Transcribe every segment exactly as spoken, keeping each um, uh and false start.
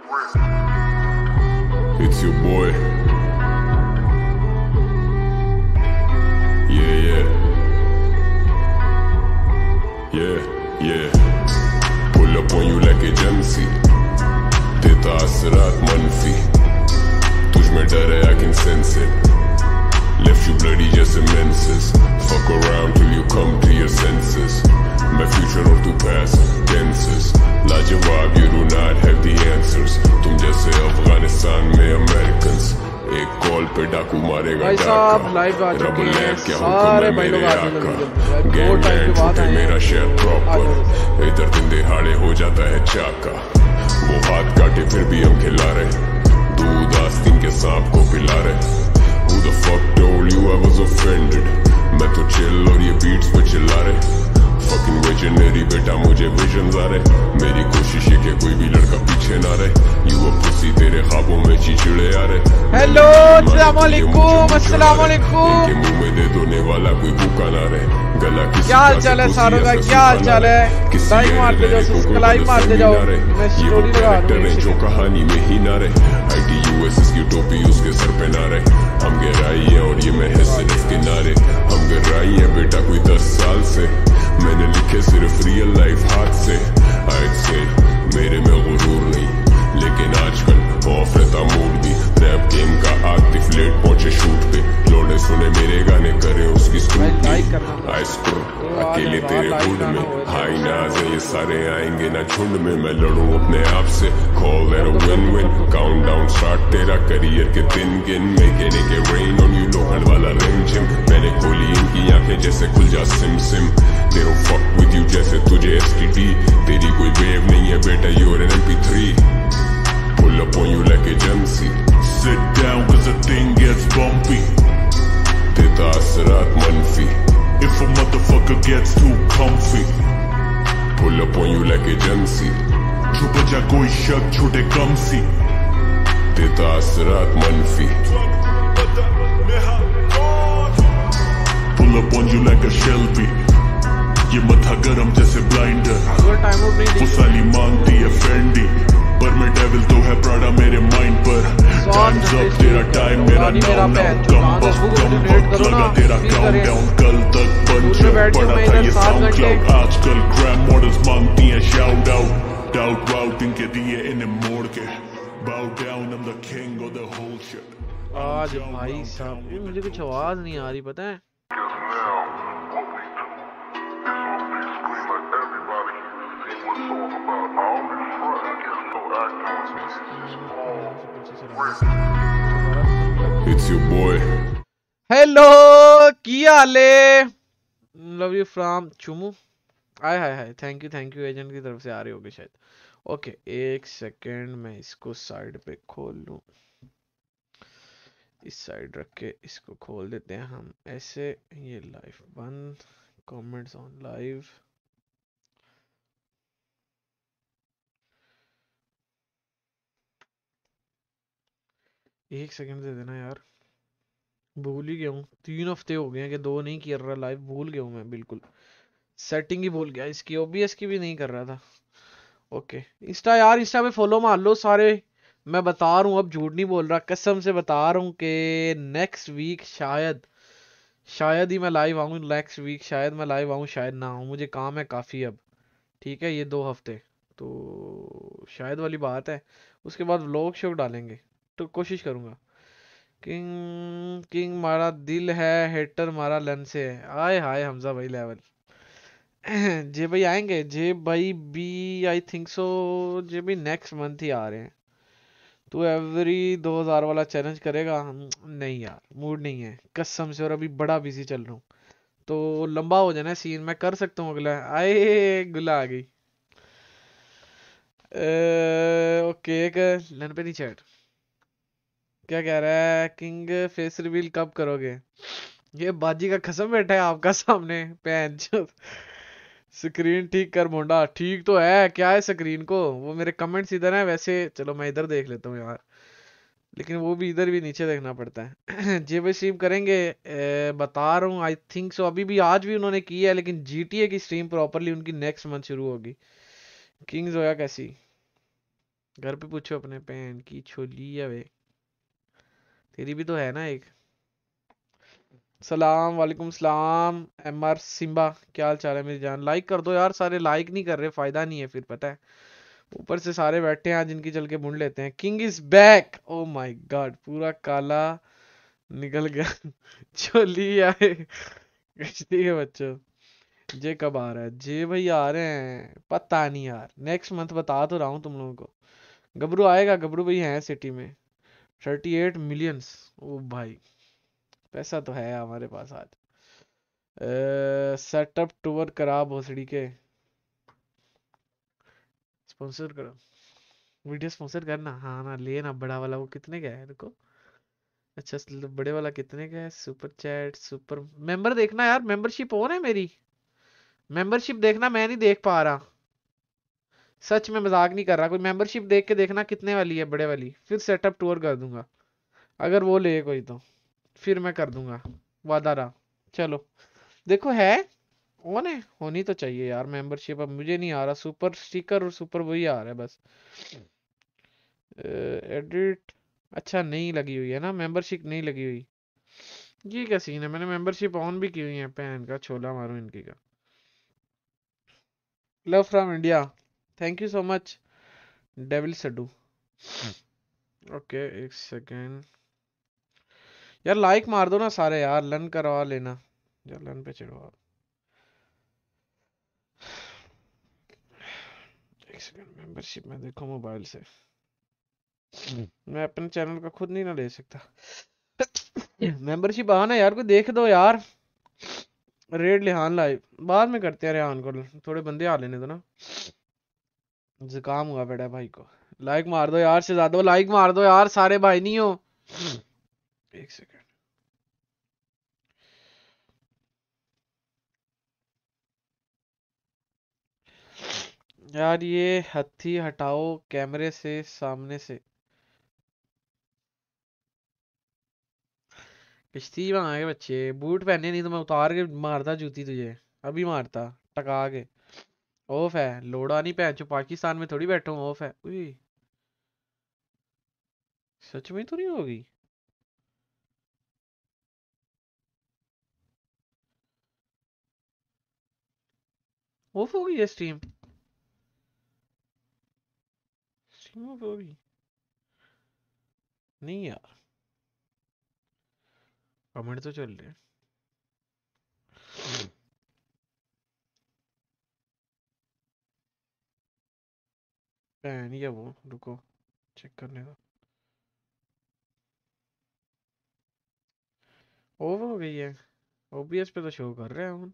It's your boy. Yeah, yeah. Yeah, yeah. Pull up on you like agency. देता असरात मनफी. तुझ में डर है, I can sense it. Left you bloody just immenses. Fuck around till you come to your senses. My future or तू past tenses. लाजवाब, you do not have the answers. तुम जैसे अफगानिस्तान में अमेरिकन्स. एक कॉल पे डाकू मारेगा डाका. रब लैब क्या हुक्म है मेरे आका. गैंगलैंड छूटे मेरा शहर प्रॉपर. इधर दिन दिहाड़े हो जाता है चाका. वो हाथ काटे फिर भी हम खिला रहे. दूध आस्तीन के सांप को पिला रहे. Who the fuck told you I was offended? मैं तो chill और ये beats पे चिल्ला रहे. Fucking visionary बेटा मुझे visions आ रहे. मेरी कोशिश है कि कोई भी लड़का पीछे ना रहे. You a pussy तेरे ख्वाबों में चिचड़े आ रहे. हेलो अस्सलाम वालेकुम अस्सलाम वालेकुम. इनके मुंह में दे दोने वाला कोई भूखा ना रहे. गला किसी क्या हाल चाल है सारों का, क्या हाल चाल है. लाइक मारते जाओ, सब्सक्राइब मारते जाओ. मैं स्टोरी लगा दूं जो कहानी में ही ना रहे. आईटी यूएसएस की टोपी उसके सर पे ना रहे. हम गहराई है और ये मैं है सिर्फ किनारे. हम गहराई है बेटा कोई दस साल से. मैंने लिखे सिर्फ रियल लाइफ हाथ से. I'd say मेरे में गुरूर नहीं, लेकिन आजकल ऑफ रहता मूड भी. रैप गेम का आतिफ लेट पहुंचे शूट पे. लोडे सुने मेरे गाने करे उसकी स्क्रूटनी. अकेले तेरे हुड में हाई नाज है ये सारे आएंगे ना झुंड में. मैं लड़ूं अपने आप से. Call that a win win. Countdown start तेरा करियर के दिन गिन. मेकेने के रेन ऑन यू लोहड़ वाला रिम जिम. मैंने खोली इनकी आंखें जैसे खुल जा सिम सिम. They don't fuck with you जैसे तुझे एस टी डी. तेरी कोई वेव नहीं है बेटा, you're an M P three. Pull up on you like agency. Sit down cause the thing gets bumpy. देता असरात मनफी. If a motherfucker gets too comfy. Pull up on you like agency. छुप जा कोई शक छोटे कम सी. देता असरात मनफी. Pull up on you like a Shelby. ये मथा गरम जैसे ब्लाइंडर. वो साली मांगती है फेंडी, पर मैं डेविल तो है प्राडा मेरे माइंड पर. टाइम्स अप तेरा टाइम मेरा now now. Come back come back लगा तेरा काउंटडाउन. कल तक पंच पड़ा था ये साउंड क्लाउड. आजकल ग्रैम मॉडल्स मांगती हैं शाउट आउट. डाउट वाउट इनके दिए इन्हें मोड़ के. Bow down I am the king of the whole shit. आज भाई साहब मुझे कुछ आवाज नहीं आ रही, पता है. It's your boy. हेलो की हाल है. Love you from Chomu. Hi hi hi. Thank you thank you. Agent की तरफ से आ रही होगी शायद. ओके एक सेकंड मैं इसको साइड पे खोल लूं. इस साइड रख के इसको खोल देते हैं हम ऐसे. ये लाइव बंद. Comments on live. एक सेकंड दे देना यार, भूल ही गया हूँ. तीन हफ्ते हो गए हैं कि दो नहीं कर रहा लाइव. भूल गया हूँ मैं बिल्कुल. सेटिंग ही भूल गया इसकी. ओबीएस की भी नहीं कर रहा था. ओके इंस्टा यार, इंस्टा पे फॉलो मार लो सारे. मैं बता रहा हूँ, अब झूठ नहीं बोल रहा, कसम से बता रहा हूँ कि नेक्स्ट वीक शायद शायद ही मैं लाइव आऊँ. नेक्स्ट वीक शायद मैं लाइव आऊँ, शायद ना आऊँ. मुझे काम है काफ़ी अब. ठीक है ये दो हफ्ते तो शायद वाली बात है. उसके बाद व्लॉग शो डालेंगे तो कोशिश करूंगा. किंग किंग मारा दिल है, हेटर मारा लन से है. आए हाय हमजा भाई लेवल. जे भाई आएंगे. जे भाई बी आई थिंक सो. जे भाई नेक्स्ट मंथ ही आ रहे हैं. तू एवरी दो हजार वाला चैलेंज करेगा? नहीं यार मूड नहीं है कसम से. और अभी बड़ा बिजी चल रहा हूँ तो लंबा हो जाना सीन. मैं कर सकता हूँ अगला. आए गुला आ गई. ओके लन पे नहीं चैट. क्या कह रहा है किंग? फेस रिवील कब करोगे? ये बाजी का कसम बैठा है आपका सामने. पैन स्क्रीन ठीक कर मोंडा. ठीक तो है. क्या है स्क्रीन को? वो मेरे कमेंट्स इधर हैं वैसे. चलो मैं इधर देख लेता हूँ यार, लेकिन वो भी इधर भी नीचे देखना पड़ता है. जे भाई स्ट्रीम करेंगे ए, बता रहा हूँ. आई थिंक सो अभी भी आज भी उन्होंने की है, लेकिन जीटीए की स्ट्रीम प्रॉपरली उनकी नेक्स्ट मंथ शुरू होगी. किंग्स होया कैसी? घर पे पूछो अपने बहन की छोली है वे, तेरी भी तो है ना एक। सलाम वालेकुम सलाम। एम आर सिम्बा, क्या हाल चाल है मेरी जान? लाइक कर दो यार, सारे लाइक नहीं कर रहे, फायदा नहीं है फिर, पता है। ऊपर से सारे बैठे हैं आज, इनकी चल के बुन लेते हैं। King is back, oh my God, पूरा काला निकल गया छोली आए कश्ती के बच्चों। जे कब आ रहा है? जे भाई आ रहे हैं, पता नहीं यार, नेक्स्ट मंथ बता तो रहा हूँ तुम लोगों को। गबरू आएगा, गबरू भाई हैं सिटी में। थर्टी एट मिलियंस, ओ भाई पैसा तो है हमारे पास आज। सेटअप टूर करा भोसड़ी के, स्पॉन्सर करो, वीडियो स्पॉन्सर करना। हाँ ना, लेना बड़ा वाला, वो कितने का है देखो। अच्छा स- बड़े वाला कितने का है? सुपर चैट, सुपर मेंबर देखना यार, मेंबरशिप ऑन है मेरी, मेंबरशिप देखना, मैं नहीं देख पा रहा। सच में मजाक नहीं कर रहा, कोई मेंबरशिप देख के देखना कितने वाली है बड़े वाली, फिर सेटअप टूर कर दूंगा। अगर वो ले कोई तो फिर मैं कर दूंगा, वादा रहा। चलो देखो है, ऑन है, होनी तो चाहिए यार मेंबरशिप। अब मुझे नहीं आ रहा सुपर स्टिकर, और सुपर वही आ रहा है बस। एडिट, अच्छा नहीं लगी हुई है ना मेंबरशिप, नहीं लगी हुई। ये क्या सीन है, मैंने मेंबरशिप ऑन भी की हुई है, पैन का छोला मारूं इनकी का। Love from India, thank you so much devil सड्डू। ओके एक सेकेंड यार, लाइक मार दो ना सारे यार, लन करवा लेना यार, लन पे चढ़वा। एक सेकेंड, मेंबरशिप में देखो मोबाइल से, मैं अपने चैनल का खुद नहीं ना ले सकता। मेंबरशिप आना यार, कोई देख दो यार। रेड लिहान लाइव बाद में करते हैं, रेहान को थोड़े बंदे आ लेने दो ना, जुकाम हुआ बेटा भाई को। लाइक मार दो यार, से ज्यादा लाइक मार दो यार, सारे भाई नहीं हो। एक सेकेंड यार, ये हथी हटाओ कैमरे से, सामने से। किश्ती में आए बच्चे, बूट पहने नहीं तो मैं उतार के मारता जूती तुझे, अभी मारता टका के। ऑफ है लोड़ा नहीं, पहन चो पाकिस्तान में थोड़ी बैठा हूँ, ऑफ है। उई, सच में तो नहीं होगी। ऑफ हो गई है स्ट्रीम, स्ट्रीम ऑफ हो गई नहीं यार, कमेंट तो चल रहे हैं। पहन ही है वो, रुको चेक करने का। ऑफ हो गई है, ओबीएस पे तो शो कर रहे हैं हम।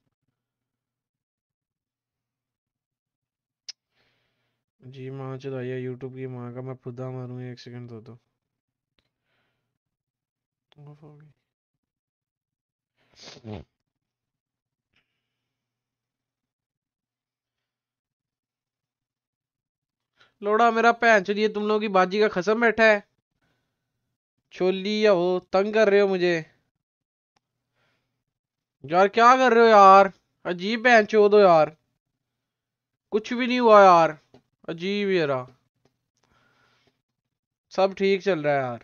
जी माँ चुदाइया यूट्यूब की माँ का, मैं खुदा मारूं, एक सेकंड दो दो। ऑफ हो गई। लोड़ा मेरा भैन चोद, ये तुम लोगों की बाजी का खसम बैठा है। छोली या वो तंग कर रहे हो मुझे यार, क्या कर रहे हो यार? अजीब भैन चोद हो यार, कुछ भी नहीं हुआ यार, अजीब यारा, सब ठीक चल रहा है यार,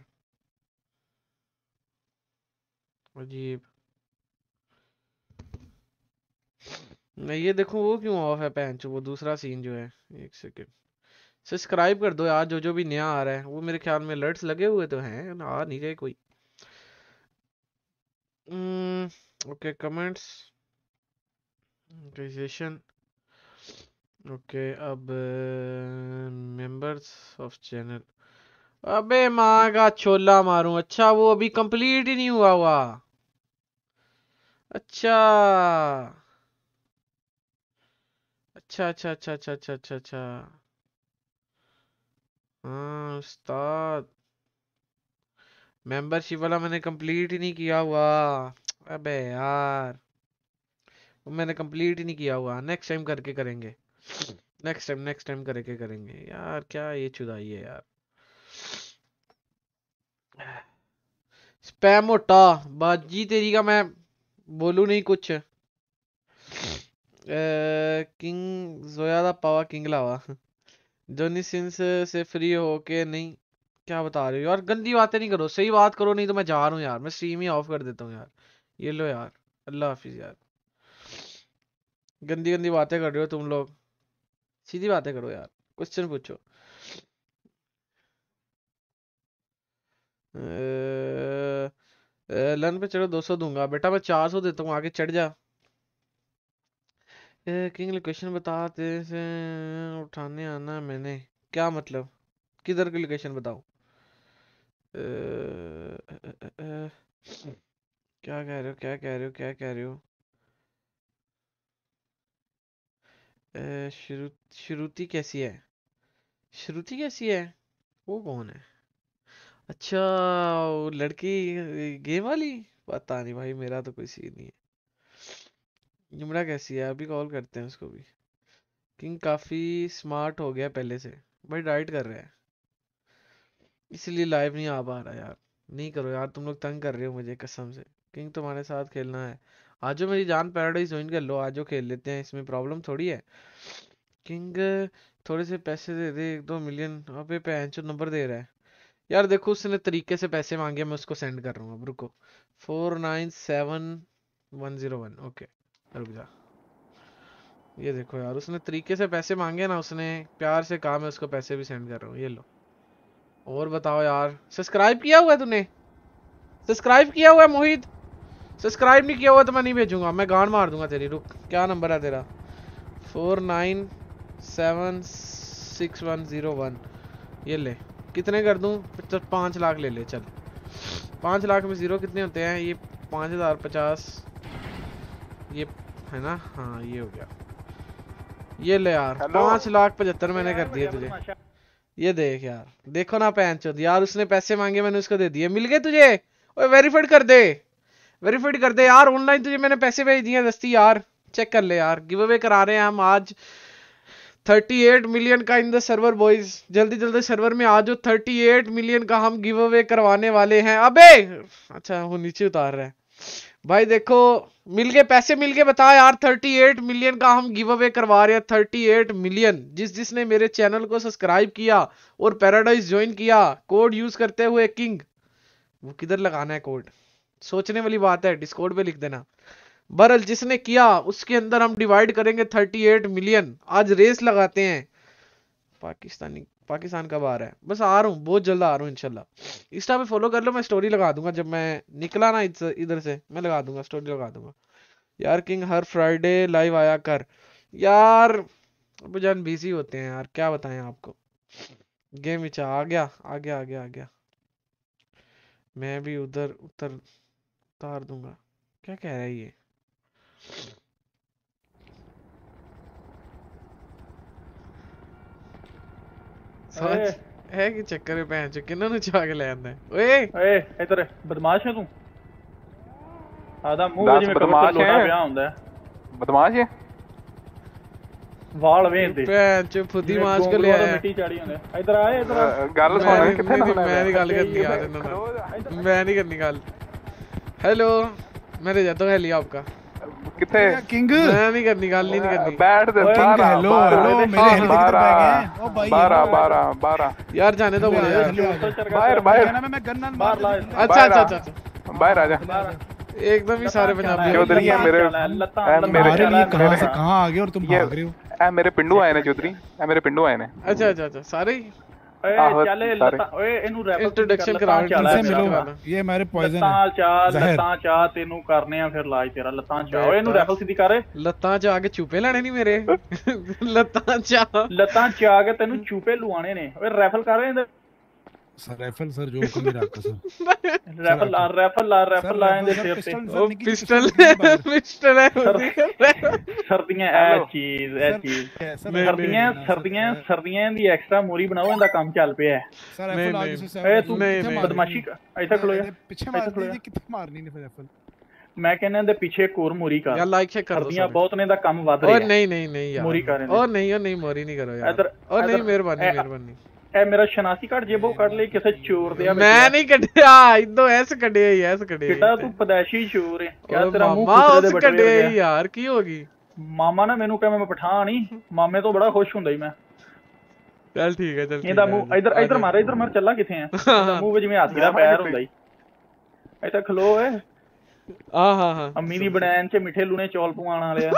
अजीब। नहीं ये देखो वो क्यों ऑफ है भैन चो, वो दूसरा सीन जो है। एक सेकेंड, सब्सक्राइब कर दो यार, जो जो भी नया आ रहा है, वो मेरे ख्याल में अलर्ट्स लगे हुए तो हैं, आ नहीं गए कोई। ओके कमेंट्स, ऑर्गेनाइजेशन, ओके अब मेंबर्स ऑफ चैनल। अबे माँ का छोला मारूं, अच्छा वो अभी कंप्लीट ही नहीं हुआ हुआ। अच्छा अच्छा अच्छा अच्छा अच्छा अच्छा अच्छा अच्छा। हाँ उस्ताद, मेंबरशिप वाला मैंने कंप्लीट ही नहीं किया हुआ। अबे यार, वो मैंने कंप्लीट ही नहीं किया हुआ, नेक्स्ट टाइम करके करेंगे, नेक्स्ट टाइम नेक्स्ट टाइम करके करेंगे यार, क्या ये चुदाई है यार। स्पैम मोटा, बाजी तेरी का मैं बोलू नहीं कुछ। किंग जोया दा पावा किंग लावा जॉनी सिंस से फ्री हो के नहीं, क्या बता रहे हो यार, गंदी बातें नहीं करो, सही बात करो, नहीं तो मैं जा रहा हूँ यार, मैं स्ट्रीम ही ऑफ कर देता हूँ यार। ये लो यार, अल्लाह हाफिज यार, गंदी गंदी बातें कर रहे हो तुम लोग, सीधी बातें करो यार, क्वेश्चन पूछो। लन पे चढ़ो, दो सौ दूंगा बेटा, मैं चार सौ देता हूँ, आगे चढ़ जा। किंग लोकेशन बताते से उठाने आना मैंने, क्या मतलब, किधर की लोकेशन बताओ। अ, अ, अ, अ, क्या कह रहे हो, क्या कह रहे हो, क्या कह रहे हो। अ, श्रु श्रुति कैसी है, श्रुति कैसी है, वो कौन है। अच्छा, वो लड़की गेम वाली, पता नहीं भाई, मेरा तो कोई सीन नहीं है। युमड़ा कैसी है, अभी कॉल करते हैं उसको भी। किंग काफी स्मार्ट हो गया पहले से, भाई डाइट कर रहा है इसलिए लाइव नहीं आ पा रहा यार। नहीं करो यार, तुम लोग तंग कर रहे हो मुझे कसम से। किंग तुम्हारे साथ खेलना है, आजो मेरी जान, पैराडाइज ज्वाइन कर लो, आजो खेल लेते हैं, इसमें प्रॉब्लम थोड़ी है। किंग थोड़े से पैसे दे दे, एक दो मिलियन, अबे पैंचो नंबर दे रहा है यार। देखो उसने तरीके से पैसे मांगे, मैं उसको सेंड कर रहा हूँ, अब रुको। Four nine seven one zero one, okay रुक जा। ये देखो यार, उसने तरीके से पैसे मांगे ना, उसने प्यार से कहा, मैं उसको पैसे भी सेंड कर रहा हूँ, ये लो। और बताओ यार, सब्सक्राइब किया हुआ है तूने, सब्सक्राइब किया हुआ है मोहित, सब्सक्राइब नहीं किया हुआ तो मैं नहीं भेजूंगा, मैं गांड मार दूंगा तेरी। रुक, क्या नंबर है तेरा, four nine seven six one zero one, ये ले। कितने कर दूं, चल पाँच लाख ले ले, चल। पाँच लाख में जीरो कितने होते हैं, ये पाँच हजार पचास, ये है ना, हाँ ये हो गया, ये ले यार, पाँच लाख पचहत्तर मैंने कर दिए तुझे। ये देख यार, देखो ना पैंचोद यार, उसने पैसे मांगे, मैंने उसको दे दिए, मिल गए तुझे। ओए वेरीफाइड कर दे, वेरीफाइड कर दे यार, ऑनलाइन तुझे मैंने पैसे भेज दिए दस्ती यार, चेक कर ले यार। गिव अवे करा रहे हैं हम आज अड़तीस मिलियन का इन द सर्वर बॉयज, जल्दी जल्दी सर्वर में आ जाओ, अड़तीस मिलियन का हम गिव अवे करवाने वाले हैं। अबे अच्छा, वो नीचे उतार रहा है भाई, देखो मिल गए पैसे, मिल गए, बता यार। अड़तीस मिलियन का हम गिव अवे करवा रहे हैं, अड़तीस मिलियन, जिस जिसने मेरे चैनल को सब्सक्राइब किया और पैराडाइज ज्वाइन किया कोड यूज करते हुए किंग। वो किधर लगाना है कोड, सोचने वाली बात है, डिस्कॉर्ड पे लिख देना। बरल जिसने किया उसके अंदर हम डिवाइड करेंगे अड़तीस मिलियन। आज रेस लगाते हैं, पाकिस्तानी पाकिस्तान कब आ रहा है, बस आ रहा हूँ, बहुत जल्द आ रहा हूँ इंशाल्लाह। इंस्टा पे फॉलो कर लो, मैं स्टोरी लगा दूंगा जब मैं निकला ना इधर से, मैं लगा दूंगा स्टोरी, लगा दूंगा यार। किंग हर फ्राइडे लाइव आया कर यार, अब जान बिजी होते हैं यार, क्या बताएं आपको। गेम इच्छा आ गया, आ गया, आ गया, आ गया, मैं भी उधर उतर उतार दूंगा। क्या कह रहा है ये, समझ है कि चक्कर में पहन चुके ना, नु चाह के ले आंदा है। ओए ओए इधर बदमाश है तू, आधा मुंह जिਵੇਂ बदमाश है, ਵਿਆਹ ਹੁੰਦਾ बदमाश है, ਵਾਲ ਵੇਂਦੇ ਭੈਣ ਚ ਫੁੱਦੀ ਮਾਸ ਕੇ ਲਿਆ ਮਿੱਟੀ ਚਾੜੀ ਹੁੰਦੇ। ਇਧਰ ਆਏ, ਇਧਰ ਗੱਲ ਸੁਣ, ਕਿੱਥੇ ਨਾ ਮੈਂ ਨਹੀਂ ਗੱਲ ਕਰਨੀ यार, इन्होंने मैं नहीं करनी गल। हेलो मैं जाता हूँ, हेली आपका किथे किंग, मैं नहीं करनी गल, नहीं करनी, बैठ दे, किंग हेलो हेलो, मेरे हेली किधर बैग है, ओ भाई बारह बारह बारह यार जाने दो मुझे यार, बाहर बाहर, मैं गन्ना बाहर ला। अच्छा अच्छा अच्छा, बाहर आजा, एकदम ही सारे पंजाबी चौधरी है मेरे, मेरे लिए कहां से कहां आ गए और तुम भाग रहे हो। ए मेरे पिंडू आए ने चौधरी, ए मेरे पिंडू आए ने। अच्छा अच्छा अच्छा, सारे ही ਓਏ ਚੱਲ ਲੱਤਾਂ, ਓਏ ਇਹਨੂੰ ਰੈਫਲ इंट्रोडक्शन करा, इनसे मिलो, ये हमारे पॉइजन है। ਲੱਤਾਂ ਚਾ ਲੱਤਾਂ ਚਾ ਤੈਨੂੰ ਕਰਨੇ ਆ ਫਿਰ ਇਲਾਜ ਤੇਰਾ, ਲੱਤਾਂ ਚਾ। ਓਏ ਇਹਨੂੰ ਰੈਫਲ ਸਿੱਧੀ ਕਰ, ਲੱਤਾਂ ਚ ਆ ਕੇ ਚੂਪੇ ਲੈਣੇ ਨਹੀਂ ਮੇਰੇ, ਲੱਤਾਂ ਚ ਲੱਤਾਂ ਚਾ ਕੇ ਤੈਨੂੰ ਚੂਪੇ ਲੁਆਣੇ ਨੇ। ਓਏ ਰੈਫਲ ਕਰ ਰਹੇ सर राइफल सर जो हुक्म मेरा आपका सर, रैफल ला रैफल ला रैफल लाए दे सिर ते, ओ पिस्टल पिस्टल है, सर्दियां ए चीज ए चीज सर्दियां सर्दियां सर्दियां दी एक्स्ट्रा मोरी बनाओ, इंदा काम चल पिया है। सर राइफल आगे से ए तू बदमाशी ऐसा खलो यार, पीछे मार दे, कितने मारनी नहीं राइफल। मैं कहना दे पीछे एक और मोरी कर यार, लाइक चेक कर दो, सर्दियां बहुत ने दा काम वध रहा है। ओ नहीं नहीं नहीं यार, मोरी कर, ओ नहीं ओ नहीं मोरी नहीं करो यार, ओ नहीं मेहरबानी मेहरबानी। ए मेरा शनासी कार्ड जेबो कट ले, किसे चोर दिया मैं नहीं कटिया, इदो ऐसे कटे ही ऐसे कटे बेटा, तू पदैशी चोर है क्या, तेरा मुंह कुत्ते दे बटे कटे यार, की होगी। मामा ना मेनू कहे मैं पठान ही, मामे तो बड़ा खुश हुंदा ही मैं। चल ठीक है चल ਇਹਦਾ ਮੂੰਹ ਇਧਰ ਇਧਰ ਮਾਰ ਇਧਰ ਮਾਰ ਚੱਲਾ ਕਿੱਥੇ ਆ ਇਹਦਾ ਮੂੰਹ ਜਿਵੇਂ ਹਾਥੀ ਦਾ ਪੈਰ ਹੁੰਦਾ ਹੀ ਇੱਥੇ ਖਲੋ ਓਏ ਹਾਂ ਹਾਂ ਹਾਂ ਅੰਮੀ ਦੀ ਬਣਾਣ ਚ ਮਿੱਠੇ ਲੂਣੇ ਚੌਲ ਪਵਾਉਣ ਵਾਲੇ ਆ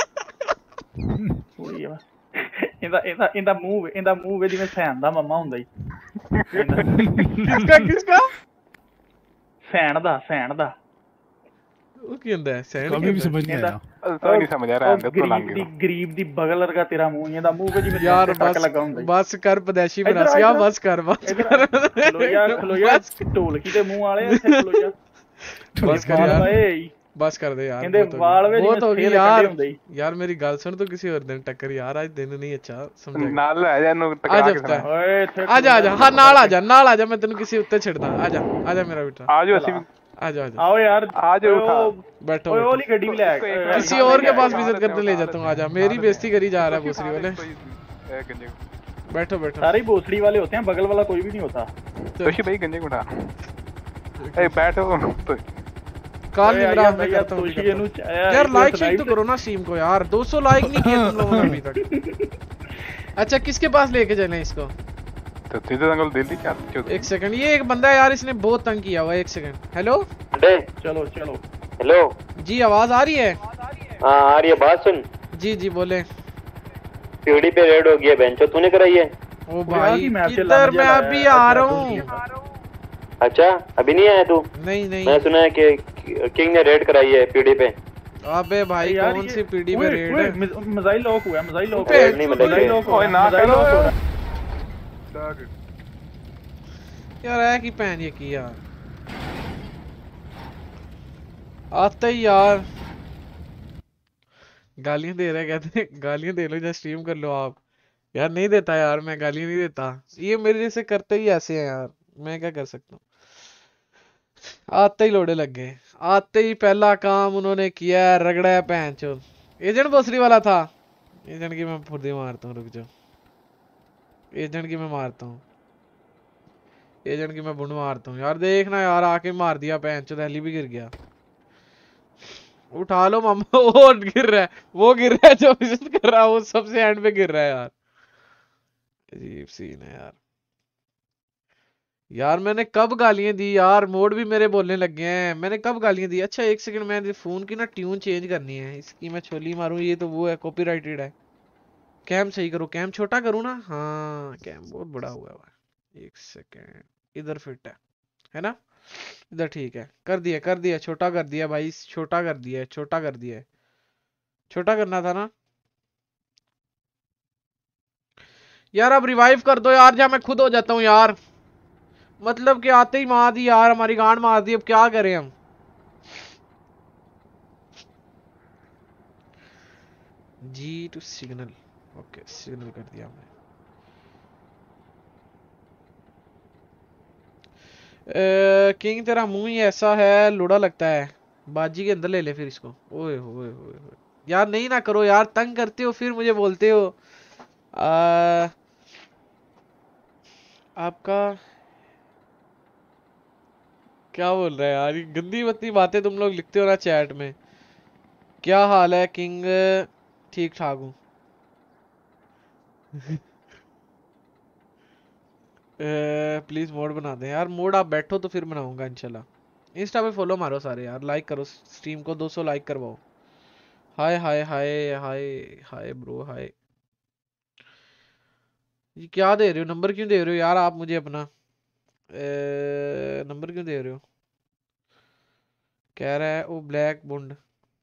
ਥੋੜੀ ਆ ਇਹਦਾ ਇਹਦਾ ਇਹਦਾ ਮੂੰਹ ਇਹਦਾ ਮੂੰਹ ਜਿਵੇਂ ਸੈਨ ਦਾ ਮੰਮਾ ਹੁੰਦਾ ਹੀ ਕਿਸਕਾ ਕਿਸਕਾ ਸੈਨ ਦਾ ਸੈਨ ਦਾ ਉਹ ਕੀ ਹੁੰਦਾ ਹੈ ਸੈਨ ਕभी भी समझ नहीं आया तो नहीं समझ आ रहा है तो लंग गरीब गरीब दी बगल लगा तेरा मुंह ਇਹਦਾ ਮੂੰਹ ਜਿਵੇਂ यार बस बस कर पदेशी बनासिया बस कर बस कर ਖਲੋ ਯਾਰ ਖਲੋ ਯਾਰ ਢੋਲਕੀ ਦੇ ਮੂੰਹ ਵਾਲੇ ਇੱਥੇ ਖਲੋ ਜਾ बस कर यार बस कर दे यार ਇਹਦੇ ਵਾਲ ਵੇ बहुत हो गई यार यार मेरी गल सुन तो किसी और दिन टक्कर यार आज दिन नहीं अच्छा समझ नाल आ जा नु टकरा के ਓਏ आजा आजा हां नाल आजा नाल आजा मैं तेनु किसी उत्ते छड़दा आजा आजा मेरा बेटा आ जाओ ਅਸੀਂ आजा आजा आओ यार आ जाओ उठा बैठो ओए वाली गड्डी भी ले किसी और के पास विजिट करने ले जाता हूं आजा मेरी बेइज्जती करी जा रहा है भोसड़ी वाले बैठो बैठो सारे भोसड़ी वाले होते हैं बगल वाला कोई भी नहीं होता तोशी भाई गंजे उठा ए बैठो कॉल निमरा मैं करता हूं यार लाइक शेक तो करो ना स्ट्रीम को यार दो सौ लाइक नहीं किए तुम लोगों ने अभी तक अच्छा किसके पास लेके चलें इसको तो तेरे अंकल दिल्ली क्या एक सेकंड ये एक बंदा है यार इसने बहुत तंग किया हुआ है एक सेकंड हेलो चलो चलो हेलो जी आवाज आ रही है हाँ आ रही है बात सुन जी जी बोले पीढ़ी पे रेड हो गया बेंचो तूने कराई है ओ भाई किधर मैं अभी आ रहा हूँ अच्छा अभी नहीं आया तू नहीं नहीं मैं सुना है कि किंग ने रेड कराई है पीढ़ी पे अबे भाई कौन सी पीढ़ी पे रेड है मिसाइल लॉक हुआ है मिसाइल लॉक नहीं मिसाइल लॉक ओए ना करो यार है कि पहन ये किया आते ही यार गालियां दे रहे कहते गालियां दे लो या स्ट्रीम कर लो आप यार नहीं देता यार मैं गालियां नहीं देता ये मेरे जैसे करते ही ऐसे हैं यार मैं क्या कर सकता हूँ आते ही लोड़े लग गए आते ही पहला काम उन्होंने किया रगड़ा है पहन चो एजेंट बोसरी वाला था एजेंट की मैं फुर्दी मारता हूँ रुक जाओ एजेंट की मैं मारता हूँ एजेंट की मैं बुंड मारता हूँ यार देखना यार आके मार दिया पहन चो दहली भी गिर गया उठा लो मामा वो गिर रहा है वो गिर रहा है जो विजिट कर रहा है वो सबसे एंड पे गिर रहा है यार अजीब सीन है यार यार मैंने कब गालियां दी यार मोड भी मेरे बोलने लग गए हैं मैंने कब गालियां दी अच्छा एक सेकंड मैं फोन की ना ट्यून चेंज करनी है इसकी मैं छोली मारूं ये तो वो है कॉपीराइटेड है कैम सही करो कैम छोटा करूं ना हाँ कैम बहुत बड़ा हुआ है एक सेकंड इधर फिट है है ना इधर ठीक है कर दिया कर दिया छोटा कर दिया भाई छोटा कर दिया छोटा कर दिया छोटा करना था ना यार अब रिवाइव कर दो यार जहाँ मैं खुद हो जाता हूँ यार मतलब कि आते ही मार दी यार हमारी गांड मार दी अब क्या करें हम G two signal okay signal कर दिया हमने किंग तेरा मुंह ही ऐसा है लुड़ा लगता है बाजी के अंदर ले ले फिर इसको ओए होए होए यार नहीं ना करो यार तंग करते हो फिर मुझे बोलते हो आ, आपका क्या बोल रहा है यार गंदी बत्ती बातें तुम लोग लिखते हो ना चैट में क्या हाल है किंग ठीक ठाक हूँ प्लीज मोड बना दें यार मोड आप बैठो तो फिर बनाऊंगा इंशाल्लाह इंस्टा पे फॉलो मारो सारे यार लाइक करो स्ट्रीम को दो सौ लाइक करवाओ हाय hi hi hi hi bro hi ये क्या दे रहे हो नंबर क्यों दे रहे हो यार आप मुझे अपना नंबर क्यों दे रहे हो कह रहा है वो ब्लैक बुंड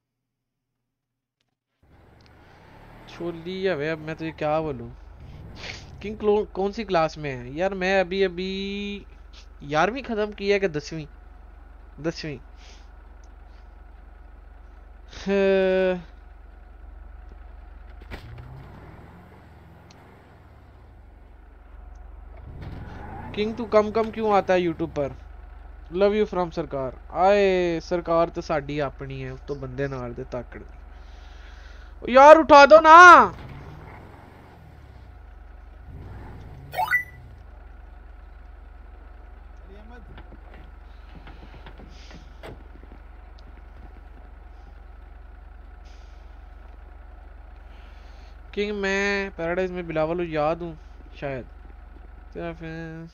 छोड़ लिया भाई अब मैं तुझे क्या बोलूं किंग कौन सी क्लास में है यार मैं अभी अभी ग्यारहवीं खत्म की है कि दसवीं दसवीं किंग तू कम कम क्यों आता है यूट्यूब पर लव यू फ्रॉम सरकार आए सरकार तो साड़ी अपनी है तो बंदे नाल दे ताकड़ यार उठा दो ना किंग मैं पैराडाइज में बिलावल याद हूँ शायद क्या फिर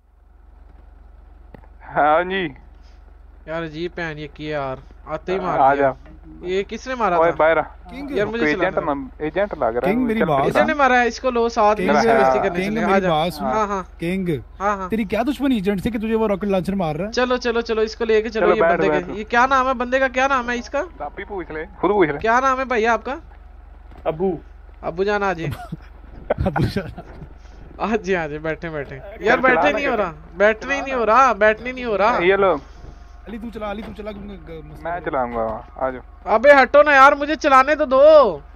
हाँ जी यार अजीब पहन ये किए यार, आते ही मार आ दिया। जा। ये किसने मारा ओए था? बाहर यार मुझे एजेंट चलाना एजेंट लग रहा है। किंग मेरी चल बात इधर ने मारा है इसको, लो साथ में किंग इसकी बेइज्जती करने किंग चले। आ मेरी जा। बात सुन। हाँ हाँ किंग हाँ हाँ तेरी क्या दुश्मनी एजेंट से कि तुझे वो रॉकेट लॉन्चर मार रहा है? चलो चलो चलो इसको लेके चलो। चलो, ये बैठ, बंदे बैठ। के ये क्या नाम है? बंदे का क्या नाम है इसका? आप ही पूछ ले, खुद पूछ ले। क्या नाम है भैया आपका? अबू अबू जान आ जी। अबू जान आज जी आज बैठे बैठे यार, बैठे नहीं हो रहा, बैठने ही नहीं हो रहा, बैठने नहीं हो रहा। ये लो अली तू चला, अली तू चला क्योंकि मैं चलाऊंगा। आ जाओ। अबे हटो ना यार, मुझे चलाने तो दो।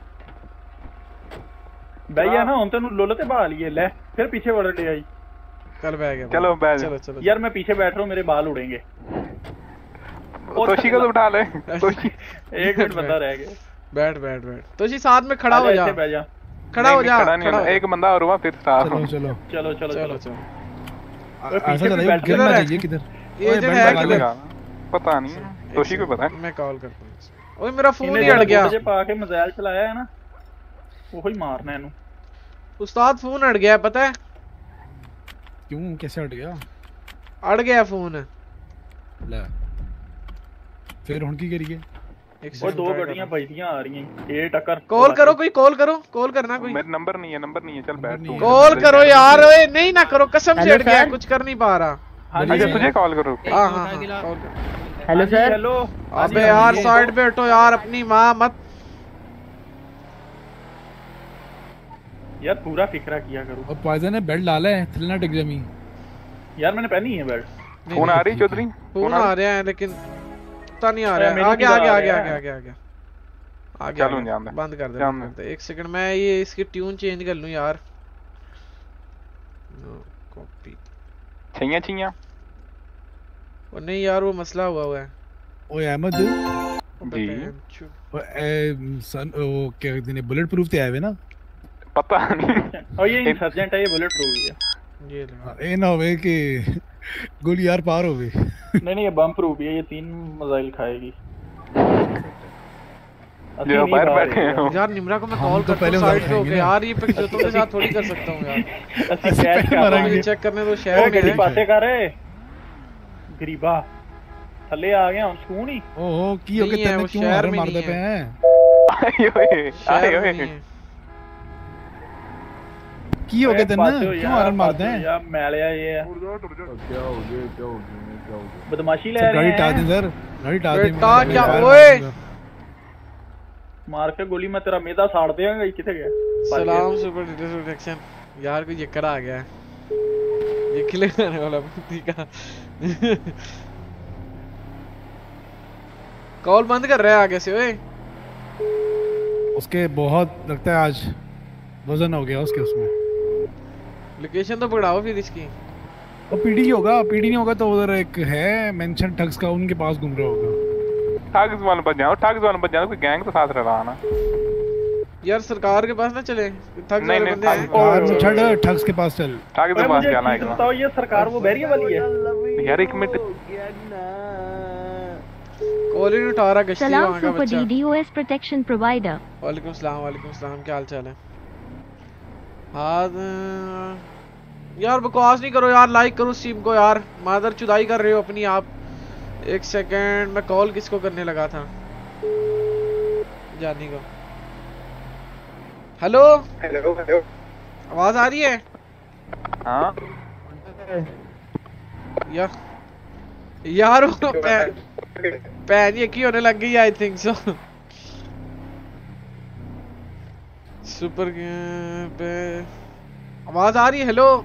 भैया ना हम तेन लोल ते बहा लिए ले, फिर पीछे वड़ ले आई। कल बैठ गया। चलो बैठ चलो चलो यार मैं पीछे बैठ रहा हूँ, मेरे बाल उड़ेंगे। तोशी को तो उठा ले। तोशी एक मिनट बंदा रह गया। बैठ बैठ बैठ तो जी साथ में खड़ा हो जा, बैठ जा, खड़ा हो जा, खड़ा नहीं होना, एक बंदा और हुआ फिर साथ। चलो चलो चलो चलो चलो चलो। चलो। ऐसा चलाइए गिरना चाहिए किधर। ये जो है किधर? पता नहीं, तोशी को पता है। मैं कॉल करता हूँ। ओए मेरा फोन ही अड़ गया। मुझे पाके मिसाइल चलाया है ना, वो ही मारना है इन्हें। उस्ताद फोन अड़ गया है, पता है क्यों? कैसे हट गया? अड़ गया फोन। ले फिर हुन की करिए? और दो गड्डियां बजदियां आ रही हैं, ये टक्कर। कॉल करो, कोई कॉल करो, कॉल करना कोई। मेरा नंबर नहीं है, नंबर नहीं है। चल बैठ तू। कॉल करो यार, ओए नहीं ना करो, कसम से अड़ गया, कुछ कर नहीं पा रहा। अच्छा तुझे कॉल करो। हां हां कॉल कर। Hello sir. हेलो। अबे यार साइड पे हटो यार, अपनी मां मत। यार पूरा फिक्रा किया करो। और पॉइजन ने बेल्ट डाला है, थलना टिक जमी। यार मैंने पहनी है बेल्ट। फोन आ रही चौधरी? फोन आ रहा है लेकिन पता नहीं आ रहा है। आगे आगे आगे आगे आगे आगे आगे चलो जान दे, बंद कर दे, बंद कर दे। एक सेकंड मैं ये इसकी ट्यून चेंज कर लूं यार। नो कॉपी छैया छैया। वो नहीं यार, वो मसला हुआ हुआ है। ओए अहमद जी ओ सन वो क्या कहते हैं, बुलेट प्रूफ ते आए हुए ना? पता नहीं। और ये इंसर्जेंट है, ये बुलेट प्रूफ है। ये ले ए ना होवे कि गोली यार पार होवे। नहीं नहीं ये बम प्रूफ है, ये तीन मिसाइल खाएगी। जो बाहर बैठे हैं यार निमरा को मैं कॉल तो करता हूं साइड पे होके यार, ये पिक के साथ थोड़ी कर सकता हूं यार। असली कैच कर मुझे चेक करने तो शहर में है। पासे कर रे गरीबा, थल्ले आ गया हम सुन ही। ओहो की हो के तने क्यों मार मारदे पे हैं? आए ओए आए ओए की हो के तने क्यों मार मारदे हैं? यार मैलिया ये क्या हो गया क्या हो गया बदमाशी ले रहे हैं। गाड़ी टा दे सर, गाड़ी टा दे। बेटा क्या ओए मार के गोली में तेरा मेदा साड़ देगा। किथे गया? सलाम सुपर डिटेक्शन। यार कोई यक्कर आ गया है, ये खिले आने वाला बुद्धि का। कॉल बंद कर रहा है आगे से। ओए उसके बहुत लगता है आज वजन हो गया उसके उसमें। लोकेशन तो पकड़ाओ फिर इसकी। और पीडी होगा, पीडी नहीं होगा तो उधर एक है मेंशन ठग्स का, उनके पास घूम रहा होगा। ठग्स वाले बच जाओ, ठग्स वाले बच जाओ, कोई गैंग तो साथ रहा ना। यार सरकार के पास ना चले, ठग्स वाले बंदे हैं। कार में छड़, ठग्स के पास चल। ठग्स के पास जाना है। बताओ ये सरकार वो बैरियर वाली है यार? एक मिनट कॉल ही उठा रहा गश्ती सलाम वहां का सुपर बच्चा। DDoS protection provider. वालेकुम सलाम, वालेकुम सलाम, क्या हाल चाल है? हाँ यार बकवास नहीं करो यार, लाइक करो स्ट्रीम को यार, मादर चुदाई कर रहे हो अपनी आप। एक सेकंड मैं कॉल किसको करने लगा था? जानी को। हेलो हेलो हेलो आवाज आ रही है? हाँ यार यार वो पैन ये की होने लग गई आई थिंक सो। सुपर पे आवाज आ रही है? हेलो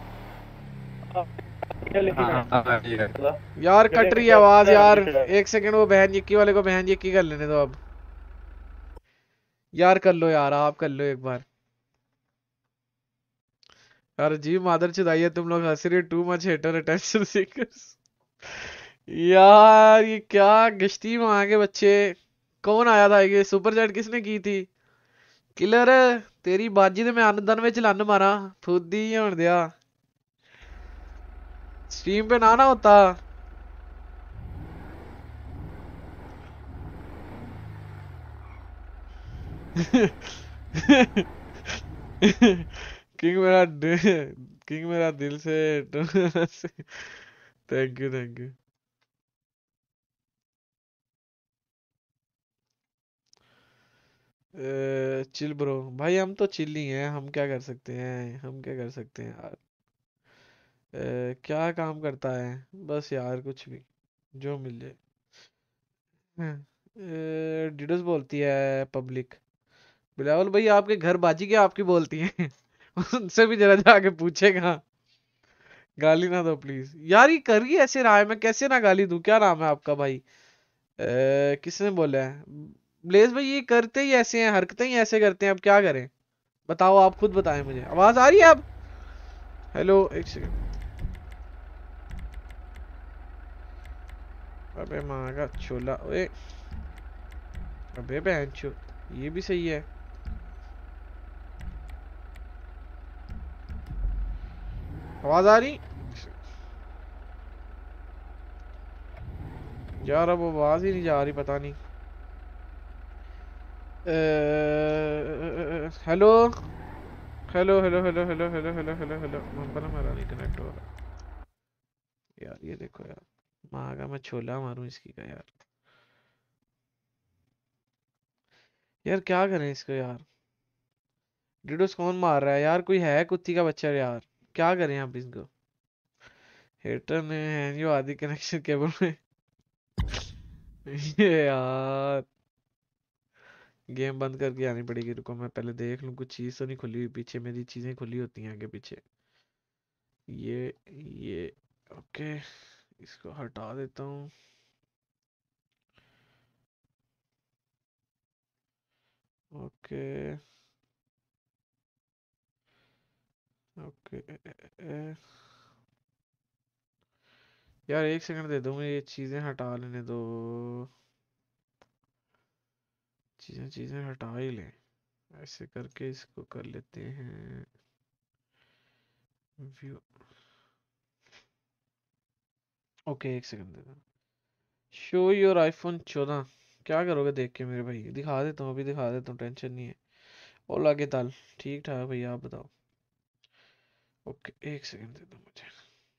यार कट रही है आवाज यार। एक सेकंड वो बहन यक्की वाले को बहन यक्की कर लेने दो अब। यार कर लो यार, आप कर लो एक बार यार। जी मादर चुदाई है तुम लोग, हंस रहे too much hater attention seekers. यार ये क्या गश्ती में आगे बच्चे। कौन आया था ये? सुपर चैट किसने की थी? किलर तेरी बाजी ने मैं अन्न दन में लन्न मारा फुद्दी होने दिया। स्ट्रीम पे ना ना होता। किंग मेरा किंग मेरा दिल से thank you thank you. Chill bro भाई, हम तो चिल ही हैं, हम क्या कर सकते हैं, हम क्या कर सकते हैं यार। अ, क्या काम करता है बस यार, कुछ भी जो मिल जाए। डिडोस बोलती है पब्लिक। बिलावल भाई आपके घर बाजी क्या आपकी बोलती हैं? उनसे भी जरा जाके पूछेगा। गाली ना दो प्लीज यार, ये कर ही ऐसे रहा है, मैं कैसे ना गाली दूं। क्या नाम है आपका भाई? ए, किसने बोला है? ब्लेज भाई ये करते ही ऐसे हैं, हरकतें ही ऐसे करते हैं, अब क्या करें बताओ, आप खुद बताएं मुझे। आवाज आ रही है अब? हेलो एक सेकंड। अबे माँ का छोला, ओए अबे बहन चो, ये भी सही है। आवाज आ रही यार? अब आवाज ही नहीं जा रही, पता नहीं। Hello hello hello hello hello hello hello hello hello number हमारा नहीं कनेक्ट हो रहा यार। ये देखो यार, माँ का मैं छोला मारूं इसकी का यार। यार क्या करें इसको यार, डिडोस कौन मार रहा है यार? कोई है कुत्ती का बच्चा यार? क्या करें आप इसको? हेटर ने है जो आदि कनेक्शन केबल में। ये यार गेम बंद करके आनी पड़ेगी, रुको मैं पहले देख लूं कुछ चीज तो नहीं खुली हुई पीछे। मेरी चीजें खुली होती हैं आगे पीछे। ये ये ओके, इसको हटा देता हूँ। ओके ओके ए, ए, ए। यार एक सेकंड दे दो, मुझे ये चीजें हटा लेने दो। चीजें चीजें हटा ही लें, ऐसे करके इसको कर लेते हैं व्यू। ओके एक सेकंड दे दो। शो योर आईफोन चौदह। क्या करोगे देख के मेरे भाई? दिखा देता हूँ, अभी दिखा देता हूँ, टेंशन नहीं है। ओला के ताल ठीक ठाक भैया, आप बताओ। ओके एक सेकंड दे दो मुझे।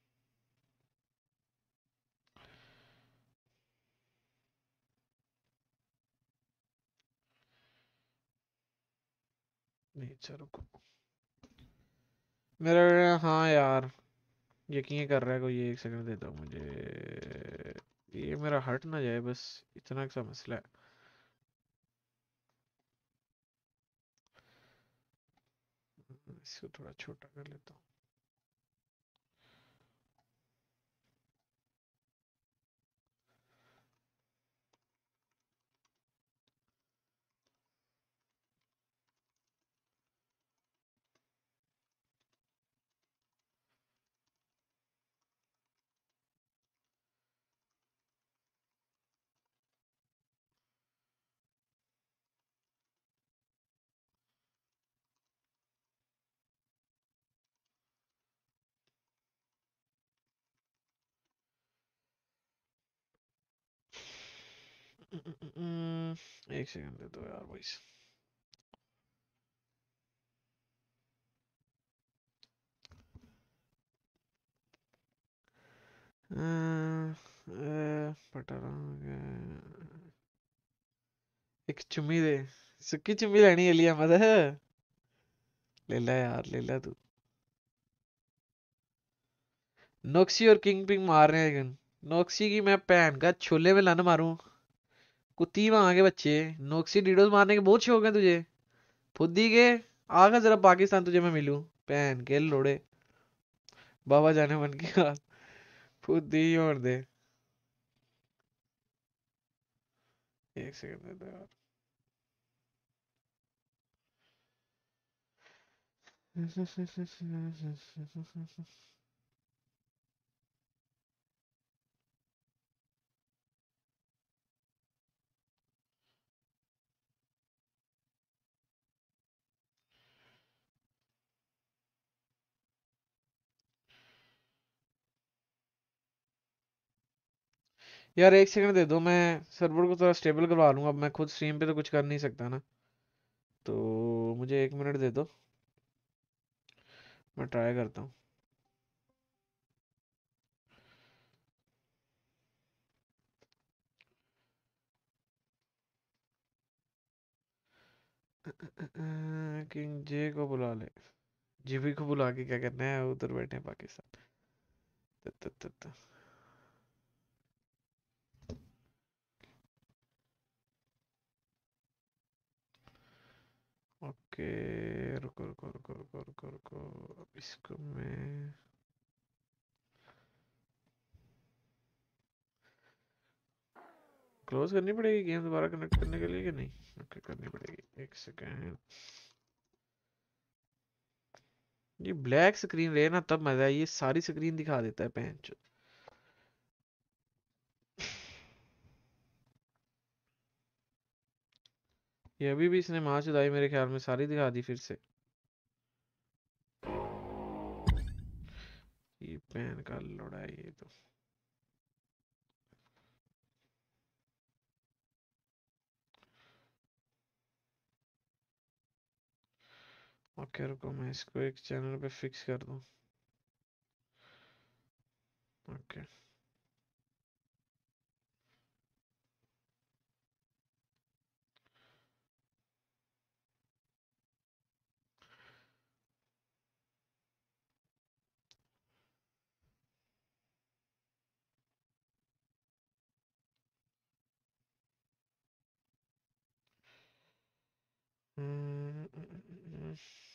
नहीं अच्छा रुको मेरा, हाँ यार यकीन कर रहा है कोई, एक सेकंड दे दो मुझे। ये मेरा हट ना जाए बस, इतना सा मसला है। इसको थोड़ा छोटा कर लेता हूँ। एक सेकंड दे दो यार भाई। पटा एक चुम्मी दे, सुक्की चुम्मी लेनी है लिया मत ले ला यार, ले ला तू। नोक्सी और किंग पिंग मार रहे हैं, लेकिन नोक्सी की मैं पैन का छोले में लन मारूं? कुत्ती वहां के बच्चे, नोक्सी डीडोस मारने के बहुत शौक है तुझे? फुद्दी के आगा जरा पाकिस्तान, तुझे मैं मिलूं पैन के लोड़े। बाबा जाने मन की बात, फुद्दी ही और दे। एक सेकंड दे दो यार। यार एक सेकंड दे दो, मैं सर्वर को थोड़ा स्टेबल करवा लूंगा। अब मैं खुद स्ट्रीम पे तो कुछ कर नहीं सकता ना, तो मुझे एक मिनट दे दो, मैं ट्राई करता हूँ। किंग जे को बुला ले, जीबी को बुला के क्या करना है, उधर बैठे हैं पाकिस्तान। त, त, त, त। ओके रुको रुको रुको रुको रुको रुको, अब इसको मैं क्लोज करनी पड़ेगी गेम दोबारा कनेक्ट करने के लिए कि नहीं? ओके करनी पड़ेगी, एक सेकेंड। ये ब्लैक स्क्रीन रहे ना तब मजा है, ये सारी स्क्रीन दिखा देता है पेंच। ये अभी भी इसने माँ चुदाई मेरे ख्याल में सारी दिखा दी फिर से। ये पैन का लोड़ा है ये तो। ओके रुको मैं इसको एक चैनल पे फिक्स कर दूं। ओके हम्म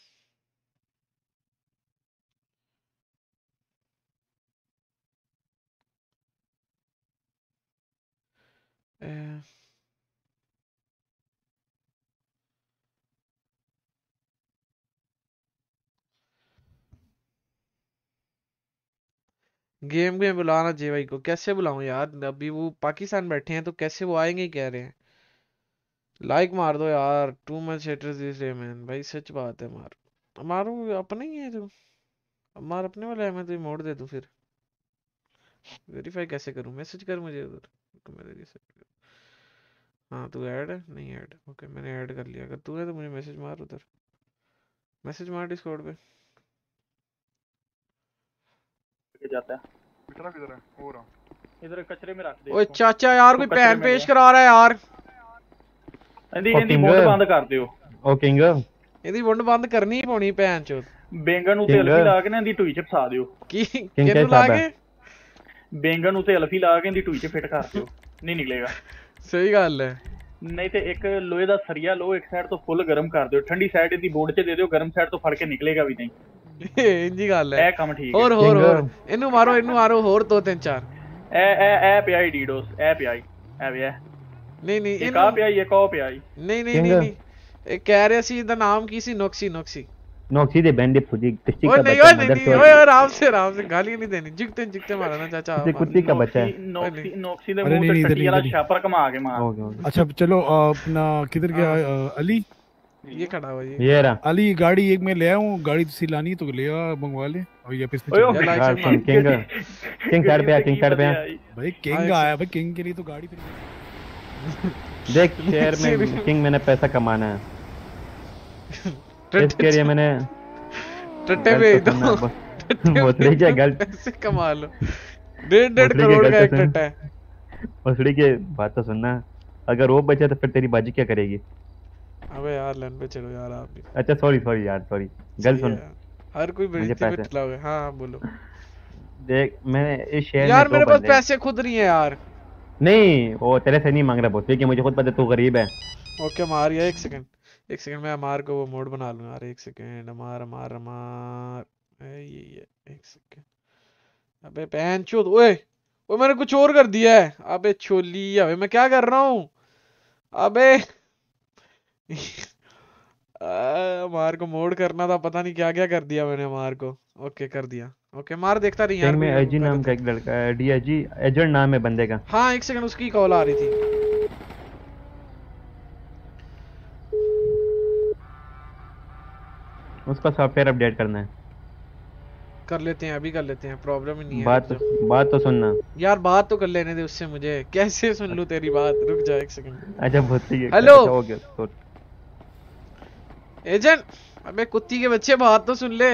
गेम में बुलाना जे भाई को, कैसे बुलाऊं यार? अभी वो पाकिस्तान बैठे हैं तो कैसे वो आएंगे कह रहे हैं। लाइक मार दो यार, too much haters this day man. भाई सच बात है, मार मारो, अपना ही है तू, मार अपने वाला है। मैं तो मोड़ दे दूं फिर, वेरीफाई कैसे करूं? मैसेज कर मुझे उधर, हाँ तू ऐड है? नहीं ऐड, ओके मैंने ऐड कर लिया। अगर तू है तो मुझे मैसेज मार उधर, मैसेज मार डिस्कॉर्ड पे। जाता है किधर किधर है हो रहा, इधर कचरे में रख दे। ओए चाचा यार कोई पैन पेश करा रहा है यार। इंदी इंदी वोट बंद कर दियो। ओ किंग इंदी वोट बंद करनी ही पौनी पैन चोद। बेंगन नु तेल भी ला के ना इंदी टूई च फसा दियो। की किनु ला के? बेंगन नु तेल भी ला के इंदी टूई च फिट कर दियो, नहीं निकलेगा। सही गल है। नहीं तो एक लोहे दा सरिया लो, एक साइड तो फुल गर्म कर दियो, ठंडी साइड इंदी बोर्ड च दे दियो, गर्म साइड तो फड़ के निकलेगा भी नहीं। इंजी गल है। ए काम ठीक है। और और और इनु मारो इनु मारो, और दो तीन चार। A A API DDoS, API away नहीं नहीं एक आ पीआई एक और पीआई। नहीं नहीं नहीं नहीं एक कह रहे सी दा नाम की सी, नोक्सी नोक्सी नोक्सी दे बैंडे फुदी टिस्टिक का बच्चा। ओए नहीं नहीं ओए आराम से आराम से, गाली नहीं देनी, जिगते जिगते मारना चाचा। ये कुत्ते का बच्चा है। नोक्सी नोक्सी दे मुंह से टट्टी वाला छापर कमा के मार। अच्छा चलो अपना किधर गया अली? ये खड़ा हुआ ये ये रहा अली। गाड़ी एक मैं ले आऊं, गाड़ी तुसी लानी तो ले आ, मंगवा ले। और ये पिछले किंग किंग किंग साइड पे आ, किंग साइड पे आ भाई। किंग आया भाई, किंग के लिए तो गाड़ी पे देख। शेयर में किंग मैंने पैसा कमाना है, इसके लिए मैंने टट्टे पे दो मोतरी के गलत पैसे कमा लो। डेढ़ डेढ़ करोड़ का एक टट्टा है। मोतरी के बात तो सुनना, अगर वो बचे तो फिर तेरी बाजी क्या करेगी? अबे यार लाइन पे चलो यार आप भी। अच्छा सॉरी सॉरी यार सॉरी, गल सुन। हर कोई बेइज्जती पे चलाओगे। हाँ बोलो। देख मैंने इस शेयर यार मेरे पास पैसे खुद नहीं है यार। नहीं वो तेरे से नहीं मांग रहा बहुत, लेकिन मुझे खुद पता तू गरीब है। ओके मार या एक सेकंड एक सेकंड मैं अमार को वो मोड बना लूँ यार। एक सेकंड अमार अमार अमार ये ये एक सेकंड। अबे पैन चोद, ओए ओए मैंने कुछ और कर दिया है। अबे छोली, अबे मैं क्या कर रहा हूँ? अबे अमार को मोड करना था, पता नहीं क्या क्या कर दिया मैंने अमार को। ओके कर दिया। ओके मार देखता नहीं यार। में एजी नाम का एक लड़का है, डीएजी एजेंट नाम है बंदे का। हाँ एक सेकंड, उसकी कॉल आ रही थी। उसका सॉफ्टवेयर अपडेट करना है। कर लेते हैं, अभी कर लेते हैं, प्रॉब्लम ही नहीं है। बात तो, बात तो सुनना यार, बात तो कर लेने दे उससे मुझे। कैसे सुन लूं तेरी बात? रुक जा एक सेकंड। अच्छा बहुत सही है। हेलो हो गया एजेंट। अबे कुत्ती के बच्चे बात तो सुन ले।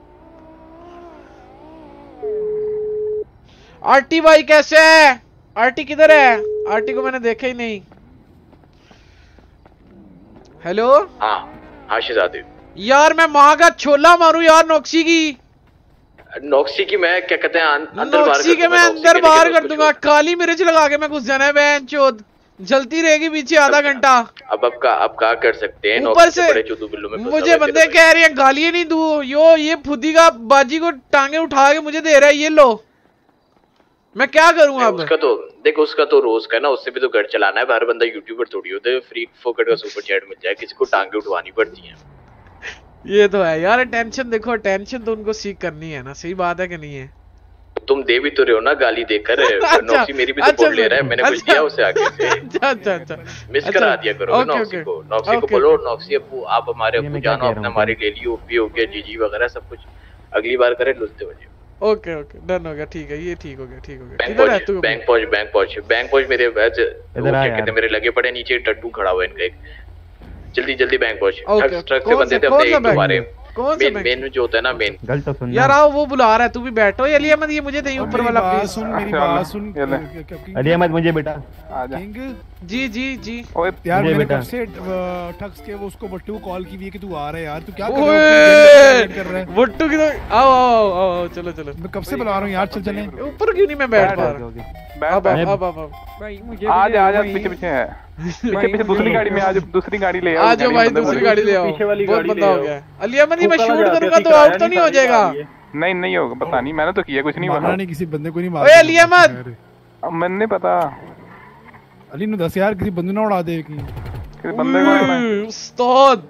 आरटी भाई कैसे है? आरटी किधर है? आरटी को मैंने देखा ही नहीं। हेलो हाँ हाँ शहजादे। यार मैं माँ का छोला मारूं यार नॉक्सी की। नॉक्सी की मैं क्या कहते हैं अंदर बाहर नॉक्सी के मैं अंदर बाहर कर दूंगा। काली मिर्च लगा के मैं घुस जाना है बहन चोद। जलती रहेगी पीछे आधा घंटा। अब अब का अब क्या कर सकते हैं? ऊपर से बड़े चोदू बिल्लू में मुझे बंदे कह रहे हैं गालियां नहीं दूं। यो ये फुदी का बाजी को टांगे उठा के मुझे दे रहा है। ये लो मैं क्या करूं अब? उसका तो देखो उसका तो रोज का ना, उससे भी तो घर चलाना है। हर बंदा यूट्यूबर थोड़ी होता है फ्री फोकट का सुपर चैट मिल जाए। किसी को टांगे उठवानी पड़ती है। ये तो है यार। टेंशन देखो, टेंशन तो उनको सीख करनी है ना। सही बात है कि नहीं है? तुम दे भी तो रहे हो ना गाली देकर। नॉक्सी मेरी भी तो बोल ले रहा है। मैंने कुछ दिया उसे आगे से। अच्छा अच्छा अच्छा मिस करा दिया करो नॉक्सी को। नॉक्सी को बोलो नॉक्सी अब्बू आप हमारे अब्बू जानो अपने हमारी ले ली ओपी हो गया जीजी वगैरह सब कुछ अगली बार करे लुटते बजे। ओके ओके डन हो गया। ठीक है ये ठीक हो गया ठीक हो गया। किधर है तू? बैंक पहुंच बैंक पहुंच बैंक पहुंच मेरे कहते मेरे लगे पड़े नीचे टट्टू खड़ा हुआ इनका एक। जल्दी जल्दी बैंक पहुंच। ट्रक से बंदे थे अपने एक तुम्हारे मेन मेन जो होता है ना मेन। गलत तो सुन यार आओ वो बुला रहा है। तू भी बैठो। अली अहमद ये मुझे नहीं ऊपर वाला प्लीज सुन मेरी बात सुन। अली अहमद मुझे बेटा आजा। जी जी जी यार मैंने कब से ठग्स के वो उसको बट्टू को कॉल की हुई है कि तू आ रहा है यार। तू क्या कर रहा है? बट्टू की तो आओ आओ आओ चलो चलो। मैं कब से बुला रहा हूँ यार। चल चले ऊपर क्यों नहीं मैं बैठ पा रहा? अब अब अब भाई मुझे आज आज पीछे पीछे है। पीछे पीछे दूसरी गाड़ी में आज दूसरी गाड़ी ले आओ। आ जाओ भाई दूसरी गाड़ी ले आओ। पीछे वाली बहुत गाड़ी बंदा हो गया। अली अहमद ये मैं शूट करूंगा तो आउट तो नहीं हो जाएगा? नहीं नहीं होगा पता नहीं। मैंने तो किया कुछ नहीं मारा नहीं किसी बंदे को नहीं मारा। ओए अली अहमद मैंने पता अली नु दस यार किसी बंदे ना उड़ा दे की किसी बंदे को उस्ताद।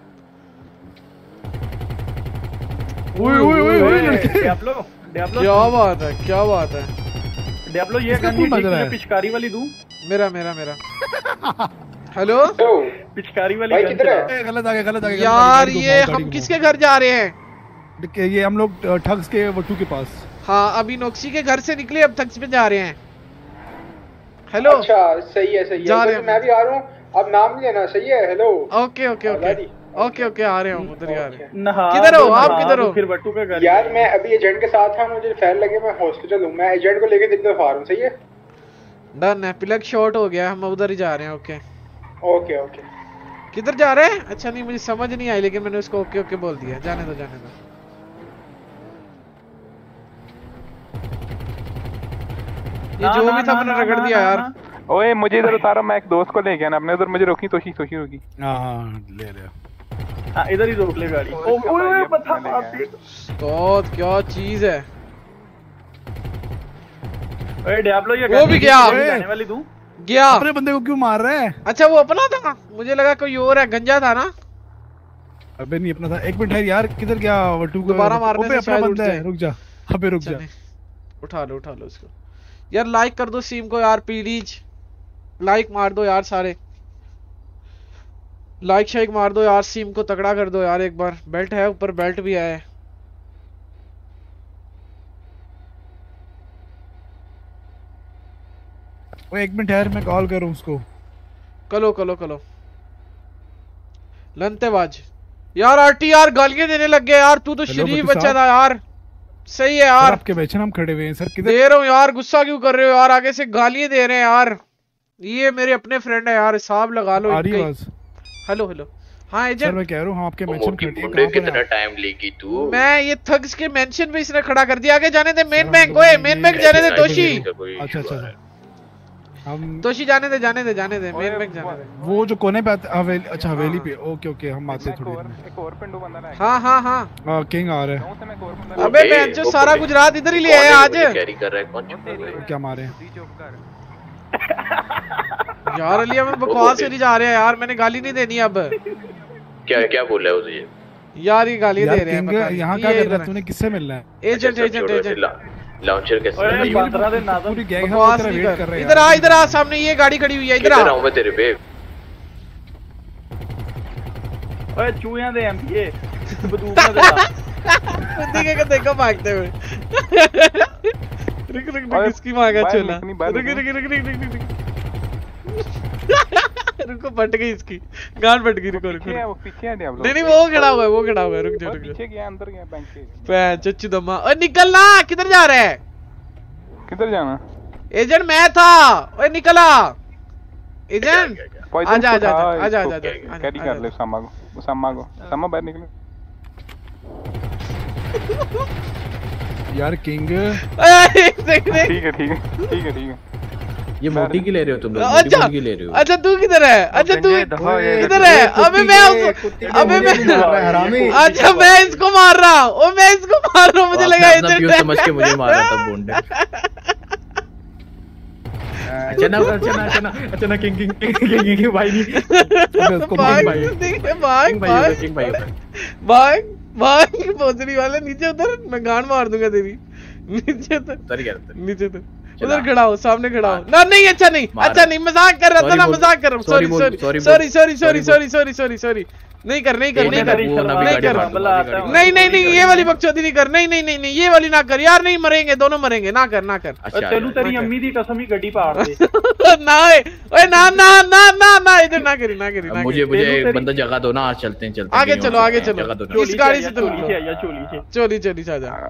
ओए ओए ओए डियाब्लो डियाब्लो क्या बात है क्या बात है? डियाब्लो ये गन पिचकारी वाली दूं? मेरा मेरा मेरा हेलो पिचकारी वाली गन किधर है? गलत आ गया गलत आ गया यार ये हम किसके घर जा रहे हैं? ये हम लोग ठग्स के वट्टू के पास। हाँ अभी नॉक्सी के घर से निकले अब ठग्स पे जा रहे हैं। हेलो अच्छा सही है सही है। मैं भी आ रहा हूँ अब नाम नहीं लेना। सही है hello okay okay okay okay okay आ रहे हो उधर ही आ रहे हैं। किधर हो आप? किधर हो? फिर बट्टू का घर। यार मैं अभी एजेंट के साथ था। मुझे फैल लगे मैं हॉस्पिटल हूँ। मैं एजेंट को लेके दिल्ली आ रहा हूँ। सही है डन है। प्लग शॉर्ट हो गया हम उधर ही जा रहे हैं। ओके ओके ओके किधर जा रहे हैं? अच्छा नहीं मुझे समझ नहीं आई लेकिन मैंने उसको ओके ओके बोल दिया। जाने दो जाने दो। ये जो भी था मैंने रगड़ दिया यार। ओए मुझे इधर उतारा। मैं एक दोस्त को ले गया ना अपने उधर। मुझे रोकी तोशी तोशी रोकी। हाँ ले ले हाँ इधर ही रोक ले गाड़ी। ओए पता तो क्या चीज है? ओए डियाब्लो ये वो भी गया जाने वाली दूं? गया। अपने बंदे को क्यों मार रहा है? अच्छा वो अपना था मुझे लगा कोई और है। गंजा था ना? अबे नहीं अपना था। एक मिनट है यार किधर गया वट्टू को? दोबारा मारने से शायद उठ जाए। रुक जा अबे रुक जा। उठा लो उठा लो इसको यार। लाइक कर दो सीम को यार प्लीज। लाइक मार दो यार सारे। लाइक शेक मार दो यार। सीम को तगड़ा कर दो यार एक बार। बेल्ट है ऊपर बेल्ट भी है। वो एक मिनट यार मैं कॉल करूं उसको। कलो कलो कलो लंतेबाज यार। आरटीआर गालियां देने लग गए यार। तू तो शरीफ बच्चा था यार। सही है यार। आपके बैठे हम खड़े हुए हैं सर। किधर दे रहा हूँ यार। गुस्सा क्यों कर रहे हो यार? आगे से गालियां दे रहे हैं यार। ये मेरे अपने फ्रेंड है यार। हिसाब लगा लो। हेलो हेलो हाँ एजेंट सर मैं कह रहा हूँ हम आपके मेंशन खड़े हैं। कहां कितना टाइम लेगी तू? मैं ये थग्स के मेंशन पे इसने खड़ा कर दिया। आगे जाने दे मेन बैंक। ओए मेन बैंक जाने दे तोशी। अच्छा अच्छा हम तोशी जाने दे जाने दे जाने दे मेन बैंक जाने दे। वो जो कोने पे हवेली। अच्छा हवेली पे। ओके ओके हम आते थोड़ी एक और पिंडो बंदा है। हाँ हाँ हाँ हां किंग आ रहा है। अबे मैं जो सारा गुजरात इधर ही ले आया आज। कैरी कर रहा है कौन? क्या मारे यार अली अहमद बकवास से नहीं जा रहे हैं यार। मैंने गाली नहीं देनी अब। क्या क्या बोल रहा है उसे? यार ये गाली दे रहे हैं। यहाँ क्या कर रहा है? तूने किससे मिलना है? एजेंट एजेंट एजेंट लॉन्चर के साथ पूरी गैंग बकवास तेरा वेट कर रहे हैं। इधर आ इधर आ। सामने ये गाड़ी खड़ी हुई है। इधर आ। इधर आऊं मैं तेरे पे। ओए चूहियां दे एमपीए बंदूक ना दे। खुद के देखो भागते हुए। रुक रुक रुक इसकी मांगा चोला। रुक रुक रुक रुक रुक रुको फट गई इसकी गांड फट गई। रुको रुको वो पीछे है डियाब्लो। नहीं नहीं वो खड़ा हुआ है वो खड़ा हुआ है। रुक जा रुक जा। पीछे गया अंदर गया बैंक के। पैन चच्चू दम्मा। ओए निकलना। किधर जा रहा है? किधर जाना? एजेंट मैं था। ओए निकला एजेंट आजा आजा आजा आजा कैरी कर ले सामा को सामा को सामा बाहर निकले यार किंग ठीक है ठीक है ठीक है ठीक है ये मोटी की ले रहे हो तुम लोग? अच्छा की ले रहे हो? अच्छा तू किधर है? अच्छा तू किधर है? अबे मैं अबे मैं अच्छा मैं इसको मार रहा हूँ। ओ मैं इसको मार रहा हूँ, मुझे लगा इधर समझ के मुझे मार रहा था बोंडे। अच्छा ना अच्छा ना अच्छा ना अच्छा ना किंग किंग किंग किंग भाई नहीं उसको भाग भाग भाग किंग भाई भाग भाग पोजरी वाले नीचे उतर, मैं गांड मार दूंगा तेरी। नीचे उतर उतर गया नीचे उतर उधर खड़ा हो, सामने खड़ा हो ना। नहीं अच्छा नहीं अच्छा नहीं, मजाक कर रहा था ना, मजाक कर रहा हूँ। Sorry sorry sorry sorry sorry sorry sorry sorry sorry नहीं कर नहीं कर नहीं कर नहीं कर नहीं नहीं नहीं ये वाली बकचोदी नहीं कर। नहीं नहीं नहीं नहीं ये वाली ना कर यार, नहीं मरेंगे दोनों मरेंगे, ना कर ना कर। चलू तेरी अम्मी दी कसम ही गड्डी पाड़ दे ना ओए ना ना ना ना ना इधर ना करी ना करी ना। मुझे मुझे एक बंदा जगह दो ना, आज चलते हैं चलते हैं आगे चलो आगे चलो। इस गाड़ी से तो चोली चोली से आजा।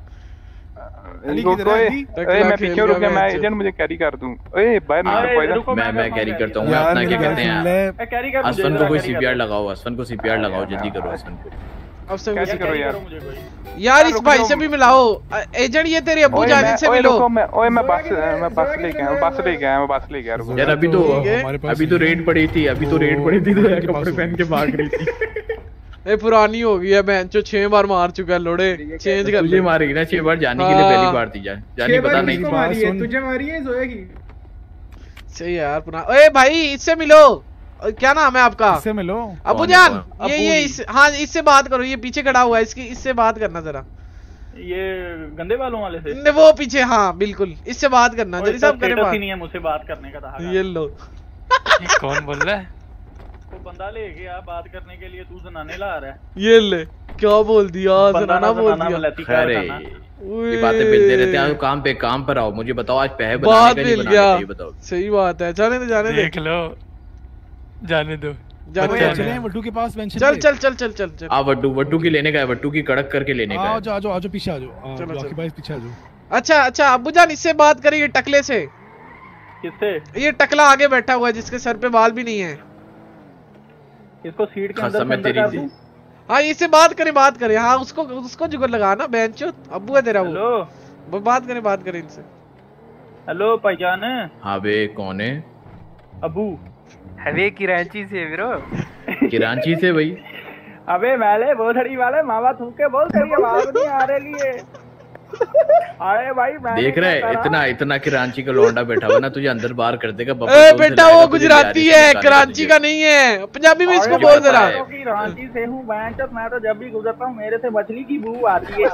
ओए मैं पीछे रुक गया, मैं एजेंट मुझे कैरी कर दूं। ओए बाहर निकल, मैं मैं कैरी करता हूं। अपना क्या कहते हैं, असफन को कोई सीपीआर लगाओ, असफन को सीपीआर लगाओ, जल्दी करो असफन को। अफसन कैसे करो यार यार इस भाई से भी मिलाओ। एजेंट ये तेरे अब्बू जान से मिलो। ओए मैं बस मैं बस लेके आया, बस लेके आया, मैं बस लेके आया। यार अभी तो अभी तो रेड पड़ी थी, अभी तो रेड पड़ी थी, तो कपड़े पहन के भाग रही थी। ए पुरानी हो गई है बहन जो छह बार मार चुका है लोड़े, चेंज कर। तुझे मारेगी ना छह बार, जाने के लिए पहली बार थी जान जानी पता नहीं मारी है तुझे, मारी है सोया की। सही यार पुराना। ओए भाई इससे मिलो, क्या नाम है आपका? इससे मिलो अबू जान। ये ये इस हाँ इससे बात करो, ये पीछे खड़ा हुआ है, इसकी इससे बात करना जरा। ये गंदे बालों वाले से ने वो पीछे, हाँ बिल्कुल इससे बात करना जल्दी साहब करे बात। नहीं है मुझसे बात करने का था। ये लो कौन बोल रहा है? वो बंदा ले गया बात करने के लिए, तू जनाने ला रहा है। ये ले क्या बोल दिया, जनाना बोल दिया। अरे ये बातें मिलते रहते हैं, काम पे काम पर आओ। मुझे बताओ आज पैसे बनाने का नहीं बनाने का बताओ। सही बात है, जाने दो जाने दो, देख लो जाने दो। चले वड्डू के पास मेंशन चल चल चल चल चल चल। आ वड्डू वड्डू की लेने का है, वड्डू की कड़क करके लेने का है। आओ जाओ जाओ जाओ पीछे आ जाओ, चलो आपके पास पीछे आ जाओ। अच्छा अच्छा अब्बू जान इससे बात करिए, टकले से। किससे? ये टकला आगे बैठा हुआ है जिसके सर पे बाल भी नहीं है। इसको सीट के अंदर अंदर कर दूं? हाँ इससे बात करें बात करें। हाँ उसको उसको जुगल लगा ना बेंचो, अब्बू है तेरा वो। हेलो बात करें बात करें इनसे। हेलो पहचान? हाँ बे कौन है? अबू। अबे किराची से ब्रो। किराची से भाई। अबे मैले बोधड़ी वाले मावा थूके बोल, तेरी आवाज नहीं आ रही है। अरे भाई देख रहे है इतना इतना कराची का लौंडा बैठा हुआ ना, तुझे अंदर बाहर कर देगा। ए बेटा वो गुजराती है, कराची का नहीं है। पंजाबी में इसको बोल जरा। कराची से हूँ मैं तो, जब भी गुजरता हूँ मेरे से मछली की बू आती है।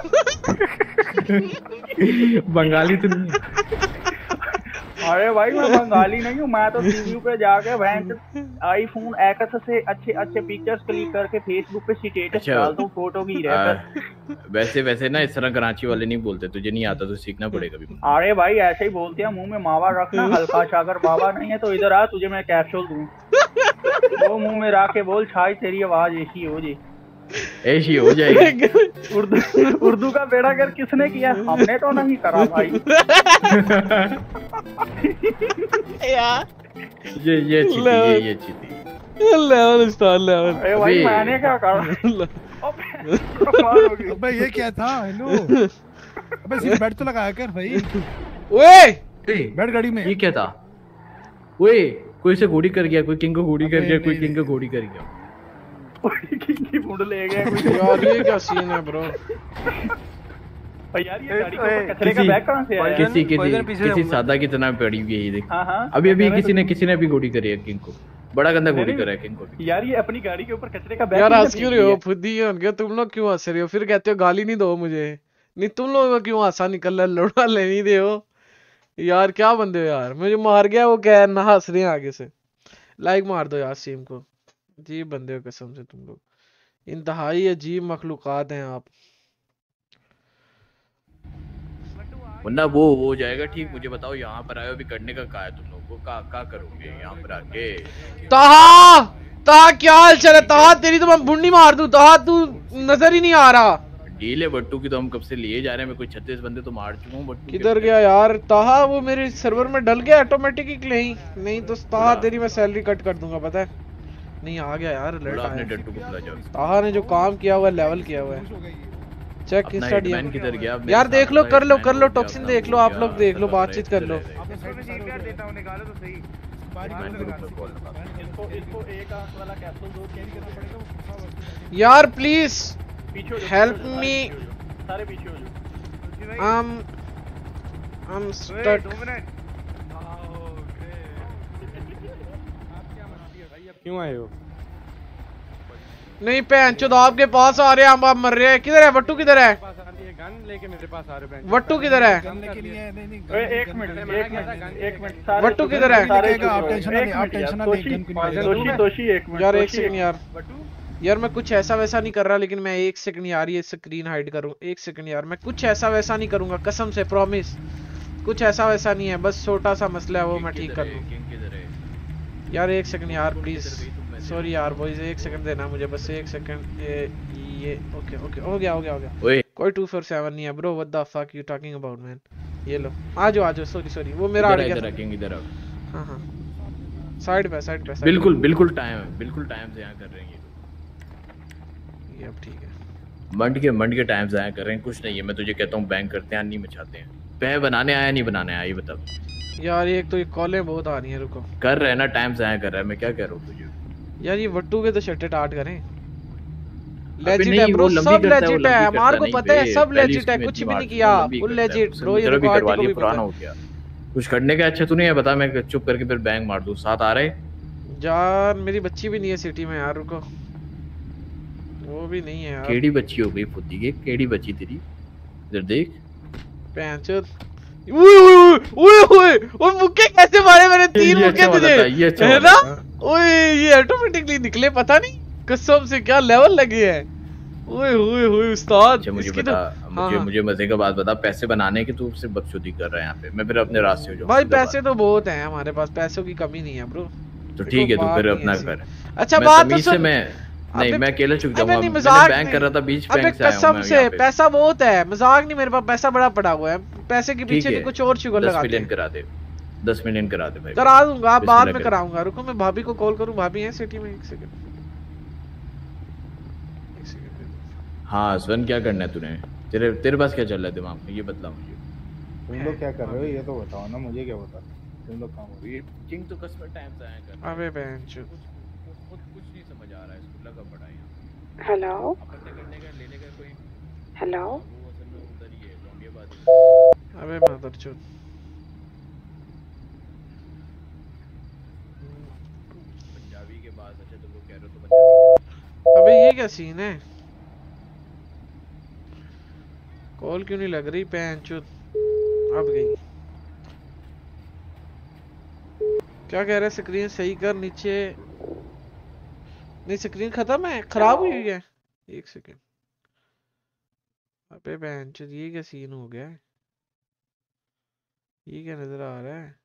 बंगाली तो नहीं? अरे भाई मैं बंगाली नहीं हूँ, मैं तो टीवी पे जाके आईफोन एक्स से अच्छे अच्छे पिक्चर्स क्लिक करके फेसबुक पे स्टेटस डालता हूँ फोटो की रहकर। वैसे वैसे ना इस तरह कराची वाले नहीं बोलते, तुझे नहीं आता तो सीखना पड़ेगा भी। अरे भाई ऐसे ही बोलते हैं, मुंह में मावा रखना हल्का सा। अगर मावा नहीं है तो इधर आ, तुझे मैं कैप्सूल दूं। वो मुंह में रख के बोल, शायद तेरी आवाज ऐसी हो जाए। ऐसी हो जाएगी। उर्दू उर्दू का बेड़ा कर किसने किया? हमने तो नहीं करा भाई। यार ये ये अच्छी थी, ये ये अच्छी थी। लेवल उस्ताद लेवल। अरे भाई मैंने क्या करा? अबे ये क्या था? हेलो अबे सीट बेल्ट तो लगाया कर भाई। ओए बैठ गाड़ी में। ये क्या था? ओए कोई से गोली कर गया, कोई किंग को गोली कर गया, कोई किंग को गोली कर गया। किंग की मुंड ले गया कोई। यार ये क्या सीन है ब्रो? यार ये गाड़ी के कचरे का बैग कहां से आया? किसी किसी किसी सादा की तरह पड़ी हुई है ये देख। अभी अभी किसी ने किसी ने भी गोली करी है किंग को, बड़ा गंदा गोली करा है किंग को। यार ये अपनी गाड़ी के ऊपर कचरे का बैग। यार हंस क्यों रहे हो? फुद्दी है तुम लोग, क्यों हंस रहे हो? फिर कहते हो गाली नहीं दो मुझे। नहीं तुम लोगों का क्यों हंसा निकल रहा है? लोड़ा ले नहीं दे हो यार, क्या बंदे हो यार। मुझे मार गया वो, कह ना हंस रहे हैं आगे से। लाइक मार दो यार सीम को। अजीब बंदे हो कसम से तुम लोग, इंतहाई अजीब मखलूकात हैं आप। वरना वो हो जाएगा ठीक। मुझे बताओ यहाँ पर आए अभी करने का क्या है तुम लोगों को? क्या क्या करोगे यहाँ पर आके? ताहा ताहा क्या हाल चल है? ताहा तेरी तो मैं बुंडी मार दूं। ताहा तू नजर ही नहीं आ रहा। डील है बट्टू की तो हम कब से लिए जा रहे हैं। मैं कोई छत्तीस बंदे तो मार चुका हूँ बट्टू। किधर गया यार ताहा? वो मेरे सर्वर में डल गया ऑटोमेटिकली। नहीं नहीं तो ताहा तेरी मैं सैलरी कट कर दूंगा पता है। नहीं आ गया यार अलर्ट। आपने डट्टू को बुला जाओ। ताहा ने जो काम किया हुआ लेवल किया हुआ है। चेक इंस्टा डीएम किधर गया यार? देख लो कर लो कर लो टॉक्सिन देख लो आप लोग देख लो बातचीत कर लो। यार please help me. um I'm stuck। क्यों आए हो? नहीं पहन चोद आपके पास आ रहे हैं हम आप मर रहे हैं। किधर है वट्टू? किधर है गन लेके मेरे पास आ रहे हैं। वट्टू किधर है? एक मिनट एक मिनट एक मिनट वट्टू किधर है? आप टेंशन नहीं आप टेंशन ना तोशी तोशी एक मिनट यार एक सेकंड यार यार मैं कुछ ऐसा वैसा नहीं कर रहा लेकिन मैं एक सेकंड यार ये स्क्रीन हाइड करूँ। एक सेकंड यार मैं कुछ ऐसा वैसा नहीं करूंगा कसम से प्रॉमिस। कुछ ऐसा वैसा नहीं है बस छोटा सा मसला है वो मैं ठीक कर लूँ। यार एक सेकंड यार प्लीज सॉरी यार बॉयज एक सेकंड देना मुझे बस एक सेकंड। ये ये ओके ओके हो गया हो गया हो गया। कोई टू फोर सेवन नहीं है bro. What the fuck you talking about man? ये लो आ जाओ आ जाओ। सॉरी सॉरी वो मेरा आ गया। इधर रखेंगे इधर आओ। हां हां साइड पे साइड पे बिल्कुल बिल्कुल टाइम बिल्कुल टाइम से यहां कर रहे हैं ये। अब ठीक है मंड के मंड के टाइम से यहां कर रहे हैं। कुछ नहीं है मैं तुझे कहता हूं बैंक करते हैं नहीं मचाते हैं। पे बनाने आया नहीं बनाने आया ये बता यार। एक तो ये कॉलें बहुत आ रही हैं रुको। कर रहे हैं ना टाइम से यहां कर रहा है। मैं क्या कह रहा हूं तुझे यार ये वट्टू के तो शट आर्ट करें। लेजिट है ब्रो सब लेजिट है हमारे को पता है सब लेजिट है कुछ भी नहीं किया फुल लेजिट ब्रो। ये भी करवा लिया पुराना हो गया कुछ करने का। अच्छा तू नहीं है बता मैं चुप करके फिर बैंक मार दूं। साथ आ रहे यार मेरी बच्ची भी नहीं है सिटी में यार रुको। वो भी नहीं है यार। केड़ी बच्ची हो गई फुद्दी के? केड़ी बच्ची तेरी? इधर देख पैंचो। ओए ओए ओए ओए ओए मुक्के कैसे मारे मैंने? तीन मुक्के तुझे है ना? ओए ये ऑटोमेटिकली निकले पता नहीं कसम से क्या लेवल लगे हैं। ओए ओए ओए उस्ताद। अच्छा मुझे बता मुझे हाँ। मुझे मजे का बात बता पैसे बनाने की तू सिर्फ बकचोदी कर रहा है यहाँ पे। मैं फिर अपने रास्ते हो जाऊँ भाई। पैसे तो बहुत हैं हमारे पास पैसों की कमी नहीं है ब्रो। तो ठीक है तू फिर अपना कर। अच्छा बात तो सुन। मैं नहीं मैं अकेले चुक जाऊंगा। मैंने बैंक कर रहा था बीच बैंक से आया हूं मैं। कसम से पैसा बहुत है मजाक नहीं। मेरे पास पैसा बड़ा पड़ा हुआ है। पैसे के पीछे भी कुछ और शुगर लगा दे। दस मिलियन करा दे दस मिलियन करा दे भाई। करा दूंगा आप बाद में कराऊंगा। रुको मैं भाभी को कॉल करूं। भाभी है सिटी में। एक सेकंड एक सेकंड। हाँ सुन क्या करना है तूने? तेरे तेरे पास क्या चल रहा है दिमाग में ये बतला मुझे। तुम लोग क्या कर रहे हो ये तो बताओ ना मुझे। क्या बता तुम लोग काम हो रही है? किंग तो कस्टमर टाइम से आया कर। अबे बेंच कुछ कुछ नहीं समझ आ रहा है स्कूल का पढ़ाई। हेलो करने का लेने का कोई हेलो उधर ही है लौंडियाबाद। अबे मादरचोद पंजाबी के बाद। अच्छा तुम लोग कह रहे हो तो पंजाबी। अबे ये क्या सीन है? कॉल क्यों नहीं लग रही पैंचोद? अब गई। क्या कह रहा है? स्क्रीन सही कर नीचे। नहीं स्क्रीन खत्म है खराब हुई है। एक सेकंड। अबे बेंचोद ये क्या सीन हो गया है? ये क्या नजर आ रहा है?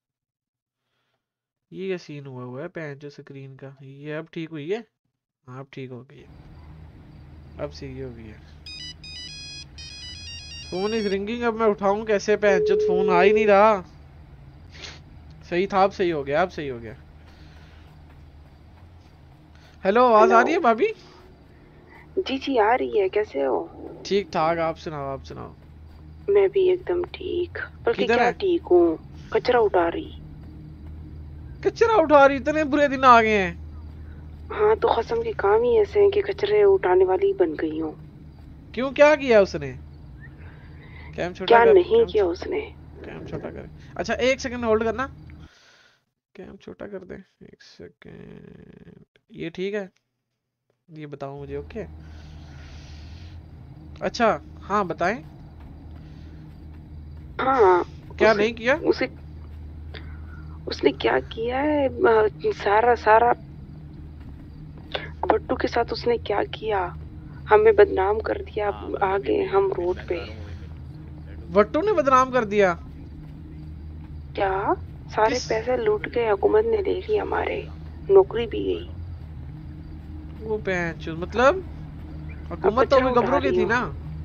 ये क्या सीन हुआ हुआ है बेंचोद स्क्रीन का? ये अब ठीक हुई है? हाँ अब ठीक हो गई है। अब सही हो गई है। Phone is ringing. अब मैं उठाऊं कैसे? बेंचोद फोन आ ही नहीं रहा। सही था अब सही हो गया। अब सही हो गया। हेलो आवाज आ रही है भाभी? जी जी आ रही है। कैसे हो? ठीक ठाक। आप सुनाओ आप सुनाओ। मैं भी एकदम ठीक। बल्कि क्या ठीक हूँ। कचरा उठा रही। कचरा उठा रही? इतने बुरे दिन आ गए हैं। हाँ तो कसम के काम ही ऐसे हैं कि कचरे उठाने वाली बन गई हूँ। क्यों क्या किया उसने? कैम छोटा क्या कर, नहीं किया उसने। कैम छोटा कर। अच्छा एक सेकंड होल्ड करना। कैम छोटा कर दे एक सेकंड। ये ठीक है? ये बताओ मुझे। ओके अच्छा हाँ बताएं। हाँ क्या उसे, नहीं किया? उसे उसने क्या किया है? सारा सारा भट्टू के साथ उसने क्या किया? हमें बदनाम कर दिया। आ गए हम रोड पे। भट्टू ने बदनाम कर दिया? क्या? सारे किस? पैसे लूट गए। हुकूमत ने ले लिया हमारे। नौकरी भी गई। वो पैंच मतलब हुकूमत तो अभी गबरू की थी ना।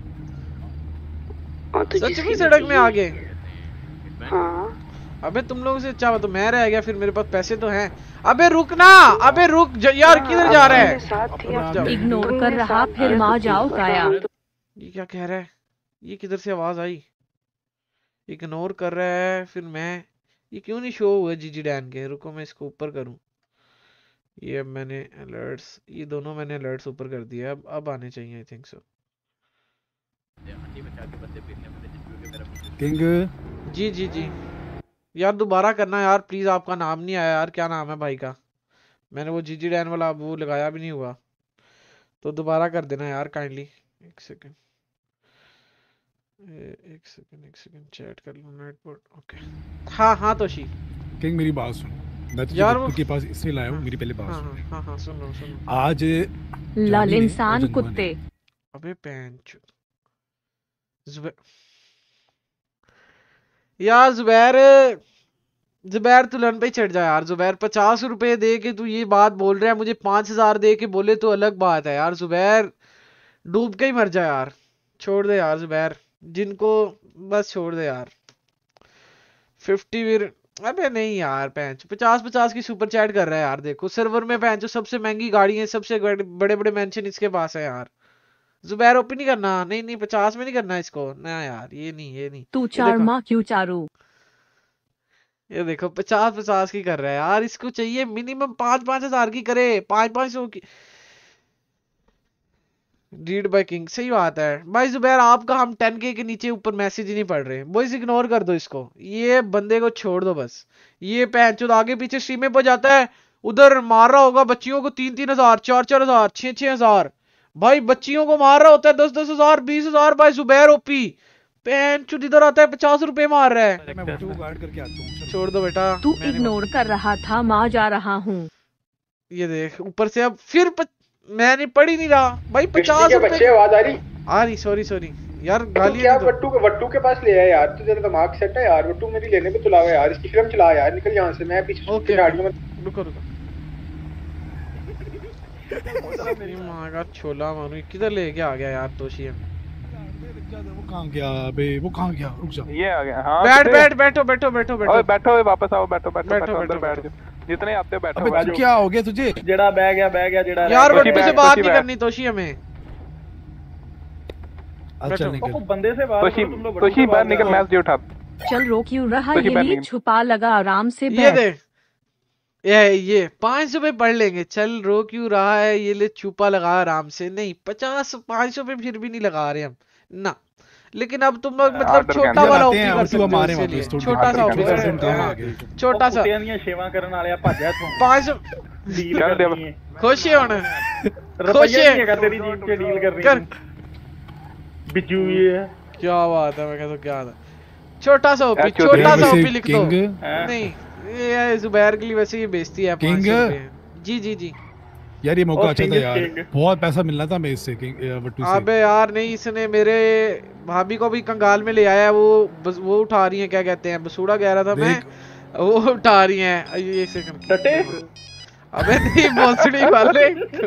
सच में सड़क में आ गए। हाँ। अबे तुम लोगों से अच्छा तो मैं रह गया, फिर मेरे पास पैसे तो हैं। अबे रुक ना, अबे रुक यार, किधर जा रहा है? इग्नोर कर रहा, फिर माँ जाओ काया। ये क्या कह रहा है? ये किधर से आवाज आई? इग्नोर कर रहा है, फिर मैं, ये क्यों नहीं शो हुआ जीजी डैन के? रुको मैं इसको ऊपर करूं। ये अब मैंने अलर्ट्स, ये दोनों मैंने अलर्ट्स ऊपर कर दिया। अब अब आने चाहिए आई थिंक सो। किंग जी जी जी यार दोबारा करना यार प्लीज। आपका नाम नहीं आया यार, क्या नाम है भाई का? मैंने वो जीजी डैन वाला वो लगाया भी नहीं हुआ, तो दोबारा कर देना यार काइंडली। एक सेकंड एक सेकंड एक सेकंड चैट कर लो नेटवर्क। ओके हाँ हाँ तोशी किंग मेरी बात सुन, मैं तुझे यार वो... वो... के पास इसलिए लाया हूँ, मेरी पहले बात हाँ सुन। हाँ हाँ हाँ सुन लो सुन लो। आज लाल इंसान कुत्ते। अबे पैंच जुबैर यार, जुबैर जुबैर तू लन पे चढ़ जा यार। जुबैर पचास रुपए दे के तू ये बात बोल रहा है, मुझे पांच हजार दे के बोले तो अलग बात है यार। जुबैर डूब के ही मर जा यार, छोड़ दे यार जुबैर, जिनको बस छोड़ दे यार। फिफ्टी वीर अबे नहीं यार, पैंच पचास पचास की सुपर चैट कर रहा है यार। देखो सर्वर में पैंच सबसे महंगी गाड़ी है, सबसे बड़े बड़े मेंशन इसके पास है यार। जुबैर ओपन नहीं करना, नहीं नहीं पचास में नहीं करना इसको ना यार, ये नहीं ये नहीं। तू चार माँ क्यों चारू? ये देखो पचास पचास की कर रहा है यार, इसको चाहिए मिनिमम पांच पांच हजार की करे, पांच पांच सौ की। रीड बाय किंग सही बात है भाई। जुबैर आपका हम टेन के के नीचे ऊपर मैसेज ही नहीं पढ़ रहे, बॉयज इग्नोर कर दो इसको, ये बंदे को छोड़ दो बस। ये पैंचो आगे पीछे स्ट्रीम पे जाता है, उधर मार रहा होगा बच्चियों को तीन तीन हजार चार चार हजार छह छह हजार भाई, बच्चियों को मार रहा होता है दस दस हजार बीस हजार भाई। जुबैर ओपी पैंचो इधर आता है पचास रुपए मार रहा है। मैं वो गार्ड करके आता हूँ, छोड़ दो बेटा। तू इग्नोर कर रहा था, माँ जा रहा हूँ। ये देख ऊपर से अब फिर प... मैंने पढ़ ही नहीं रहा भाई। पचास बच्चे आवाज आ रही आ रही सॉरी सॉरी यार गाली क्या वट्टू के वट्टू के पास ले आया यार, तू तेरा दिमाग सेट है यार। वट्टू मेरी लेने पे तुलावा यार, इसकी फिल्म चला यार, निकल यहाँ से। मैं पीछे ओके गाड़ियों में रुको रुको मेरी माँ का छोला मारू, किधर लेके आ गया यार तोशी? वो कहाँ गया बे, वो कहाँ गया? रुक जा, ये आ गया। हाँ बैठ बैठ बैठो बैठो बैठो बैठो बैठो वापस आओ, बैठो बैठो बैठो अंदर बैठ जाओ, जितने आते हो बैठो। अबे क्या हो गया तुझे? जेड़ा बह गया बह गया जेड़ा यार वट्टू से बात नहीं करनी तोशी हमें। अच्छा निकल बंदे से बात तोशी तोशी बाहर निकल, मैच जो उठा। चल रो क्यों रहा, ये छुपा लगा आराम से बैठ। ये देख ये ये पाँच सौ पे पढ़ लेंगे। चल रो क्यों रहा है, ये ले छुपा लगा आराम से। नहीं पचास पाँच सौ पे फिर भी नहीं लगा रहे हम ना, लेकिन अब तुम लोग मतलब छोटा वाला ओपी कर सकते हो, छोटा सा ओपी कर सकते हो, छोटा सा सेवा करने वाले भज पाँच सौ खुश है होना, खुश है तेरी जीत के डील करनी बिजू ये क्या बात है। मैं कहता हूँ क्या है, छोटा सा ओपी, छोटा सा ओपी लिख दो। नहीं ये जुबैर के लिए वैसे ये बेइज्जती है। किंग जी जी जी यार ये मौका अच्छा था यार, बहुत पैसा मिलना था मैं इससे वट्टू से। अबे यार नहीं, इसने मेरे भाभी को भी कंगाल में ले आया, वो वो उठा रही है, क्या कहते हैं बसूड़ा कह रहा था मैं, वो उठा रही है। ये सेकंड टटे अबे नहीं भोसड़ी वाले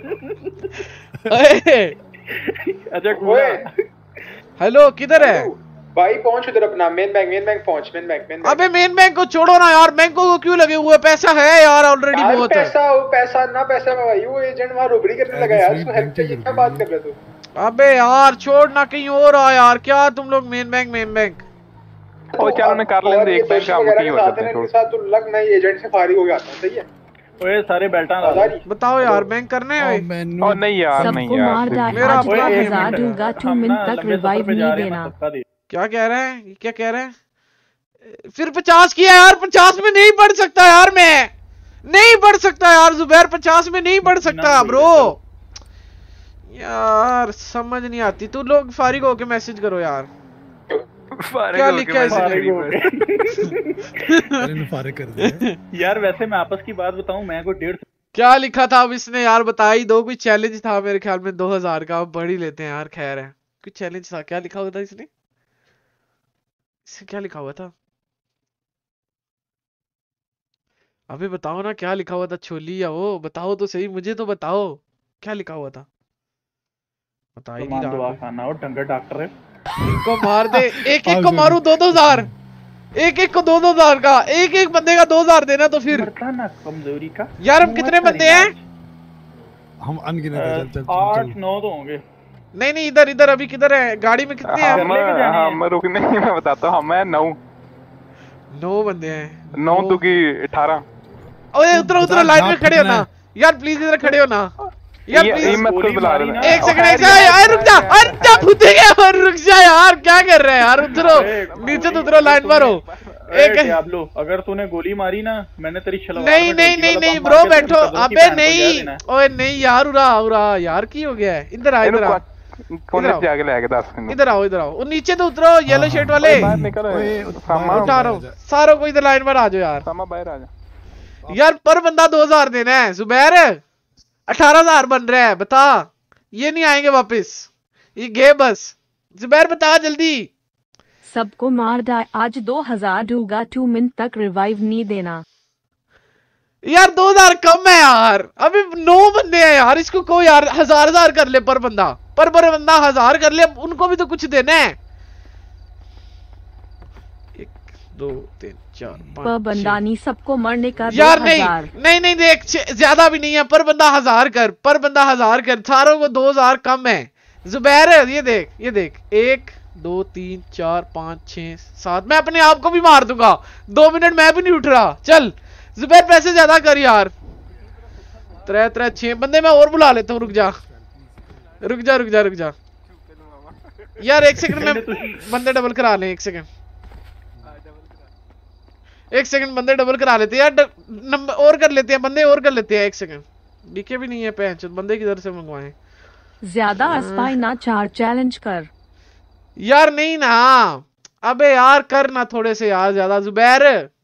अच्छा हेलो किधर है भाई? पहुंच उधर अपना मेन बैंक मेन बैंक पहुंच मेन बैंक मेन बैंक। अबे मेन बैंक को छोड़ो ना यार, बैंकों को क्यों लगे हुए? पैसा है यार ऑलरेडी बहुत है। पैसा वो पैसा ना पैसा में भाई, वो एजेंट वहां रोबरी करने लगा यार, उसको हेल्प चाहिए। क्या बात कर रहे तू? अबे यार छोड़ ना, कहीं और आ यार। क्या तुम लोग मेन बैंक मेन बैंक ओ चलो मैं कर लेंगे एक बैंक काम की हो जाता है। इनके साथ तो लग नहीं, एजेंट से फारिग हो गया था। सही है ओए सारे बेल्टा ला बताओ यार बैंक करने है। ओ नहीं यार नहीं यार, मेरा हजार दूंगा, टू मिनट तक रिवाइव नहीं देना। क्या कह रहे हैं, क्या कह रहे हैं? फिर पचास किया यार, पचास में नहीं बढ़ सकता यार, मैं नहीं बढ़ सकता यार जुबैर, पचास में नहीं बढ़ सकता ब्रो। यार समझ नहीं आती। तू लोग फारिग होके मैसेज करो यार, क्या लिखा है फारिग कर दिया यार। वैसे मैं आपस की बात बताऊं, मैं को डेढ़ क्या लिखा था अब इसने यार, बता ही दो। कोई चैलेंज था मेरे ख्याल में दो हजार का, अब बढ़ ही लेते हैं यार। खैर है कुछ चैलेंज था, क्या लिखा हुआ था इसने, इससे क्या लिखा हुआ था? अबे बताओ ना क्या लिखा हुआ था, छोली या वो बताओ तो सही, मुझे तो बताओ क्या लिखा हुआ था। बता ही नहीं रहा। दवा खाना हो डंगर डॉक्टर है। इनको मार दे, एक एक को मारू दो दो हजार, एक एक को दो दो हजार का, एक एक बंदे का दो हजार देना तो फिर ना कमजोरी का। यार हम कितने बंदे हैं? हम अनगिनत हैं। आठ नौ तो होंगे। नहीं नहीं इधर इधर अभी किधर है? गाड़ी में कितने हैं? हम रुकने ही मैं बताता हूँ, मैं नौ नौ बंदे हैं। नौ दो की अठारह। ओए उतरो उतरो लाइन में खड़े हो ना यार, प्लीज इधर खड़े हो ना यार प्लीज। मत कर बुला रहे एक सेकंड एक सेकंड रुक जा, अरे जा भूते गया, रुक जा यार, क्या कर रहे हैं यार? उतरो नीचे तो उतरो, लाइन पर हो। एक डियाब्लो, अगर तूने गोली मारी ना, मैंने तेरी छलवा नहीं नहीं नहीं नहीं ब्रो बैठो। अबे नहीं, ओए नहीं यार, उरा उरा यार की हो गया है? इधर आ इधर आ, आगे ले आके दस मिनट। इधर आओ इधर आओ, नीचे तो उतरो येलो शर्ट वाले। उठा रहा हूँ सारों को, इधर लाइन पर आ जाओ यार। बाहर आ जा यार पर बंदा दो हजार देना है। जुबैर अठारह हजार बन रहा है, बता। ये नहीं आएंगे वापस, ये गए बस। जुबैर बता जल्दी। सबको मार डाल, आज दो हजार दूंगा, टू मिनट तक रिवाइव नहीं देना। यार दो हजार कम है यार, अभी नौ बंदे हैं यार, इसको को यार हजार हजार कर ले पर बंदा, पर पर बंदा हजार कर ले, उनको भी तो कुछ देना है। एक दो तीन चार पर बंदा नहीं, सबको मरने का यार नहीं नहीं नहीं देख, ज्यादा भी नहीं है, पर बंदा हजार कर, पर बंदा हजार कर, सारों को दो हजार कम है। जुबैर ये देख ये देख, एक दो तीन चार पाँच छह सात, मैं अपने आप को भी मार दूंगा, दो मिनट मैं भी नहीं उठ रहा। चल जुबैर पैसे ज्यादा कर यार। त्रै त्रै छह बंदे मैं और बुला लेता हूँ, रुक जा रुक जा रुक जा रुक जा यार, एक सेकंड में बंदे डबल करा लें, एक सेकंड एक सेकंड बंदे डबल करा लेते हैं यार, नंबर और कर लेते हैं, बंदे और कर लेते हैं। एक सेकंड, डीके भी नहीं है पहच, बंदे किधर से मंगवाएं? ज्यादा अस्पाई ना, चार चैलेंज कर यार। नहीं ना, अबे यार कर ना थोड़े से यार, ज्यादा। जुबैर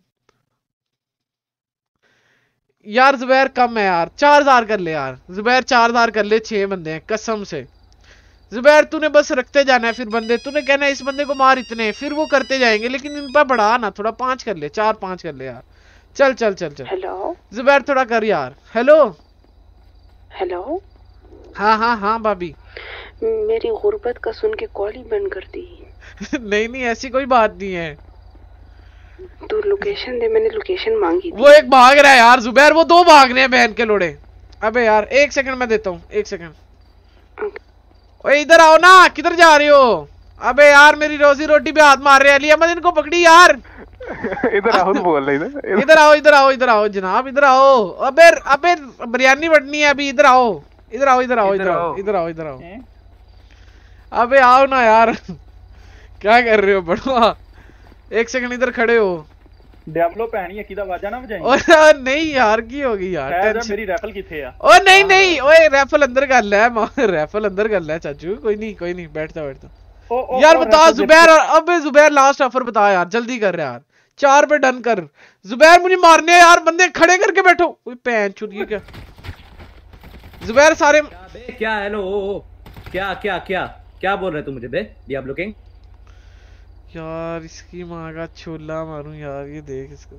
यार जुबैर कम है यार, चार हजार कर ले यार जुबैर, चार हजार कर ले, छह बंदे हैं कसम से। जुबैर तूने बस रखते जाना है, फिर बंदे तूने कहना है इस बंदे को मार इतने, फिर वो करते जाएंगे, लेकिन इन पर बढ़ा ना थोड़ा, पांच कर ले, चार पांच कर ले यार। चल चल चल चल हेलो जुबैर थोड़ा कर यार। हेलो हेलो हाँ हाँ हाँ भाभी, मेरी गुर्बत का सुन के कॉल ही बंद कर दी। नहीं नहीं ऐसी कोई बात नहीं है। तू लोकेशन दे, मैंने लोकेशन मांगी थी। वो एक भाग रहा है यार जुबैर, वो दो भाग रहे हैं बहन के लोड़े। अबे यार एक सेकंड मैं देता हूँ, एक सेकंड। ओए इधर आओ ना, किधर जा रहे हो? अबे यार मेरी रोजी रोटी पे हाथ मार रहे हैं, अली अहमद इनको पकड़ी यार। इधर आओ बोल रही है, इधर आओ इधर आओ इधर आओ जनाब, इधर आओ। अबे अबे बिरयानी बढ़नी है अभी, इधर आओ इधर आओ इधर आओ इधर आओ इधर आओ इधर आओ। अबे आओ ना यार, क्या कर रहे हो बड़वा? एक सेकंड इधर खड़े हो। डियाब्लो पैनी है किदा वाजा ना बजाई। ओए नहीं यार की होगी यार, टेंशन मेरी राइफल किथे है? ओए नहीं नहीं ओए राइफल अंदर कर ले, राइफल अंदर कर ले चाचू, कोई नहीं कोई नहीं, बैठ जा बैठ जा यार। बता जुबैर, अबे जुबैर लास्ट ऑफर बता यार, जल्दी कर यार, चार पे डन कर। जुबैर मुझे मारने यार, बंदे खड़े करके बैठो। ओए पैन चुद ये क्या जुबैर सारे क्या? हेलो क्या क्या क्या क्या बोल रहे तू मुझे बे डियाब्लो किंग? यार इसकी माँ का छोला मारूं यार, ये देख इसको।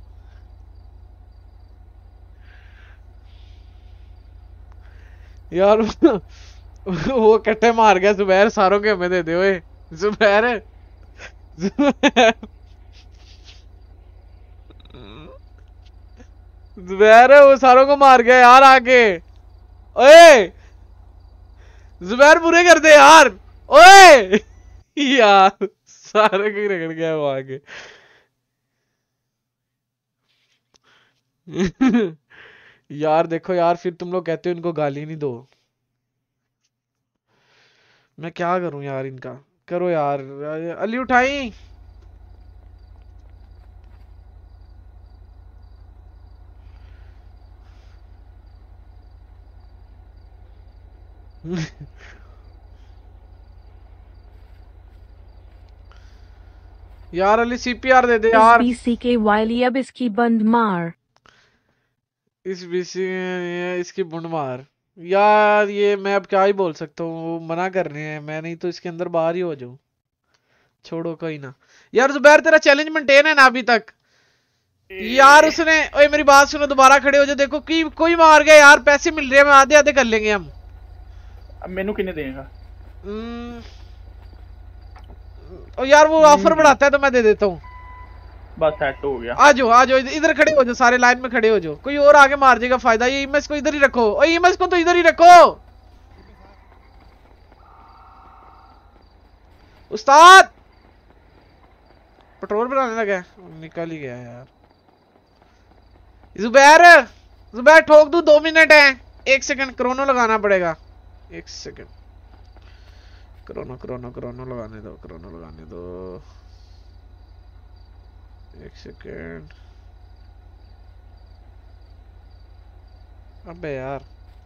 यार वो कट्टे मार गया जुबैर, सारों के हमें दे दे। ओए जुबैर जुबैर जुबैर वो सारों को मार गया यार आके। ओए जुबैर पूरे कर दे यार। ओए यार सारे को रगड़ गया वो आगे। यार देखो यार, फिर तुम लोग कहते हो इनको गाली नहीं दो, मैं क्या करूं यार इनका। करो यार अली उठाई। यार अली सीपीआर दे दे यार। इस बीसी के वाइली अब इसकी बंद मार। इस बीसी इसकी बुंड मार यार। ये मैं अब क्या ही बोल सकता हूँ, मना कर रहे हैं, मैं नहीं तो इसके अंदर बाहर ही हो जाऊं। छोड़ो कोई ना यार। जुबैर तेरा चैलेंज मेंटेन है ना अभी तक यार? उसने ओए मेरी बात सुनो, दोबारा खड़े हो जाओ। देखो कि कोई मार गया यार, पैसे मिल रहे हैं, आधे आधे कर लेंगे हम। अब मेनू किन्ने देगा? ओ यार वो ऑफर बढ़ाता है तो मैं दे देता हूँ। बस सेट हो गया। आ जाओ आ जाओ, इधर खड़े हो जाओ, सारे लाइन में खड़े हो जाओ, कोई और आगे मार जाएगा फायदा। ये इमेज को इधर ही रखो, ओ इमेज को तो इधर ही रखो। उस्ताद पेट्रोल बनाने लगा, निकल ही गया यार। जुबैर जुबैर ठोक दूं? दो मिनट है, एक सेकंड क्रोनो लगाना पड़ेगा। एक सेकंड क्रोनो क्रोनो क्रोनो लगाने दो, क्रोनो लगाने दो, एक सेकंड। अबे यार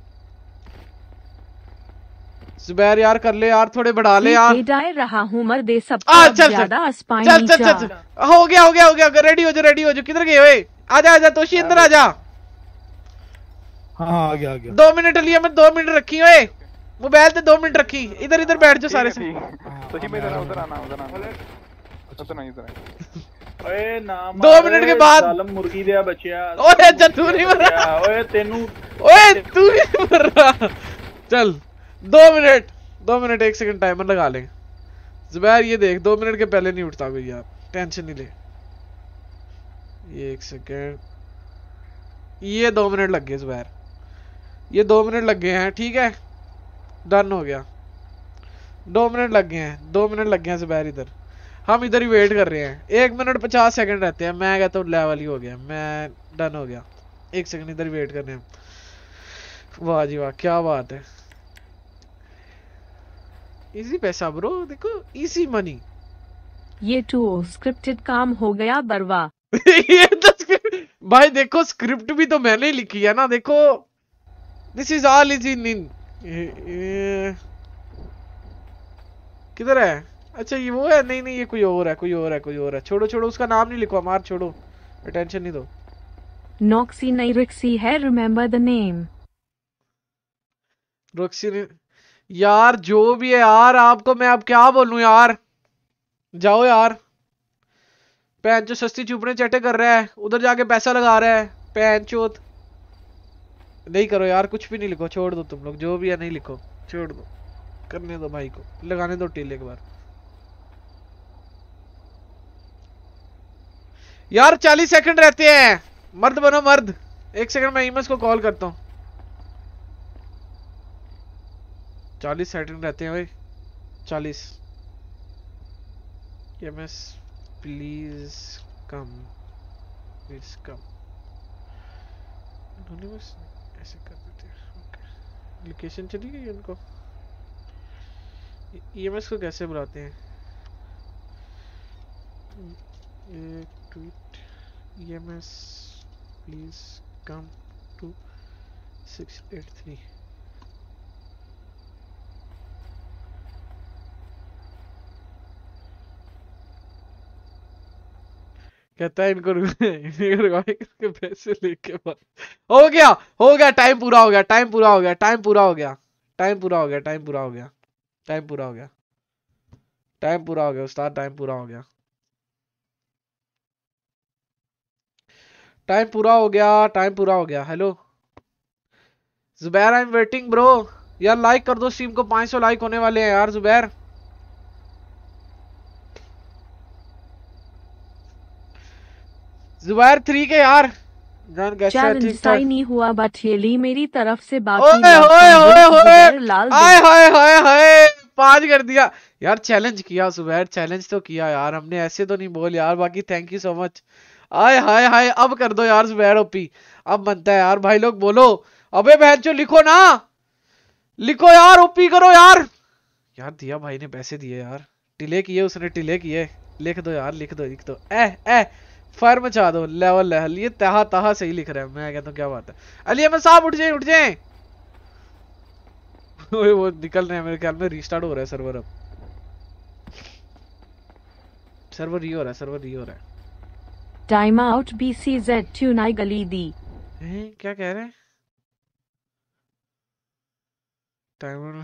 जुबैर यार कर ले यार, थोड़े बढ़ा ले यार। डाय रहा हूँ मर्दे सब चल चल ज्यादा चल स्पाइनी चल चल चल हो गया हो गया हो गया, रेडी हो जा रेडी हो जा। किधर गए हुए? आजा आजा तोशी अंदर आजा। हाँ आ गया आ गया। दो मिनट लिए मैं दो मिनट रखी हुए मोबाइल पे, दो मिनट रखी। इधर इधर बैठ जाओ सारे से। तोशी में इधर उधर आना उधर आना उधर नहीं इधर। ओए ना दो मिनट के बाद सालम मुर्गी दिया बच्चा। ओए अच्छा तू नहीं मर रहा। ओए तेनू ओए तू नहीं मर रहा। चल दो मिनट दो मिनट एक सेकंड टाइमर लगा ले। जुबैर ये देख दो मिनट के पहले नहीं उठता कोई यार, टेंशन नहीं ले। ये एक सेकंड, ये दो मिनट लग गए जुबैर, ये दो मिनट लग गए हैं। ठीक है डन हो गया। दो मिनट लग गए हैं, दो मिनट लग गए हैं जुबैर। इधर हम इधर ही वेट कर रहे हैं। एक मिनट पचास सेकंड रहते हैं। मैं कहता हूँ लेवल ही हो गया, मैं डन हो गया। एक सेकंड इधर वेट कर रहे हैं। वाह जी वाह क्या बात है। इजी पैसा ब्रो, देखो इजी मनी। ये टू स्क्रिप्टेड काम हो गया बरवा। ये तो भाई देखो स्क्रिप्ट भी तो मैंने ही लिखी है ना, देखो this is all is in in. किधर है? अच्छा ये वो है? नहीं नहीं ये कोई और है, कोई और है, कोई और है। छोड़ो छोड़ो उसका नाम नहीं लिखो, मार छोड़ो, अटेंशन नहीं दो। नॉक्सी नहीं रिक्सी है, रिमेम्बर द नेम। रॉक्सी ने यार जो भी है यार, आपको मैं अब क्या बोलूं यार। जाओ यार, पैन जो सस्ती चुपने चटे कर रहा है, उधर जाके पैसा लगा रहा है पैन चोत। नहीं करो यार, कुछ भी नहीं लिखो, छोड़ दो तुम लोग, जो भी है नहीं लिखो, छोड़ दो, करने दो भाई को, लगाने दो टीले एक बार। यार चालीस सेकंड रहते हैं, मर्द बनो मर्द। एक सेकंड मैं ईमस को कॉल करता हूँ। चालीस सेकंड रहते हैं भाई, चालीस। EMS please come, please come. उन्होंने बस ऐसे कर देते हैं। ओके लोकेशन चली गई उनको। ईएमएस को कैसे बुलाते हैं? एक tweet EMS please come two six eight three. कहता है इनको इनको पैसे लेके बाद हो गया हो गया टाइम पूरा हो गया टाइम पूरा हो गया टाइम पूरा हो गया टाइम पूरा हो गया टाइम पूरा हो गया टाइम पूरा हो गया टाइम पूरा हो गया उस्ताद टाइम पूरा हो गया टाइम पूरा हो गया टाइम पूरा हो गया। Hello Zubair I am waiting bro. यार लाइक कर दो स्ट्रीम को, पाँच सौ लाइक होने वाले हैं यार। जुबैर जुबैर थ्री के यार जान कैसे चैलेंज सही नहीं हुआ बट ये ली मेरी तरफ से बाकी ओए होए होए होए हाय हाय हाय हाय पांच कर दिया यार। चैलेंज किया जुबैर, चैलेंज तो किया यार हमने, ऐसे तो नहीं बोल यार। बाकी थैंक यू सो मच। आय हाय हाय अब कर दो यार जुबैर ओपी, अब बनता है यार। भाई लोग बोलो अबे बहन चो लिखो ना, लिखो यार ओपी करो यार। यार दिया भाई ने पैसे दिए यार, टिले किए उसने, टिले किए। लिख दो यार लिख दो लिख दो ए ए फायर मचा दो लेवल लेवल। ये तहा तहा सही लिख रहा है, मैं कहता हूँ क्या बात है। अली अहमद साहब उठ जाए उठ जाए। वो निकल रहे हैं मेरे ख्याल में, रीस्टार्ट हो रहा है सर्वर। अब सर्वर री हो रहा है सर्वर री हो रहा है। Time out B C Z ट्यूनाई गली दी। हैं क्या कह रहे हैं? टाइम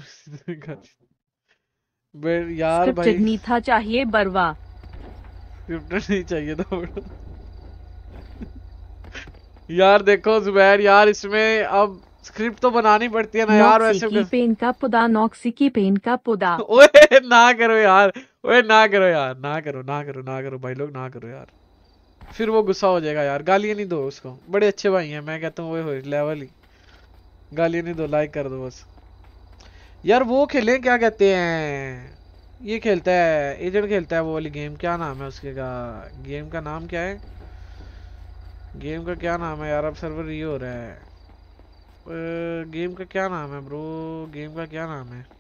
यार भाई नहीं था चाहिए बरवा, स्क्रिप्टेड नहीं चाहिए था यार। देखो जुबैर यार इसमें अब स्क्रिप्ट तो बनानी पड़ती है ना यार। वैसे की पेन का पुदा, नॉक्सी की पेन का पुदा। ओए ना करो यार, ओए ना करो यार, ना करो ना करो ना करो भाई लोग, ना करो यार, फिर वो गुस्सा हो जाएगा यार। गालियां नहीं दो उसको, बड़े अच्छे भाई हैं, मैं कहता हूँ वो हो लेवल ही। गालियां नहीं दो, लाइक कर दो बस यार। वो खेलें, क्या कहते हैं, ये खेलता है एजेंट, खेलता है वो वाली गेम, क्या नाम है उसके का, गेम का नाम क्या है, गेम का क्या नाम है यार, अब सर्वर ये हो रहा है, गेम का क्या नाम है ब्रो, गेम का क्या नाम है,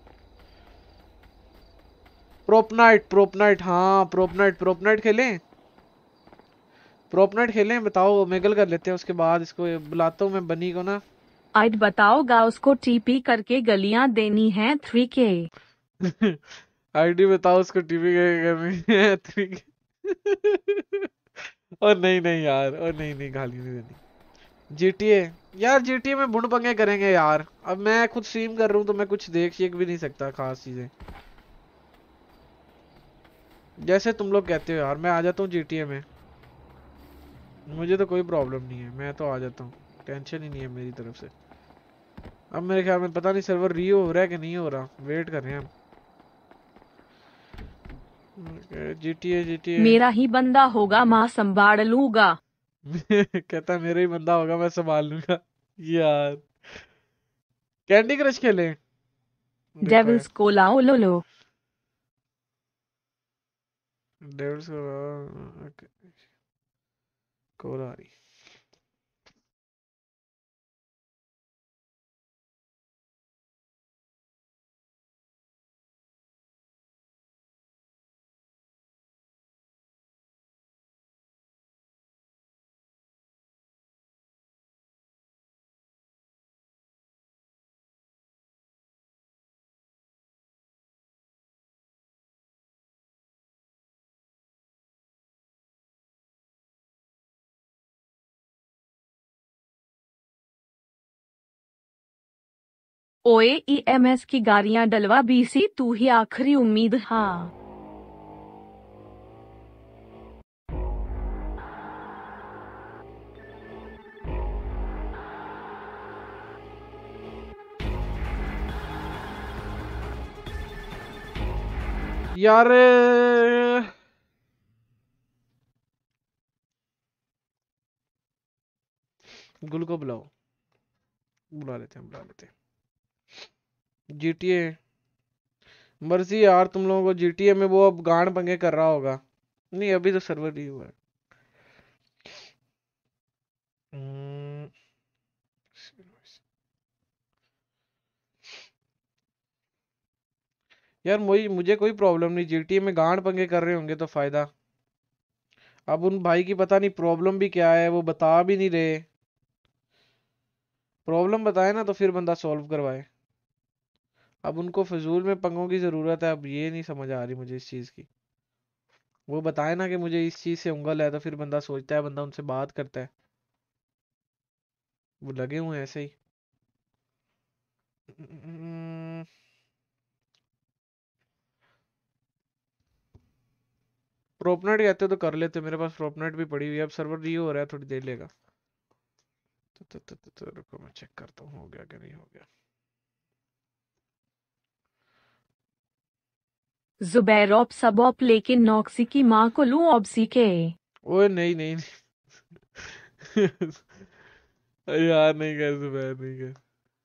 प्रोपनाइट, प्रोपनाइट, हाँ प्रोपनाइट, प्रोपनाइट खेलें, प्रोपनाइट खेलें, बताओ मेगल कर लेते हैं, उसके बाद इसको बुलाता हूँ मैं बनी को ना। आइड बताओगा उसको टीपी करके गलियां देनी है थ्री के। आईडी बताओ उसको टीपी करनी है थ्री के। और नहीं नहीं यार, और नहीं नहीं गाली नहीं देनी। जीटीए यार, जीटीए में बुढ़ पंगे करेंगे यार। अब मैं खुद स्ट्रीम कर रहा हूँ तो मैं कुछ देख शेख भी नहीं सकता खास चीजें, जैसे तुम लोग कहते हो यार। मैं आ जाता हूँ जीटीए में, मुझे तो कोई प्रॉब्लम नहीं है, मैं तो आ जाता हूँ, टेंशन ही नहीं है मेरी तरफ से। अब मेरे ख्याल में पता नहीं सर्वर रीओ हो रहा है कि नहीं हो रहा, वेट कर रहे हैं हम। जीटीए जीटीए मेरा ही बंदा होगा, माँ संभाल लूंगा। कहता मेरा ही बंदा होगा, मैं संभाल लूंगा यार। कैंडी क्रश खेले, डेविल्स को लाओ लो लो। डेविल्स को कोलारी। ओए ईएमएस की गाड़ियां डलवा बीसी, तू ही आखिरी उम्मीद। हाँ यार गुल को बुलाओ, बुला लेते हैं, बुला लेते हैं। जीटीए मर्जी यार तुम लोगों को, जीटीए में वो अब गांड पंगे कर रहा होगा। नहीं अभी तो सर्वर नहीं हुआ है। यार मुझे मुझे कोई प्रॉब्लम नहीं, जीटीए में गांड पंगे कर रहे होंगे तो फायदा। अब उन भाई की पता नहीं प्रॉब्लम भी क्या है, वो बता भी नहीं रहे। प्रॉब्लम बताए ना तो फिर बंदा सॉल्व करवाए। अब उनको फजूल में पंगों की जरूरत है, अब ये नहीं समझ आ रही मुझे इस चीज की। वो बताए ना कि मुझे इस चीज से उंगल है, तो फिर बंदा सोचता है, बंदा उनसे बात करता है। वो लगे हुए हैं ऐसे ही। प्रोपनेट कहते तो कर लेते, मेरे पास प्रोपनेट भी पड़ी हुई है। अब सर्वर री हो रहा है, थोड़ी देर लेगा। तो, तो, तो, तो, तो रुको मैं चेक करता हूँ हो गया कि नहीं हो गया। जुबैर ऑप सब ऑप, लेकिन नॉक्सी की माँ को लूं ऑब्सी के। ओए नहीं नहीं, नहीं। यार नहीं कर जुबैर, नहीं कर।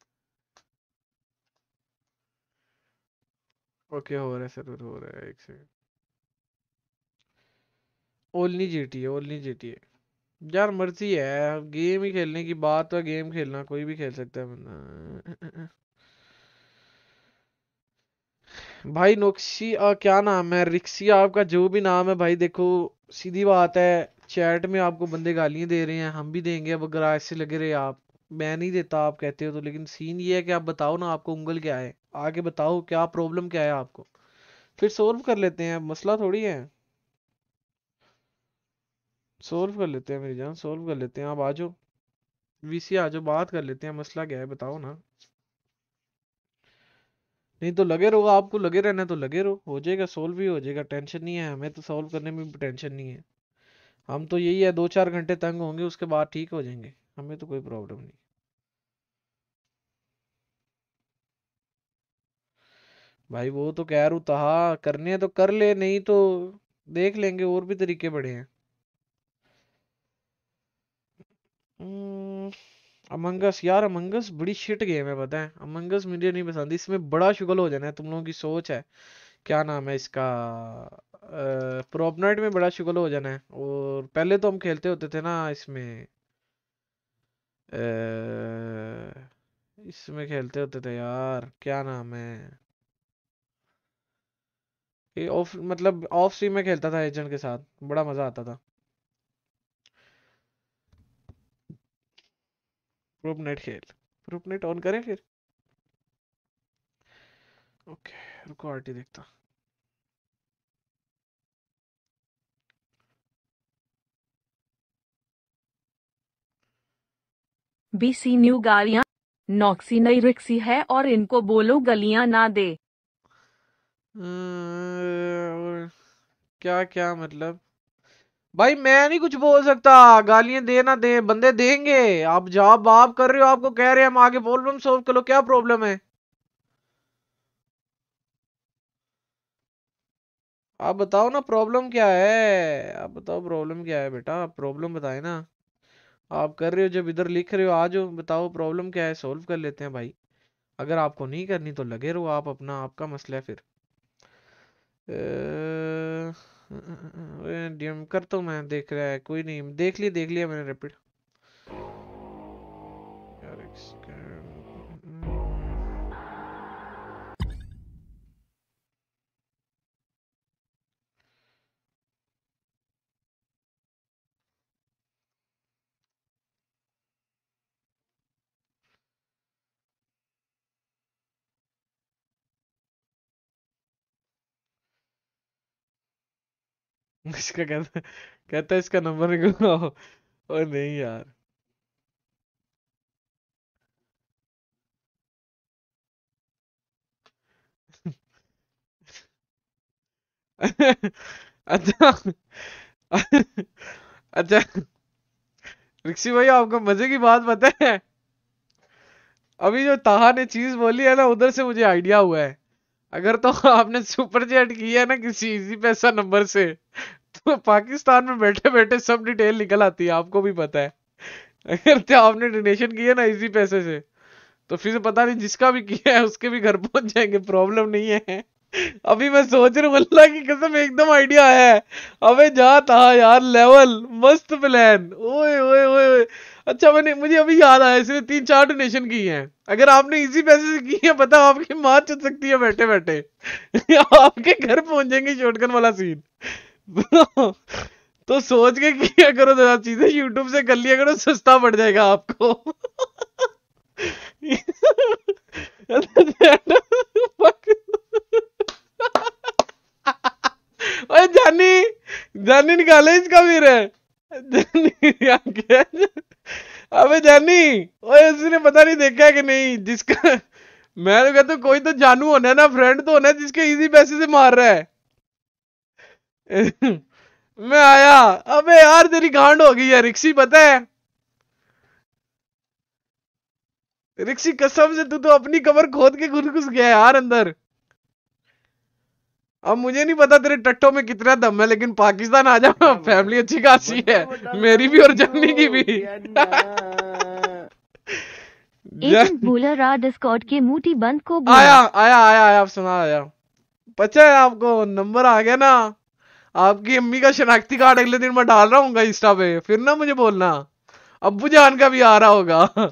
ओके हो रहा है सर्वर, हो रहा है, एक सेकंड। ओनली जीटी है, ओनली जीटी है यार। मर्जी है, गेम ही खेलने की बात है, गेम खेलना कोई भी खेल सकता है बंदा। भाई नोक्सी आ, क्या नाम है, रिक्सी आपका जो भी नाम है भाई, देखो सीधी बात है, चैट में आपको बंदे गालियां दे रहे हैं, हम भी देंगे। अब अगर ऐसे लगे रहे आप, मैं नहीं देता आप कहते हो तो, लेकिन सीन ये है कि आप बताओ ना आपको उंगल क्या है, आगे बताओ क्या प्रॉब्लम क्या है आपको, फिर सोल्व कर लेते हैं। मसला थोड़ी है, सोल्व कर लेते हैं मेरी जान, सोल्व कर लेते हैं। आप आ जाओ वीसी, आ जाओ, बात कर लेते हैं। मसला क्या है बताओ ना। नहीं तो लगे रहो, आपको लगे रहना तो लगे रहो, हो जाएगा, सोल्व भी हो जाएगा, टेंशन नहीं है हमें तो, सॉल्व करने में भी टेंशन नहीं है। हम तो यही है, दो चार घंटे तंग होंगे, उसके बाद ठीक हो जाएंगे, हमें तो कोई प्रॉब्लम नहीं। भाई वो तो कह रू तहा करने हैं तो कर ले, नहीं तो देख लेंगे, और भी तरीके बड़े हैं। अमंगस यार, अमंगस बड़ी शिट गेम है पता है। अमंगस मुझे नहीं पसंद, इसमें बड़ा शुगल हो जाना है। तुम लोगों की सोच है, क्या नाम है इसका, प्रोपनाइट में बड़ा शुगल हो जाना है। और पहले तो हम खेलते होते थे ना इसमें, अ, इसमें खेलते होते थे यार, क्या नाम है, ये ऑफ मतलब ऑफ स्ट्रीम में खेलता था एजेंट के साथ, बड़ा मजा आता था। प्रोपनाइट खेल, प्रोपनाइट ऑन करें फिर। ओके रुको आरटी देखता। बीसी न्यू गाड़ियां नॉक्सी नई रिक्सी है और इनको बोलो गलियां ना दे। अम्म, क्या क्या मतलब भाई, मैं नहीं कुछ बोल सकता। गालियां दे ना दे, बंदे देंगे। आप जॉब आप कर रहे हो, आपको कह रहे हैं हम आगे प्रॉब्लम सॉल्व कर लो, क्या प्रॉब्लम है? आप बताओ ना प्रॉब्लम क्या है, आप बताओ प्रॉब्लम क्या है बेटा, आप प्रॉब्लम बताए ना। आप कर रहे हो जब इधर लिख रहे हो, आ जाओ बताओ प्रॉब्लम क्या है, सॉल्व कर लेते हैं भाई। अगर आपको नहीं करनी तो लगे रहो आप अपना, आपका मसला है फिर। डीएम कर तो मैं देख रहा है, कोई नहीं, देख लिया देख लिया मैंने रैपिड। यार इसका कहता कहता है इसका नंबर निकलवाओ। और नहीं यार अच्छा अच्छा रिक्सी भाई, आपको मजे की बात पता है, अभी जो ताहा ने चीज बोली है ना, उधर से मुझे आइडिया हुआ है। अगर तो आपने सुपर चैट किया है ना किसी इजी पैसा नंबर से, तो पाकिस्तान में बैठे बैठे सब डिटेल निकल आती है, आपको भी पता है। अगर तो आपने डोनेशन किया ना इजी पैसे से, तो फिर पता नहीं जिसका भी किया है उसके भी घर पहुंच जाएंगे, प्रॉब्लम नहीं है। अभी मैं सोच रहा हूँ, अल्लाह की कसम एकदम आइडिया आया है। अबे जा था यार, लेवल मस्त प्लान, ओए ओए ओए। अच्छा मैंने मुझे अभी याद आया, इसने तीन चार डोनेशन की हैं। अगर आपने इसी पैसे से की है, पता आपकी माँ चुन सकती है बैठे बैठे। आपके घर पहुंच जाएंगे, शॉटगन वाला सीन। तो सोच के किया करो जरा चीजें, यूट्यूब से कर लिया करो, सस्ता पड़ जाएगा आपको। ओए जानी जानी निकाले इसका फिर जानी क्या? अबे जानी, ओए उसने पता नहीं देखा है कि नहीं, जिसका मैं तो कहता हूँ कोई तो जानू होना है ना, फ्रेंड तो होना है जिसके इजी पैसे से मार रहा है। मैं आया, अबे यार तेरी गांड हो गई है रिक्सी, पता है रिक्सी कसम से, तू तो अपनी कमर खोद के घुस घुस गया यार अंदर। अब मुझे नहीं पता तेरे टट्टों में कितना दम है, लेकिन पाकिस्तान आ जा, फैमिली अच्छी खासी है, मेरी भी और जन्नी की भी। एजेंट बोला रा डिस्कॉर्ड के मूटी बंद को बोला। आया आया आया आया, आप सुना आया, पता है आपको नंबर आ गया ना, आपकी अम्मी का शनाख्ती कार्ड अगले दिन मैं डाल रहा हूँ इंस्टा पे, फिर ना मुझे बोलना। अब्बू जान का भी आ रहा होगा।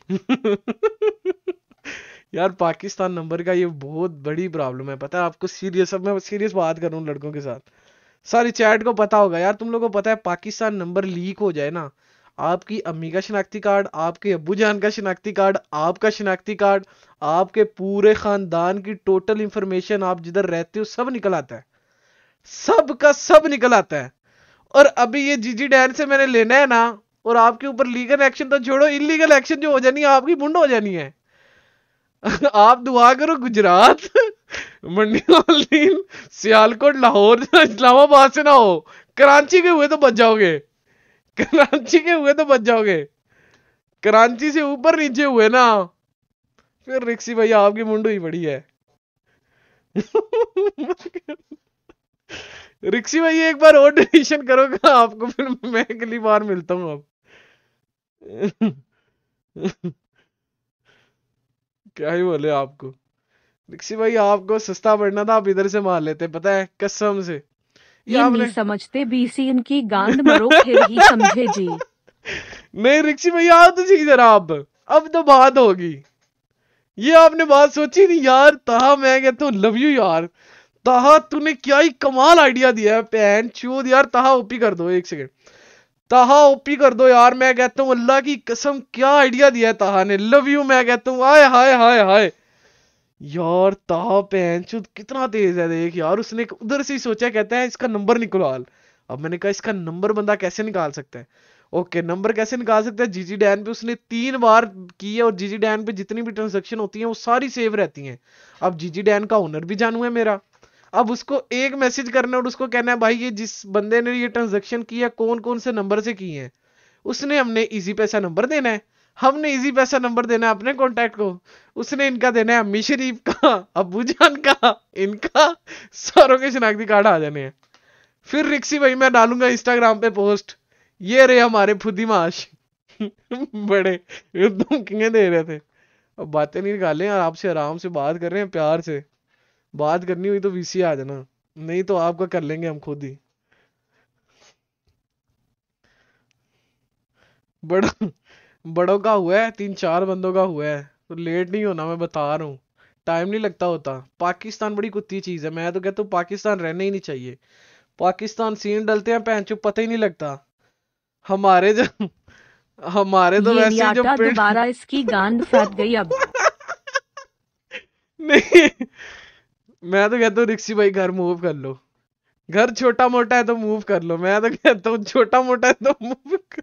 यार पाकिस्तान नंबर का ये बहुत बड़ी प्रॉब्लम है, पता है आपको, सीरियस, अब मैं सीरियस बात कर रहा हूँ लड़कों के साथ, सारी चैट को पता होगा यार, तुम लोगों को पता है पाकिस्तान नंबर लीक हो जाए ना, आपकी अम्मी का शनाख्ती कार्ड, आपके अब्बू जान का शनाख्ती कार्ड, आपका शनाख्ती कार्ड, आपके पूरे खानदान की टोटल इंफॉर्मेशन, आप जिधर रहते हो सब निकल आता है, सब का सब निकल आता है। और अभी ये जीजी डैन से मैंने लेना है ना, और आपके ऊपर लीगल एक्शन तो छोड़ो, इलीगल एक्शन जो हो जानी है आपकी मुंड हो जानी है। आप दुआ करो गुजरात, मंडी, सियालकोट, लाहौर, इस्लामाबाद से ना हो, कराची के हुए तो बच जाओगे, कराची के हुए तो बच जाओगे, कराची से ऊपर नीचे हुए ना, फिर रिक्सी भैया आपकी मुंड हुई पड़ी है। रिक्सी भाई एक बार और डोनेशन करोगा आपको फिर मैं अगली बार मिलता हूँ अब। क्या ही बोले आपको रिक्सी भाई, आपको सस्ता पड़ना था आप इधर से मार लेते, पता है कसम से। ये आपने... नहीं समझते बीसी इनकी गांड मरो फिर ही समझे जी। नहीं रिक्सी भैया आओ तो सही जरा, अब अब तो बात होगी। ये आपने बात सोची नहीं यार। ताहा मैं कहता हूँ लव यू यार। ताहा तूने क्या ही कमाल आइडिया दिया है पैन चूद यार। ताहा ओपी कर दो, एक सेकंड ताहा ओपी कर दो यार। मैं कहता हूँ अल्लाह की कसम क्या आइडिया दिया है ताहा ने। लव यू मैं कहता हूँ। हाय हाय हाय हाय यार ताहा पैन चूद कितना तेज है देख यार। उसने उधर से ही सोचा, कहता है इसका नंबर निकाल। अब मैंने कहा इसका नंबर बंदा कैसे निकाल सकता है। ओके नंबर कैसे निकाल सकता है। जीजी डैन पे उसने तीन बार की है और जीजी डैन पे जितनी भी ट्रांजैक्शन होती हैं वो सारी सेव रहती हैं। अब जीजी डैन का ओनर भी जानू है मेरा। अब उसको एक मैसेज करना है और उसको कहना है भाई ये जिस बंदे ने ये ट्रांजैक्शन की है कौन कौन से नंबर से की है। उसने हमने इजी पैसा नंबर देना है, हमने इजी पैसा नंबर देना है अपने कॉन्टैक्ट को, उसने इनका देना है अम्मी शरीफ का, अबू जान का, इनका सारों के शनाख्ती कार्ड आ जाने हैं। फिर रिक्सी भाई मैं डालूंगा इंस्टाग्राम पे पोस्ट, ये रहे हमारे फुदीमाश बड़े धमकियां दे रहे थे। अब बातें नहीं निकाले यार, आपसे आराम से बात कर रहे हैं, प्यार से बात करनी हुई तो वीसी आ जाना, नहीं तो आपका कर लेंगे हम खुद ही। बड़ा बड़ों का हुआ है, तीन चार बंदों का हुआ है, तो लेट नहीं होना, मैं बता रहा हूँ टाइम नहीं लगता होता। पाकिस्तान बड़ी कुत्ती चीज है, मैं तो कहता हूँ पाकिस्तान रहने ही नहीं चाहिए। पाकिस्तान सीन डलते हैं पैंचो पता ही नहीं लगता। हमारे जो हमारे तो वैसे ही जो दोबारा इसकी गांड फट गई अब। नहीं मैं तो कहता हूँ रिक्सी भाई घर मूव कर लो, घर छोटा मोटा है तो मूव कर लो। मैं तो कहता हूँ छोटा मोटा है तो मूव कर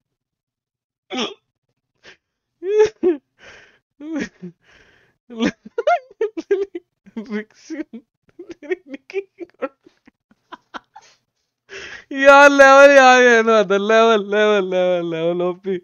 यार लेवल यार ये ना था level level level level OP.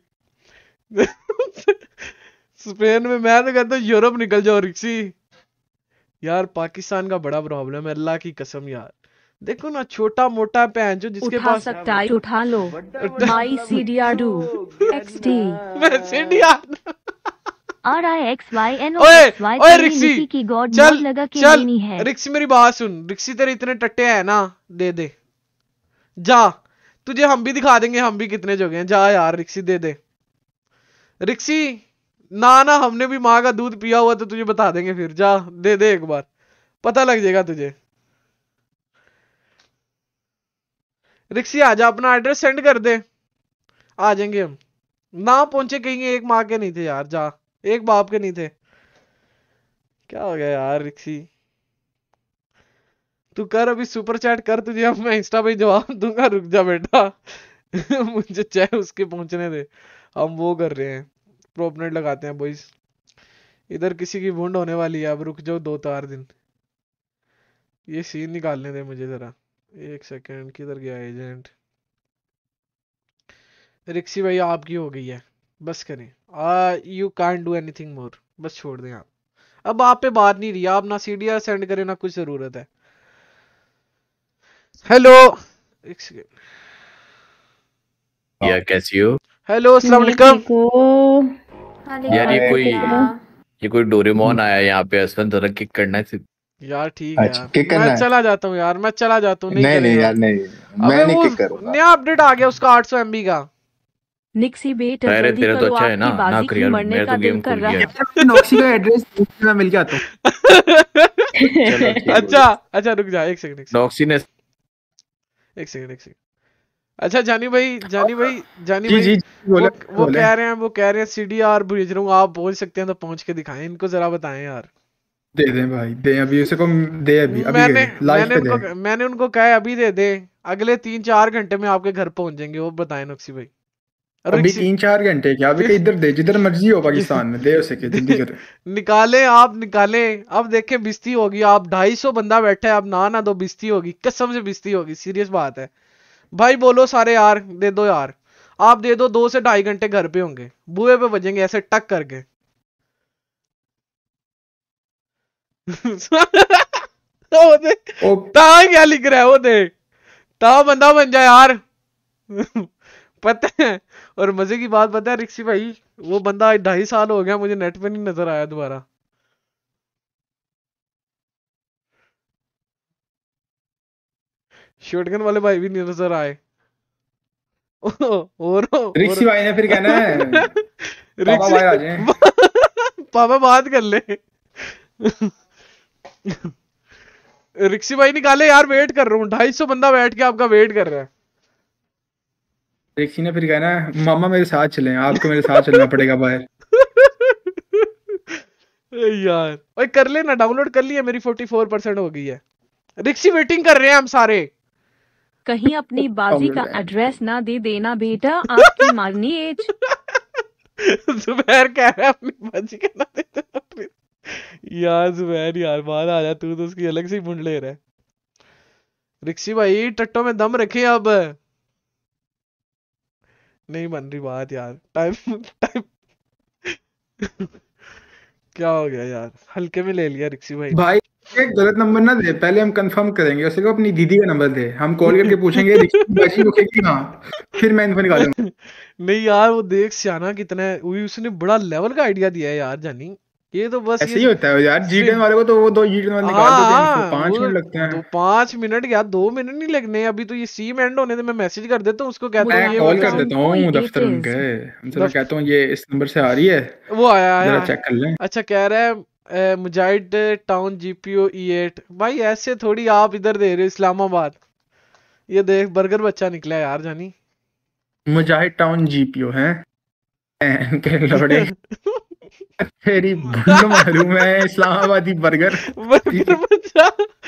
Spain में मैं तो कहता हूँ यूरोप निकल जाओ रिक्सी। यार पाकिस्तान का बड़ा प्रॉब्लम है अल्लाह की कसम यार। देखो ना छोटा मोटा पैन जो जिसके उठा पास सकता है उठा लो। My C D R do X D मैं C D R R I X Y N O ओए एक्स वाई ओए रिक्सी की गॉड चल लगा के चल नहीं है। रिक्सी मेरी बात सुन, रिक्सी तेरे इतने टट्टे हैं ना, दे दे जा, तुझे हम भी दिखा देंगे हम भी कितने जोगे हैं। जा यार रिक्सी दे दे। रिक्सी ना ना हमने भी माँ का दूध पिया हुआ तो तुझे बता देंगे फिर। जा दे दे एक बार पता लग जाएगा तुझे। रिक्सी आजा अपना एड्रेस सेंड कर दे, आ जाएंगे हम। ना पहुंचे कहीं एक माँ के नहीं थे यार, जा एक बाप के नहीं थे। क्या हो गया यार रिक्सी, तू कर अभी सुपर चैट कर, तुझे अब मैं इंस्टा पे जवाब दूंगा। रुक जा बेटा मुझे चाहे उसके पहुंचने दे, हम वो कर रहे हैं प्रोपनेट लगाते हैं बॉयज। इधर किसी की वुंड होने वाली है, अब रुक जाओ दो चार दिन। ये सीन निकालने दे मुझे जरा, एक सेकंड किधर गया एजेंट। रिक्सी भाई आपकी हो गई है, बस करें। Ah you can't do anything more, बस छोड़ दें आप। अब आप पे बात नहीं रही, आप ना सीडीआर सेंड करें ना कुछ जरूरत है। हेलो एक सेकंड यार कैसी हो। हेलो अस्सलाम वालेकुम। यार ये कोई ये कोई डोरेमोन आया यहाँ पे, असलन जरा किक करना है यार। ठीक है यार मैं चला जाता हूँ यार, मैं चला जाता हूँ। नहीं नहीं नहीं यार नहीं, मैं नहीं किक करूंगा। नया अपडेट आ गया उसका आठ सौ एमबी का। निक्सी बेटा अरे तेरा तो अच्छा है ना, ना कर यार मेरा तो गेम खुल गया। नॉक्सी का एड्रेस मैं मिल गया तो अच्छा अच्छा रुक जा एक सेकंड। नॉक्सी ने एक सेकंड एक सेकंड अच्छा जानी भाई जानी भाई जानी जी, भाई जी, बोले, वो, वो बोले। कह रहे हैं वो कह रहे हैं सीडीआर भेज रहा हूँ, आप पहुंच सकते हैं तो पहुंच के दिखाएं इनको, जरा बताएं यार। दे दें भाई, दे अभी उसे को दे अभी अभी मैंने लाइव मैंने पे उनको दे। मैंने उनको कहा है अभी दे दे, अगले तीन चार घंटे में आपके घर पहुंच जाएंगे। वो बताएं नक्सी भाई। अभी तीन चार घंटे क्या, अभी इधर दे जिधर मर्जी हो पाकिस्तान में, दे उसे के जल्दी कर। निकाले आप निकाले। अब देखे बिस्ती होगी, आप ढाई सौ बंदा बैठा है, अब ना ना दो बिस्ती होगी, कसम से बिस्ती होगी, सीरियस बात है भाई। बोलो सारे यार दे दो यार, आप दे दो, दो से ढाई घंटे घर पे होंगे, बुए पे बजेंगे ऐसे टक करके वो दे ता क्या लिख रहा है वो दे ता बंदा बन जाए यार। पता है और मजे की बात पता है रिक्सी भाई, वो बंदा ढाई साल हो गया मुझे नेट पे नहीं नजर आया दोबारा। शॉटगन वाले भाई भी नहीं नजर आए। और रिक्सी भाई ने फिर कहना है पापा भाई आ जाएं। पापा बात कर ले। रिक्सी भाई निकाले यार, वेट कर रहा हूँ, ढाई सौ बंदा बैठ के आपका वेट कर रहा है। रिक्सी ने फिर कहना है मामा मेरे साथ चलें, आपको मेरे साथ चलना पड़ेगा बाहर। यार ओए कर लेना, डाउनलोड कर लिया, मेरी चौवालीस परसेंट हो गई है। रिक्सी वेटिंग कर रहे हैं हम सारे। कहीं अपनी बाजी का एड्रेस ना दे देना बेटा, आपकी मारनी एज। जुबैर कह रहा है अपनी बाजी का ना दे देना। यार जुबैर यार बाहर आ जा, तू तो उसकी अलग से ही मुंड ले रहा है। रिक्सी भाई टट्टों में दम रखे अब, नहीं बन रही बात यार। टाइम टाइम क्या हो गया यार, हल्के में ले लिया रिक्सी भाई। भाई एक गलत नंबर ना दे, पहले हम कंफर्म करेंगे, उसको अपनी दीदी का नंबर दे, हम कॉल करके पूछेंगे रिक्सी रुकेगी हाँ, फिर मैं इन्फो निकालूंगा। नहीं यार वो देख सियाना कितना है, उसने बड़ा लेवल का आइडिया दिया है यार जानी। ये तो बस ऐसे ही होता है यार, जी टेन वाले को तो वो दो जी टेन वाले निकाल देते हैं, पांच मिनट लगते हैं। तो पांच मिनट या दो मिनट नहीं लगने, अभी तो ये सीम एंड होने थे, मैं मैसेज कर देता हूँ उसको, कहता हूँ मैं कॉल कर देता हूँ दफ्तर उनके, उनसे कहता हूँ ये इस नंबर से आ रही है, वो आया आया जरा चेक कर लें। अच्छा कह रहा है Mujahid town GPO E eight. भाई ऐसे थोड़ी आप इधर दे रहे हो इस्लामाबाद, ये देख बर्गर बच्चा निकला यार जानी। मुजाहिद टाउन जीपीओ है के लड़े तेरी भूल मालूम है, इस्लामाबादी बर्गर बर्गर बच्चा।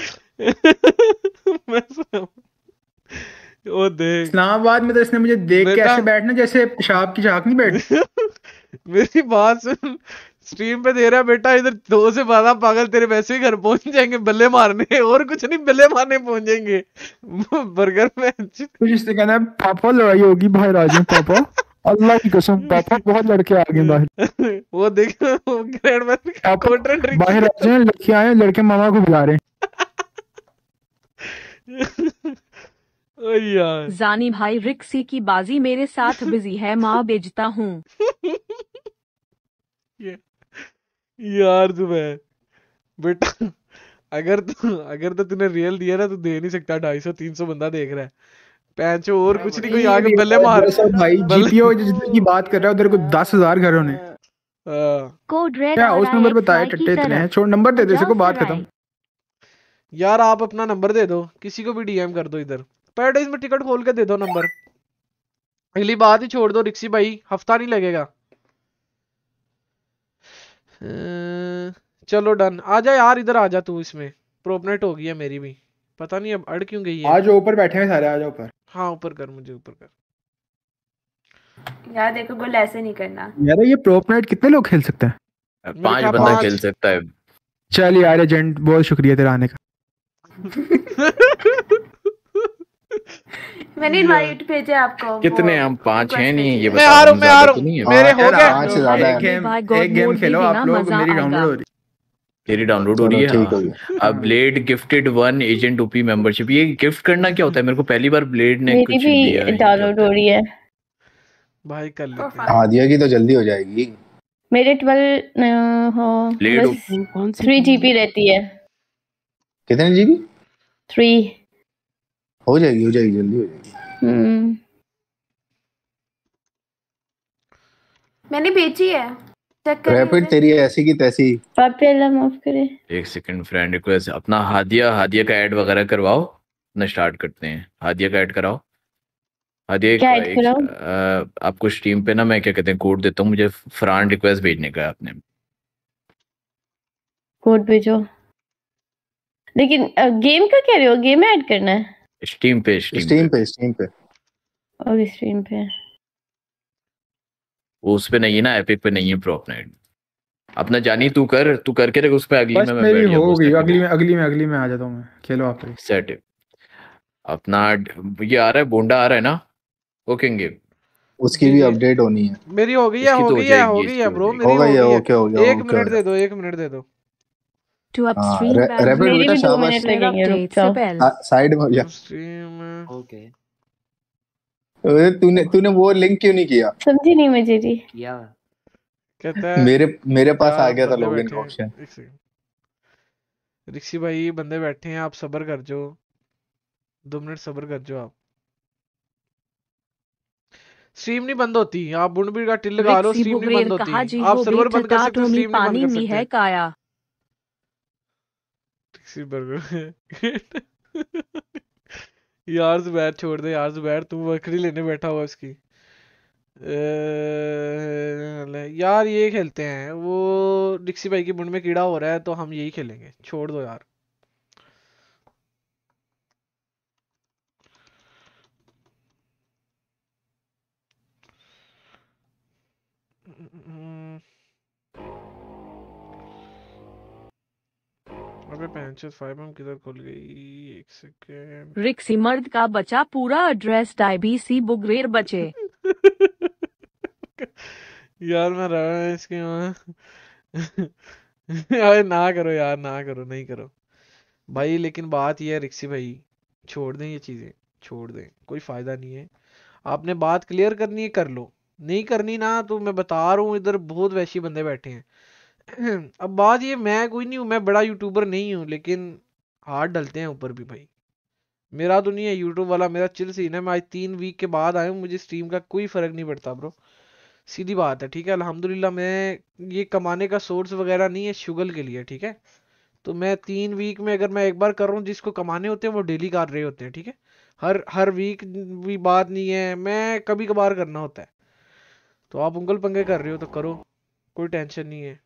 ओ देख इस्लामाबाद में तो इसने मुझे देख के ऐसे बैठना जैसे पेशाब की झाग नहीं बैठ। मेरी बात सुन, स्ट्रीम पे दे रहा है बेटा, इधर दो से ज्यादा पागल तेरे वैसे ही घर पहुंच जाएंगे बल्ले मारने, और कुछ नहीं बल्ले मारने पहुंच जाएंगे बर्गर में। कुछ इससे कहना है पापा लड़ाई होगी बाहर आ जाओ पापा, अल्लाह की कसम पापा बहुत लड़के आ गए बाहर। वो देख ग्रैंड मास्टर बाहर आ जाए, लड़के आए, लड़के मामा को बुला रहे। ओ यार जानी भाई रिक्सी की बाजी मेरे साथ बिजी है, माँ बेचता हूँ। यार तुम्हें बेटा अगर तो अगर तो तूने रियल दिया ना तो दे नहीं सकता, ढाई सौ तीन सौ बंदा देख रहा है पैंचो, और कुछ नहीं, कोई आगे बल्ले मार। भाई जीपीओ जितने की बात कर रहा है उधर को दस हजार घरों ने कोड रेड क्या उस नंबर बताए टट्टे इतने हैं, छोड़ नंबर दे दे, इसको बात खत्म। यार आप अपना नंबर दे दो, किसी को भी डीएम कर दो, इधर पैराडाइज में टिकट खोल के दे दो नंबर, अगली बात ही छोड़ दो रिक्सी भाई, हफ्ता नहीं लगेगा। चलो डन, आ जा यार इधर आ जा तू, इसमें प्रोपनेट हो गई है मेरी भी, पता नहीं अब अड़ क्यों गई है। आज ऊपर बैठे हैं सारे, आ जाओ ऊपर। हाँ ऊपर कर, मुझे ऊपर कर यार। देखो गोल ऐसे नहीं करना यार, ये प्रोपनेट कितने लोग खेल सकते हैं? पांच बंदा खेल सकता है। चल यार एजेंट बहुत शुक्रिया तेरा आने का। मैंने इनवाइट भेजा आपको। कितने हम पांच हैं? नहीं ये मैं आ रहा हूं, मैं आ रहा हूं, मेरे हो गए। एक गेम एक गेम खेलो आप लोग, मेरी डाउनलोड हो रही तेरी डाउनलोड हो रही है। अब blade gifted one agent OP membership, ये गिफ्ट करना क्या होता है? मेरे को पहली बार ब्लेड ने मेरी कुछ भी दिया है। डाउनलोड हो रही है भाई कर लेते हैं। हादिया की तो जल्दी हो जाएगी। मेरे ट्वेल्व हो थ्री जीबी रहती है। कितने जीबी? थ्री। हो जाएगी हो जाएगी जल्दी हो जाएगी। हम्म मैंने बेची है, रैपिड तेरी ऐसी की तैसी। पापे अल्लाह माफ करे। एक सेकंड फ्रेंड रिक्वेस्ट, अपना हादिया हादिया का ऐड वगैरह करवाओ ना, स्टार्ट करते हैं। हादिया का ऐड कराओ। हादिया क्या एक, ऐड कराओ? एक, आ, आपको स्ट्रीम पे ना मैं क्या कहते हैं कोड देता हूँ, मुझे फ्रेंड रिक्वेस्ट भेजने का है आपने। कोड भेजो। लेकिन गेम का कह रहे हो? गेम ऐड करना है स्ट्रीम पे स्ट्रीम स्ट्रीम पे स्ट्रीम पे और स्ट्रीम पे उस पे नहीं है ना, एपिक पे नहीं है प्रोपनेट। अपना जानी तू कर, तू करके देख उस पे। अगली बस में मैं मेरी बैठ हो गई, अगली में अगली में अगली में आ जाता हूं मैं। खेलो आप सेट है अपना। ये आ रहा है बोंडा आ रहा है ना, ओकेंगे उसकी भी अपडेट होनी है। मेरी हो गई है, हो गई है, हो गई है ब्रो, मेरी हो गई है। ओके हो गया, एक मिनट दे दो, एक मिनट दे दो। to हाँ, upstream रे- ban रैपिड मेरी बेटा भी दो शाबाश। मिनट लगेंगे, रुक updates जाओ। Sibel. हाँ, साइड में हो जा। स्ट्रीम ओके अरे तूने तूने वो लिंक क्यों नहीं किया? समझी नहीं मैं जी। किया कहता है मेरे मेरे पास आ यार गया था बंदे लॉगिन बैठे का हैं, ऑप्शन। एक सेकंड रिक्सी भाई बंदे बैठे हैं, आप सब्र कर जो, दो मिनट सब्र कर जो। आप स्ट्रीम नहीं बंद होती, आप बुंडबीर का टिल लगा लो, रिक्सी स्ट्रीम नहीं बुगरेर बंद कहा होती। जी आप हो सर्वर बंद कर बेटा सकते हो, टोमी स्ट्रीम नहीं पानी बंद कर में है सकते। काया। रिक्सी बर्गर यार जुबैर छोड़ दे यार, जुबैर तू बकरी लेने बैठा हुआ उसकी। अ, यार ये खेलते हैं, वो रिक्सी भाई की बुंड में कीड़ा हो रहा है तो हम यही खेलेंगे, छोड़ दो यार। अबे पैंसठ फाइव हम किधर खुल गई, एक सेकेंड। रिक्सी मर्द का बचा पूरा एड्रेस डायबीसी बुगरेर बचे। यार मैं रहा है इसके वहाँ अरे ना करो यार, ना करो, नहीं करो भाई। लेकिन बात ये है रिक्सी भाई, छोड़ दें ये चीजें, छोड़ दें, कोई फायदा नहीं है। आपने बात क्लियर करनी है कर लो, नहीं करनी ना तो मैं बता रहा हूँ इधर बहुत वैसी बंदे बैठे हैं। अब बात ये, मैं कोई नहीं हूँ, मैं बड़ा यूट्यूबर नहीं हूँ, लेकिन हाथ डलते हैं ऊपर भी भाई। मेरा तो नहीं है यूट्यूब वाला, मेरा चिल सीन है। मैं आज तीन वीक के बाद आया हूँ, मुझे स्ट्रीम का कोई फर्क नहीं पड़ता ब्रो, सीधी बात है, ठीक है। अल्हम्दुलिल्लाह मैं ये कमाने का सोर्स वगैरह नहीं है, शुगल के लिए, ठीक है। तो मैं तीन वीक में अगर मैं एक बार कर रहा हूँ, जिसको कमाने होते हैं वो डेली कर रहे होते हैं, ठीक है। हर हर वीक भी बात नहीं है, मैं कभी कभार करना होता है। तो आप उंगल पंगे कर रहे हो तो करो, कोई टेंशन नहीं है।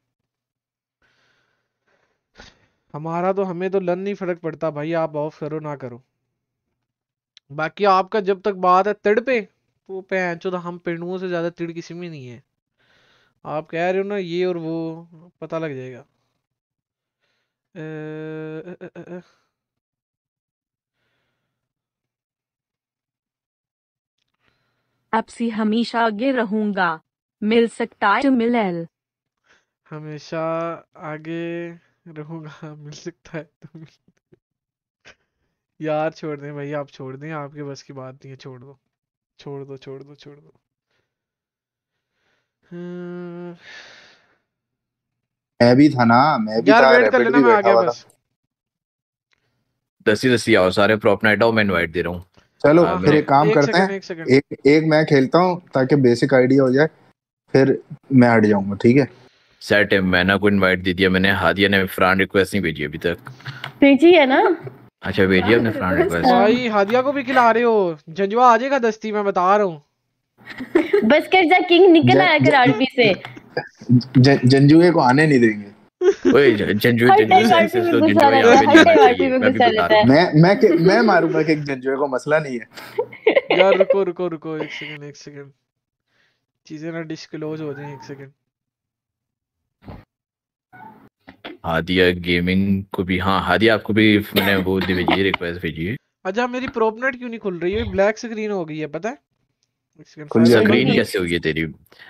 हमारा तो, हमें तो लन नहीं फर्क पड़ता भाई, आप ऑफ करो ना करो। बाकी आपका जब तक बात है तिड़ पे, तो पैंचो तो हम पेंडुओं से ज्यादा तिड़ किसी में नहीं है। आप कह रहे हो ना ये और वो, पता लग जाएगा। अ, अ, अ, अ, अ। अब से हमेशा आगे रहूंगा, मिल सकता है तो मिलेल। हमेशा आगे रहूंगा, मिल सकता है तो मिल... यार छोड़ दें भाई, आप छोड़ दें, आपके बस की बात नहीं है, छोड़ दो छोड़ दो छोड़ दो छोड़ दो। हम्म, मैं भी था ना, मैं भी यार था, वेट कर रैपिड लेना, भी मैं आ बैठा गया हुआ था। बस। दसी दसी आओ सारे, प्रॉप नाइट आओ, मैं इनवाइट दे रहा हूँ। चलो हाँ, फिर मैं एक काम एक करते सेकंड हैं, एक सेकंड एक एक मैं खेलता हूँ ताकि बेसिक आइडिया हो जाए, फिर मैं हट जाऊंगा, ठीक है। सेट है, मैंने को इनवाइट दे दिया मैंने, हादिया ने फ्रेंड रिक्वेस्ट नहीं भेजी अभी तक। भेजी है ना? अच्छा भेजी अपने फ्रेंड रिक्वेस्ट। भाई हादिया को भी खिला रहे हो, जंजुआ आ जाएगा दस्ती, मैं बता रहा हूँ। बस कर जा किंग, निकल आया कर आरपी से। ज- जंजुए को आने नहीं देंगे। ओए जंजुए हर जंजुए टाइम से आरपी इंसिस्ट में तो घुसा जंजुए रहता यहाँ है, पे हर नहीं आना टाइम आरपी चाहिए, में मैं भी घुसा बता रहता रहा है। हूँ। मैं मैं के- मैं मारूंगा कि जंजुए को मसला नहीं है। यार रुको रुको रुको एक सेकंड एक सेकंड, चीजें ना डिस्क्लोज हो जाएं, एक सेकंड। हादिया गेमिंग को भी, हाँ हादिया आपको भी मैंने वो दे भेजी है, रिक्वेस्ट भेजी है। अच्छा मेरी प्रोपनेट क्यों नहीं खुल रही है, ब्लैक स्क्रीन हो गई है पता है। एक सेकंड, खुल फाइल जाएगी। स्क्रीन खोलना। कैसे हुई है तेरी?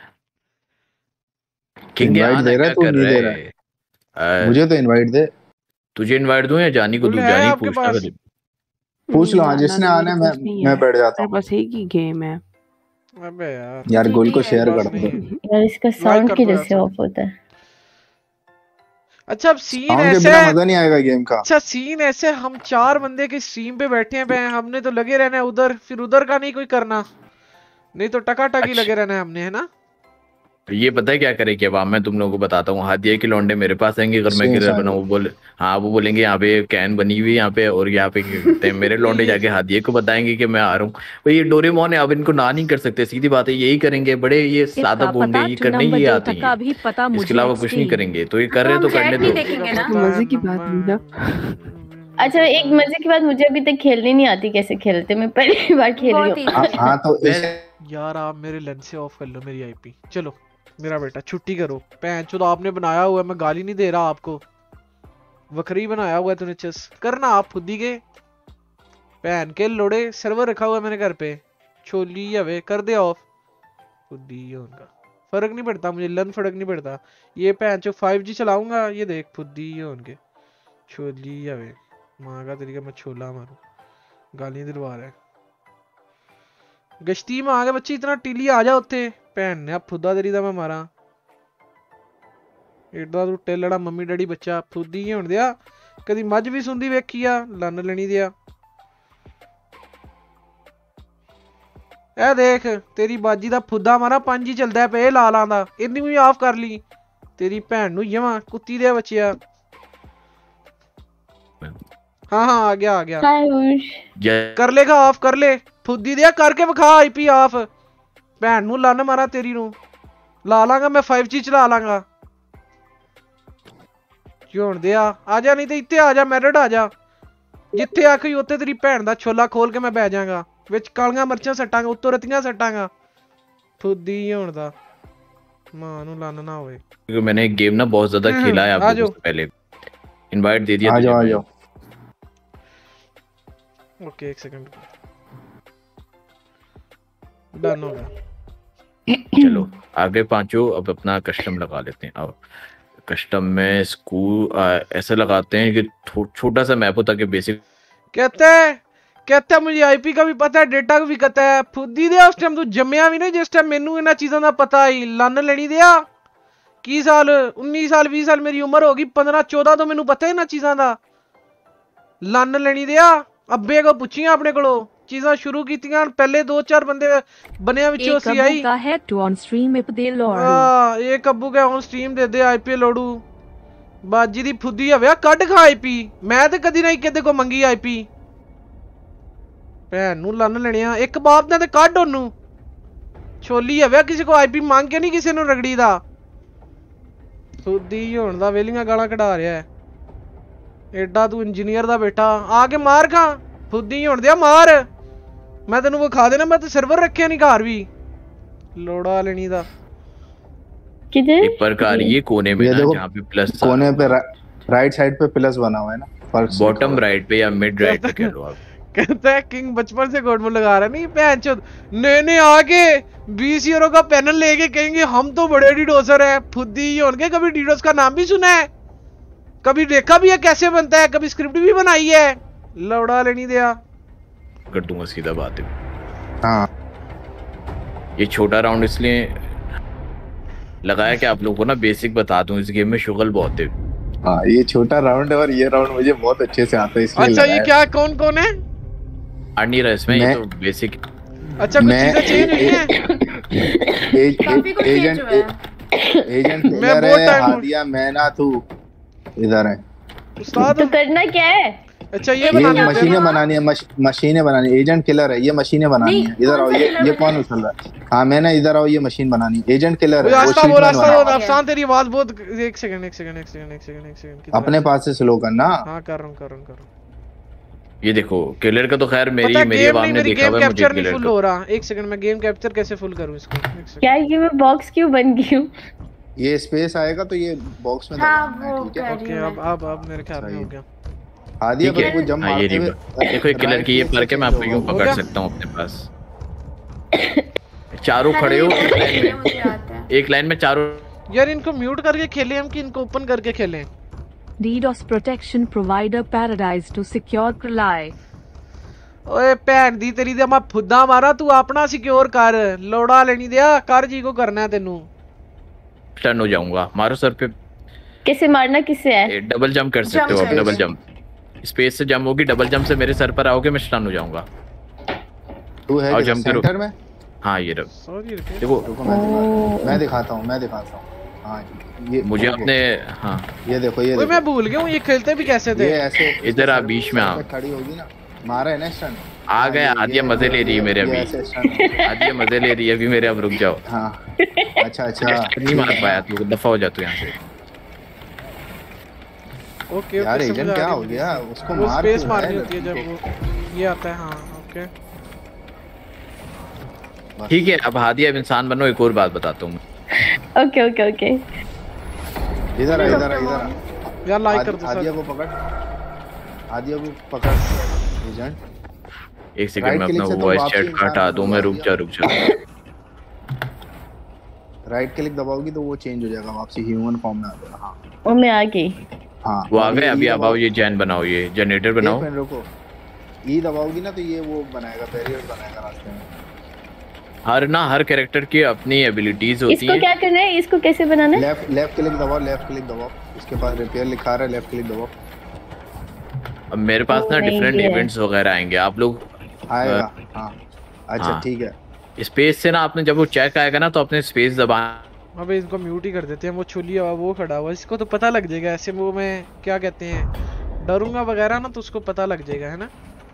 किंग इनवाइट यहाँ दे रहा क्या है, तू कर नहीं रहा दे रहा है? है। अ, मुझे तो इनवाइट दे। तुझे इनवाइट दूं या जानी को खुल दूं? है जानी आपके पूछता पास? कर। पूछ लो, हाँ ना जिसने ना आना मेरे है, पास मैं नहीं मैं है, बैठ जाता मेरे हूँ। पास एक ही गेम है। अबे यार यार गोल को जीटी है। शेयर पास कर नहीं दो। है, यार इसका लाइक साउंड कर की दो वजह यार से थोड़ा। ऑफ होता है। अच्छा अब सीन साउंड के ऐसे बिना है, मजा नहीं आएगा गेम का। अच्छा सीन ऐसे, हम चार बंदे की स्ट्रीम पे बैठे हैं बे, हमने तो लगे रहना है उधर, फिर उधर का नहीं कोई करना, नहीं तो टकाटकी अच्छा लगे रहना है हमने, है ना। ये पता है क्या करे कि अब मैं तुम लोगों को बताता हूँ, हादिया के लौंडे मेरे पास आएंगे अगर मैं सेम किलर साइड बनाऊँ, वो बोले हाँ वो बोलेंगे यहाँ पे कैन बनी हुई है यहाँ पे, और यहाँ पे क्या कहते हैं, मेरे लौंडे ये जाके हादिया को बताएंगे कि मैं आ रहा हूँ। भाई ये डोरेमोन है, अब इनको ना नहीं कर सकते, सीधी बात है, यही करेंगे, बड़े ये सादा इसका बूंदे, पता ये टू करने नंबर ही दो आते तक हैं, अभी पता इसके मुझे अलावा कुछ नहीं एक्सटी। करेंगे, तो ये कर तो रहे हम तो चैट करने नहीं दो। देखेंगे ना। पता है मजे की बात हुई ना। अच्छा एक मजे की बात, मुझे अभी तक खेलनी नहीं आती कैसे खेलते, मैं पहली बार खेल रही बहुत हूँ। हाँ इजी। हाँ, तो मैं इसे यार आप मेरे लेंस से ऑफ कर लो मेरी आईपी, चलो मेरा बेटा छुट्टी करो। पैंचो तो आपने बनाया हुआ है, मैं गाली नहीं दे रहा आपको, वखरी बनाया हुआ है तूने, चस करना आप खुद ही के पैन के लोड़े, सर्वर रखा हुआ है मैंने घर पे, छोली हवे कर दे ऑफ खुद ही है उनका, फर्क नहीं पड़ता मुझे, लन फर्क नहीं पड़ता। ये पैंचो फाइव जी चलाऊंगा, ये देख खुद ही है उनके, छोली जावे मां का तेरी का मैं छोला मारूं, गालियां दिलवा रहा है। गश्ती में आ गए बच्चे, इतना टीली आ जा उत्थे भैन ने फुदा तेरी दा मैं मारा। एडा तू टेलड़ा मम्मी डैडी बच्चा फुदी ही होण दिया, कदी मझ भी सुंदी वेखी आ लन्न लेनी दिया। ए देख तेरी बाजी दा फुदा मारा पंज ही चलदा पे लालां दा, इन्नी भी ऑफ कर ली तेरी भैन नु जमा कुत्ती दे बच्चिया। हाँ हाँ आ गया आ गया कर लेगा ऑफ कर ले फुदी दिया करके विखा आईपी ऑफ। भैन नु लन्न मारा तेरी नु ला लांगा मैं फाइव जी चला लांगा। क्यों दिया आजा, नहीं तो इत्थे आजा मैरिड आजा, जिथे आखी उत्थे तेरी भैन दा छोला खोल के मैं बह जाऊंगा, विच कालियां मिर्चां सट्टांगा उत्तों रतियां सट्टांगा। फुदी होण दा मां नु लन्न ना होवे। क्योंकि मैंने एक गेम ना बहुत ज्यादा खेला है आप लोगों से पहले, इनवाइट दे दिया। आ जाओ आ जाओ। ओके एक सेकंड डन हो गया। चलो आगे पांचों अब अपना कस्टम लगा लेते हैं। अब कस्टम में स्कूल ऐसे लगाते हैं कि छोटा सा मैप होता है कि बेसिक कहते हैं कहते हैं मुझे आईपी का भी पता है डेटा का भी पता है। फुदी दिया उस टाइम तू जम्मिया भी नहीं जिस टाइम मेनू इन्हां चीज़ों का पता ही लन्न लेनी दिया। की साल उन्नीस साल बीस साल मेरी उम्र होगी, पंद्रह चौदह तो मैनू पता है इन्हां चीज़ों का लन्न लेनी दिया। अब्बे को पूछियां अपने कोलों चीज़ां शुरू कीतियां, पहले दो चार बंदे बनिया विचों सी आई का है टू ऑन स्ट्रीम इप दे लोड। हां एक अब्बू के ऑन स्ट्रीम दे दे आईपी लोडू बाजी दी फुदी हवे कड खा आईपी। मैं ते कदी नहीं किते को मंगी आईपी भैन नु लन्न लेनिया एक बाप ने ते कड ओनू छोली हवे किसी को आईपी मांग के नहीं किसी नु रगड़ी दा। फुदी होण दा वेलियां गालां कढा रिहा है एडा तू इंजीनियर दा बेटा आके मार खा। फुदी होण दिया मार, मैं तेनू विखा देना मैं तो सर्वर रखे नहीं घर भी लोड़ा लेनी दा। किधर एक प्रकार ये कोने में ना जहां पे प्लस कोने पे रा, राइट साइड पे प्लस बना हुआ है ना, बॉटम राइट पे या मिड राइट पे कह लो आप। कहता है किंग बचपन से गोडमोड लगा रहा नहीं भैन चोद नए नए आके बीस यूरो का पैनल लेके कहेंगे हम तो बड़े डीडोसर है। फुदी होंगे कभी डीडोस का नाम भी सुना है, कभी देखा भी है कैसे बनता है, कभी स्क्रिप्ट भी बनाई है। लौड़ा लेनी दिया कर दूंगा सीधा बात है। हाँ ये छोटा राउंड इसलिए लगाया कि आप लोगों को ना बेसिक बता दूं, इस गेम में शुगल बहुत है। हाँ ये छोटा राउंड है और ये राउंड मुझे बहुत अच्छे से आता है इसलिए। अच्छा ये क्या कौन कौन है नहीं रहा इसमें, ये तो बेसिक। अच्छा कुछ चीजें चेंज हुई हैं एजेंट एजेंट मैं हादिया मैना तू इधर है तो करना क्या है। अच्छा ये, ये मशीनें बनानी है, मश, मशीनें बनानी है। एजेंट किलर है, ये मशीनें बनानी है। इधर आओ, ये ये कौन उछल रहा है? हाँ मैंने इधर आओ, ये मशीन बनानी है। एजेंट किलर है वो शीट में बनाना। अफसान तेरी आवाज बहुत एक सेकंड एक सेकंड एक सेकंड एक सेकंड एक सेकंड अपने पास से स्लो करना। हां कर रहा हूं कर रहा हूं कर रहा हूं। ये देखो किलर का तो खैर मेरी मेरी आवाज ने देखा हुआ है, मुझे किलर फुल हो रहा। एक सेकंड मैं गेम कैप्चर कैसे फुल करूं इसको? क्या ये मैं बॉक्स क्यों बन गई हूं? ये स्पेस आएगा तो ये बॉक्स में दबाना है, ठीक है? ओके अब अब अब मेरे ख्याल में हो गया। हादिया पर वो जंप मारते हुए देखो एक किलर की ये पर के मैं आपको यूं पकड़ सकता हूं अपने पास। चारों खड़े हो एक लाइन में चारों। यार इनको म्यूट करके खेलें हम कि इनको ओपन करके खेलें? DDoS protection provider paradise to secure Kralai। ओए भैन दी तेरी दे मैं फुद्दा मारा, तू अपना सिक्योर कर। लोड़ा लेनी दिया कर जी को करना है तेनू। टर्न हो जाऊंगा, मारो सर पे। कैसे मारना किससे है? डबल जंप कर सकते हो आप, डबल जंप स्पेस से जंप होगी, डबल जंप से मेरे सर पर आओगे मैं स्टन हो जाऊंगा। तू है जंप सेंटर में? हां ये रहो देखो मैं दिखाता हूं मैं दिखाता हूं। हां ये मुझे अपने हां ये देखो ये मैं भूल गया हूं ये खेलते भी कैसे थे। ये ऐसे इधर आ बीच में आ, खड़ी होगी ना, मारा है ना स्टन। आ गया आदिया मजे ले रही है मेरे अभी, आदिया मजे ले रही है अभी मेरे। अब रुक जाओ। हां अच्छा अच्छा नहीं मार पाया तू, दफा हो जा तू यहां से। ओके यार एजेंट क्या हो गया? उसको मार स्पेस मारनी होती है जब वो ये आता है। हां ओके ठीक है। अब हादिया अब इंसान बनो। एक और बात बताता हूं मैं। ओके ओके ओके इधर आ इधर आ इधर आ यार लाइक कर दो। हादिया को पकड़, हादिया को पकड़ एजेंट। एक सेकंड में अपना वॉइस चैट हटा दूं मैं। रुक जा रुक जा। राइट क्लिक दबाओगी तो वो चेंज हो जाएगा, वापसी ह्यूमन फॉर्म में आ जाएगा। हां वो मैं आ गई। हाँ वो आ गए। अभी आप आओ, ये जैन बनाओ, ये जनरेटर बनाओ। रुको, ई दबाओगी ना तो ये वो बनाएगा, बैरियर बनाएगा रास्ते में। हर ना हर कैरेक्टर की अपनी एबिलिटीज होती हैं। इसको क्या करना है, इसको कैसे बनाना है? लेफ्ट लेफ्ट क्लिक दबाओ, लेफ्ट क्लिक दबाओ, इसके पास रिपेयर लिखा रहा है, लेफ्ट क्लिक दबाओ। अब मेरे पास ना डिफरेंट इवेंट्स वगैरह आएंगे, आप लोग आएगा। हाँ अच्छा ठीक है। स्पेस से ना आपने जब वो चेक आएगा ना तो अपने स्पेस दबा। अबे इसको म्यूट ही कर देते हैं, वो छुलिया हुआ वो खड़ा हुआ, इसको तो पता लग जाएगा ऐसे वो मैं क्या कहते हैं डरूंगा वगैरह ना तो उसको पता लग जाएगा, है ना।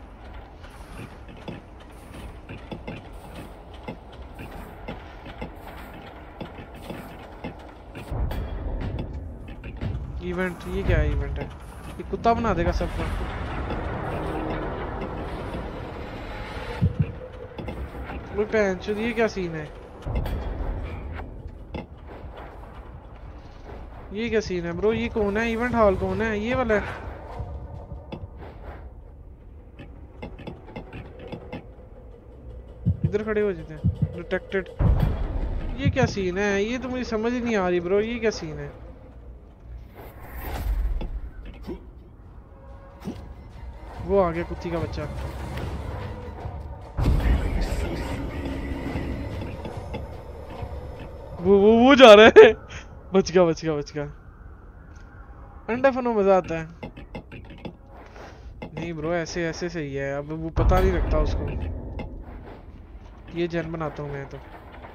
इवेंट ये क्या है, इवेंट है ये कुत्ता बना देगा सबको। वो पैंचो ये क्या सीन है, ये क्या सीन है ब्रो, ये कौन है, इवेंट हॉल कौन है, ये वाला है। इधर खड़े हो जाते हैं प्रोटेक्टेड, ये क्या सीन है, ये तो मुझे समझ ही नहीं आ रही ब्रो, ये क्या सीन है। वो आ गया कुत्ती का बच्चा। वो वो वो जा रहा है, बच गया बच गया बच गया। अंडा फनो मजा आता है। नहीं ब्रो ऐसे ऐसे सही है, अब वो पता नहीं लगता उसको। ये जन बनाता हूँ मैं तो।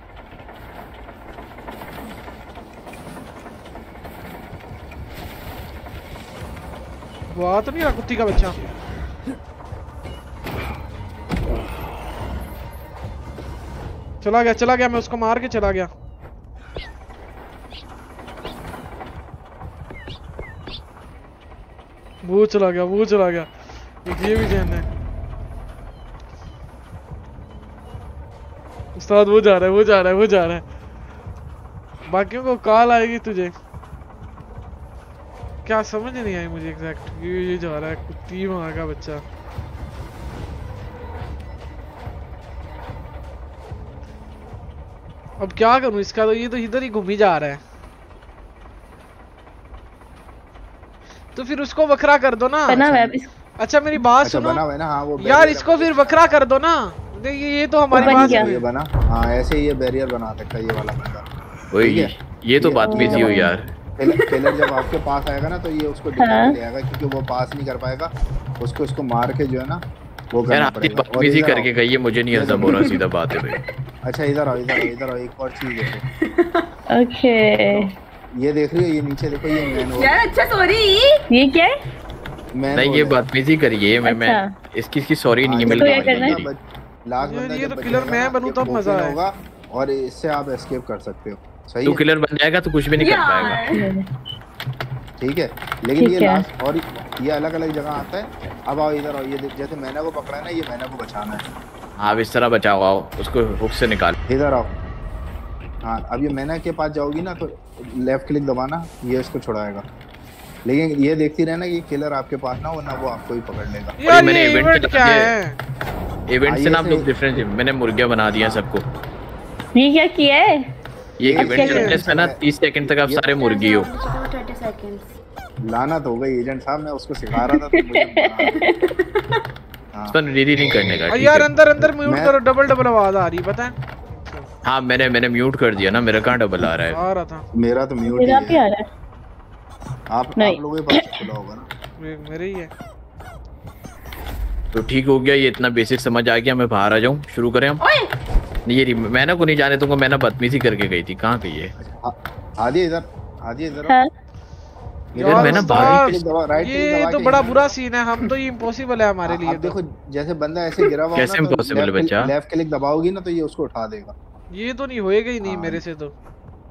वो आ तो नहीं रहा कुत्ती का बच्चा। चला गया चला गया, मैं उसको मार के चला गया। वो चला गया वो चला गया, ये भी जैन है। उस्ताद वो जा रहा है वो जा रहा है वो जा रहा है। बाकियों को कॉल आएगी तुझे, क्या समझ नहीं आई मुझे एग्जैक्ट। ये ये जा रहा है कुत्ती मार का बच्चा। अब क्या करूं इसका, तो ये तो इधर ही घूम ही जा रहा है। तो फिर उसको वखरा कर दो ना। बना हुआ है। अच्छा मेरी बात अच्छा, सुनो बना हुआ है ना। हाँ, वो यार इसको फिर वखरा कर दो ना। ये ये तो हमारी बात है। ये बना, हाँ ऐसे ही ये बैरियर बना सकता है ये वाला बंदा। वही ये तो बात भी थी हो यार। किलर जब आपके पास आएगा ना तो ये उसको डिफेंड ले आएगा, क्योंकि वो पास नहीं कर पाएगा। उसको उसको मार के जो है ना वो करना पड़ेगा। और इजी करके कही है, मुझे नहीं हजम हो रहा, सीधा बात है भाई। अच्छा इधर आओ इधर आओ इधर आओ, एक और चीज देखो। ओके ये देख रही हो, ये नीचे देखो, ये मैन हो यार। अच्छा सॉरी, ये क्या है? नहीं ये बदतमीजी करिए, मैं मैं इसकी इसकी सॉरी नहीं मिल रही है। लास्ट बंदा ये तो किलर मैं बनूं तब मजा आएगा, और इससे आप एस्केप कर सकते हो। सही तू किलर बन जाएगा तो कुछ भी नहीं कर पाएगा, ठीक है। लेकिन ये लास्ट और ये अलग अलग जगह आता है। अब आओ इधर आओ, ये जैसे मैंने को पकड़ा है ना, ये मैंने को बचाना है। हाँ इस तरह बचाओ, आओ उसको हुक से निकाल। इधर आओ। हाँ अब ये मैना के पास जाओगी ना तो लेफ्ट क्लिक दबाना, ये इसको छुड़ाएगा। लेकिन ये देखती रहना कि किलर आपके पास ना हो ना, वो आपको ही पकड़ लेगा। यार मैंने इवेंट क्या है, इवेंट से ना आप लोग डिफरेंस, मैंने मुर्गियां बना दिया सबको। ये क्या किया है? ये इवेंट चैलेंज में ना तीस सेकंड तक आप सारे मुर्गी हो। लाना तो होगा एजेंट साहब, मैं उसको सिखा रहा था तो मुझे हां रीडी नहीं करने का। यार अंदर अंदर म्यूट करो, डबल डबल आवाज आ रही पता है। हाँ मैंने मैंने म्यूट कर दिया ना, मेरा कहाँ डबल आ रहा है? आ रहा था मेरा तो म्यूट ही आ रहा है। आप आप लोगों के पास खुला होगा ना, मेरे ही है। तो ठीक हो गया, ये इतना बेसिक समझ आ गया। मैं बाहर आ जाऊँ, शुरू करें हम। ये मैंने को नहीं जाने दूंगा, मैंने बदतमीजी करके गई थी। कहाँ गई है? आदि इधर आदि इधर यार मैंने बाहर, ये तो बड़ा बुरा सीन है। हम तो ये इम्पॉसिबल है हमारे लिए। देखो जैसे बंदा ऐसे गिरा हुआ है, कैसे इम्पॉसिबल है बच्चा? लेफ्ट क्लिक दबाओगी ना तो ये उसको उठा देगा। ये तो नहीं होएगा ही नहीं मेरे से। तो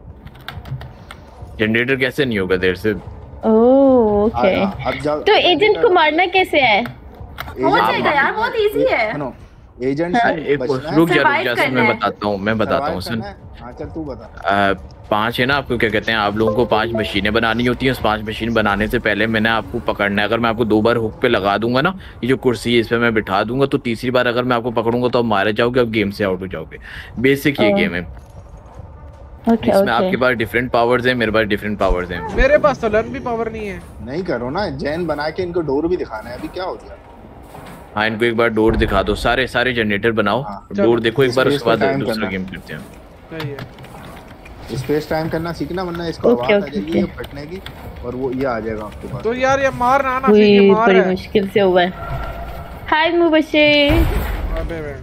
जनरेटर कैसे नहीं होगा देर से? Oh okay. अब जाओ। तो एजेंट को मारना कैसे है? हो जाएगा यार, बहुत इजी है। सुनो एजेंट रुक जा रुक जा, मैं बताता हूँ मैं बताता हूँ सुन। हाँ चल तू बता। पांच है ना, आपको क्या कहते हैं, आप लोगों को पांच मशीनें बनानी होती हैं। उस पांच मशीन बनाने से पहले मैंने आपको पकड़ना है। अगर मैं आपको दो बार हुक पे लगा दूंगा ना, ये जो कुर्सी है इस पे मैं बिठा दूंगा, तो तीसरी बार अगर मैं आपको पकड़ूंगा तो आप मारे जाओगे, आप गेम से आउट हो जाओगे। बेसिक ये गेम है। ओके इसमें आपके पास डिफरेंट पावर्स हैं, मेरे पास डिफरेंट पावर्स हैं। मेरे पास तो लर्न भी पावर नहीं है। नहीं करो ना, जैन बना के इनको डोर भी दिखाना है। अभी क्या हो गया? हाँ, इनको एक बार डोर दिखा दो, सारे सारे जनरेटर बनाओ। डोर देखो एक बार, उसके बाद दूसरा गेम करते हैं। सही है, स्पेस टाइम करना सीखना, वरना इसको आवाज आ जाएगी फटने की और वो ये आ जाएगा आपके पास। तो यार ये मारना ना, फिर ये मार बड़ी मुश्किल से हुआ है। हाय मुबशिर। अबे बेंच,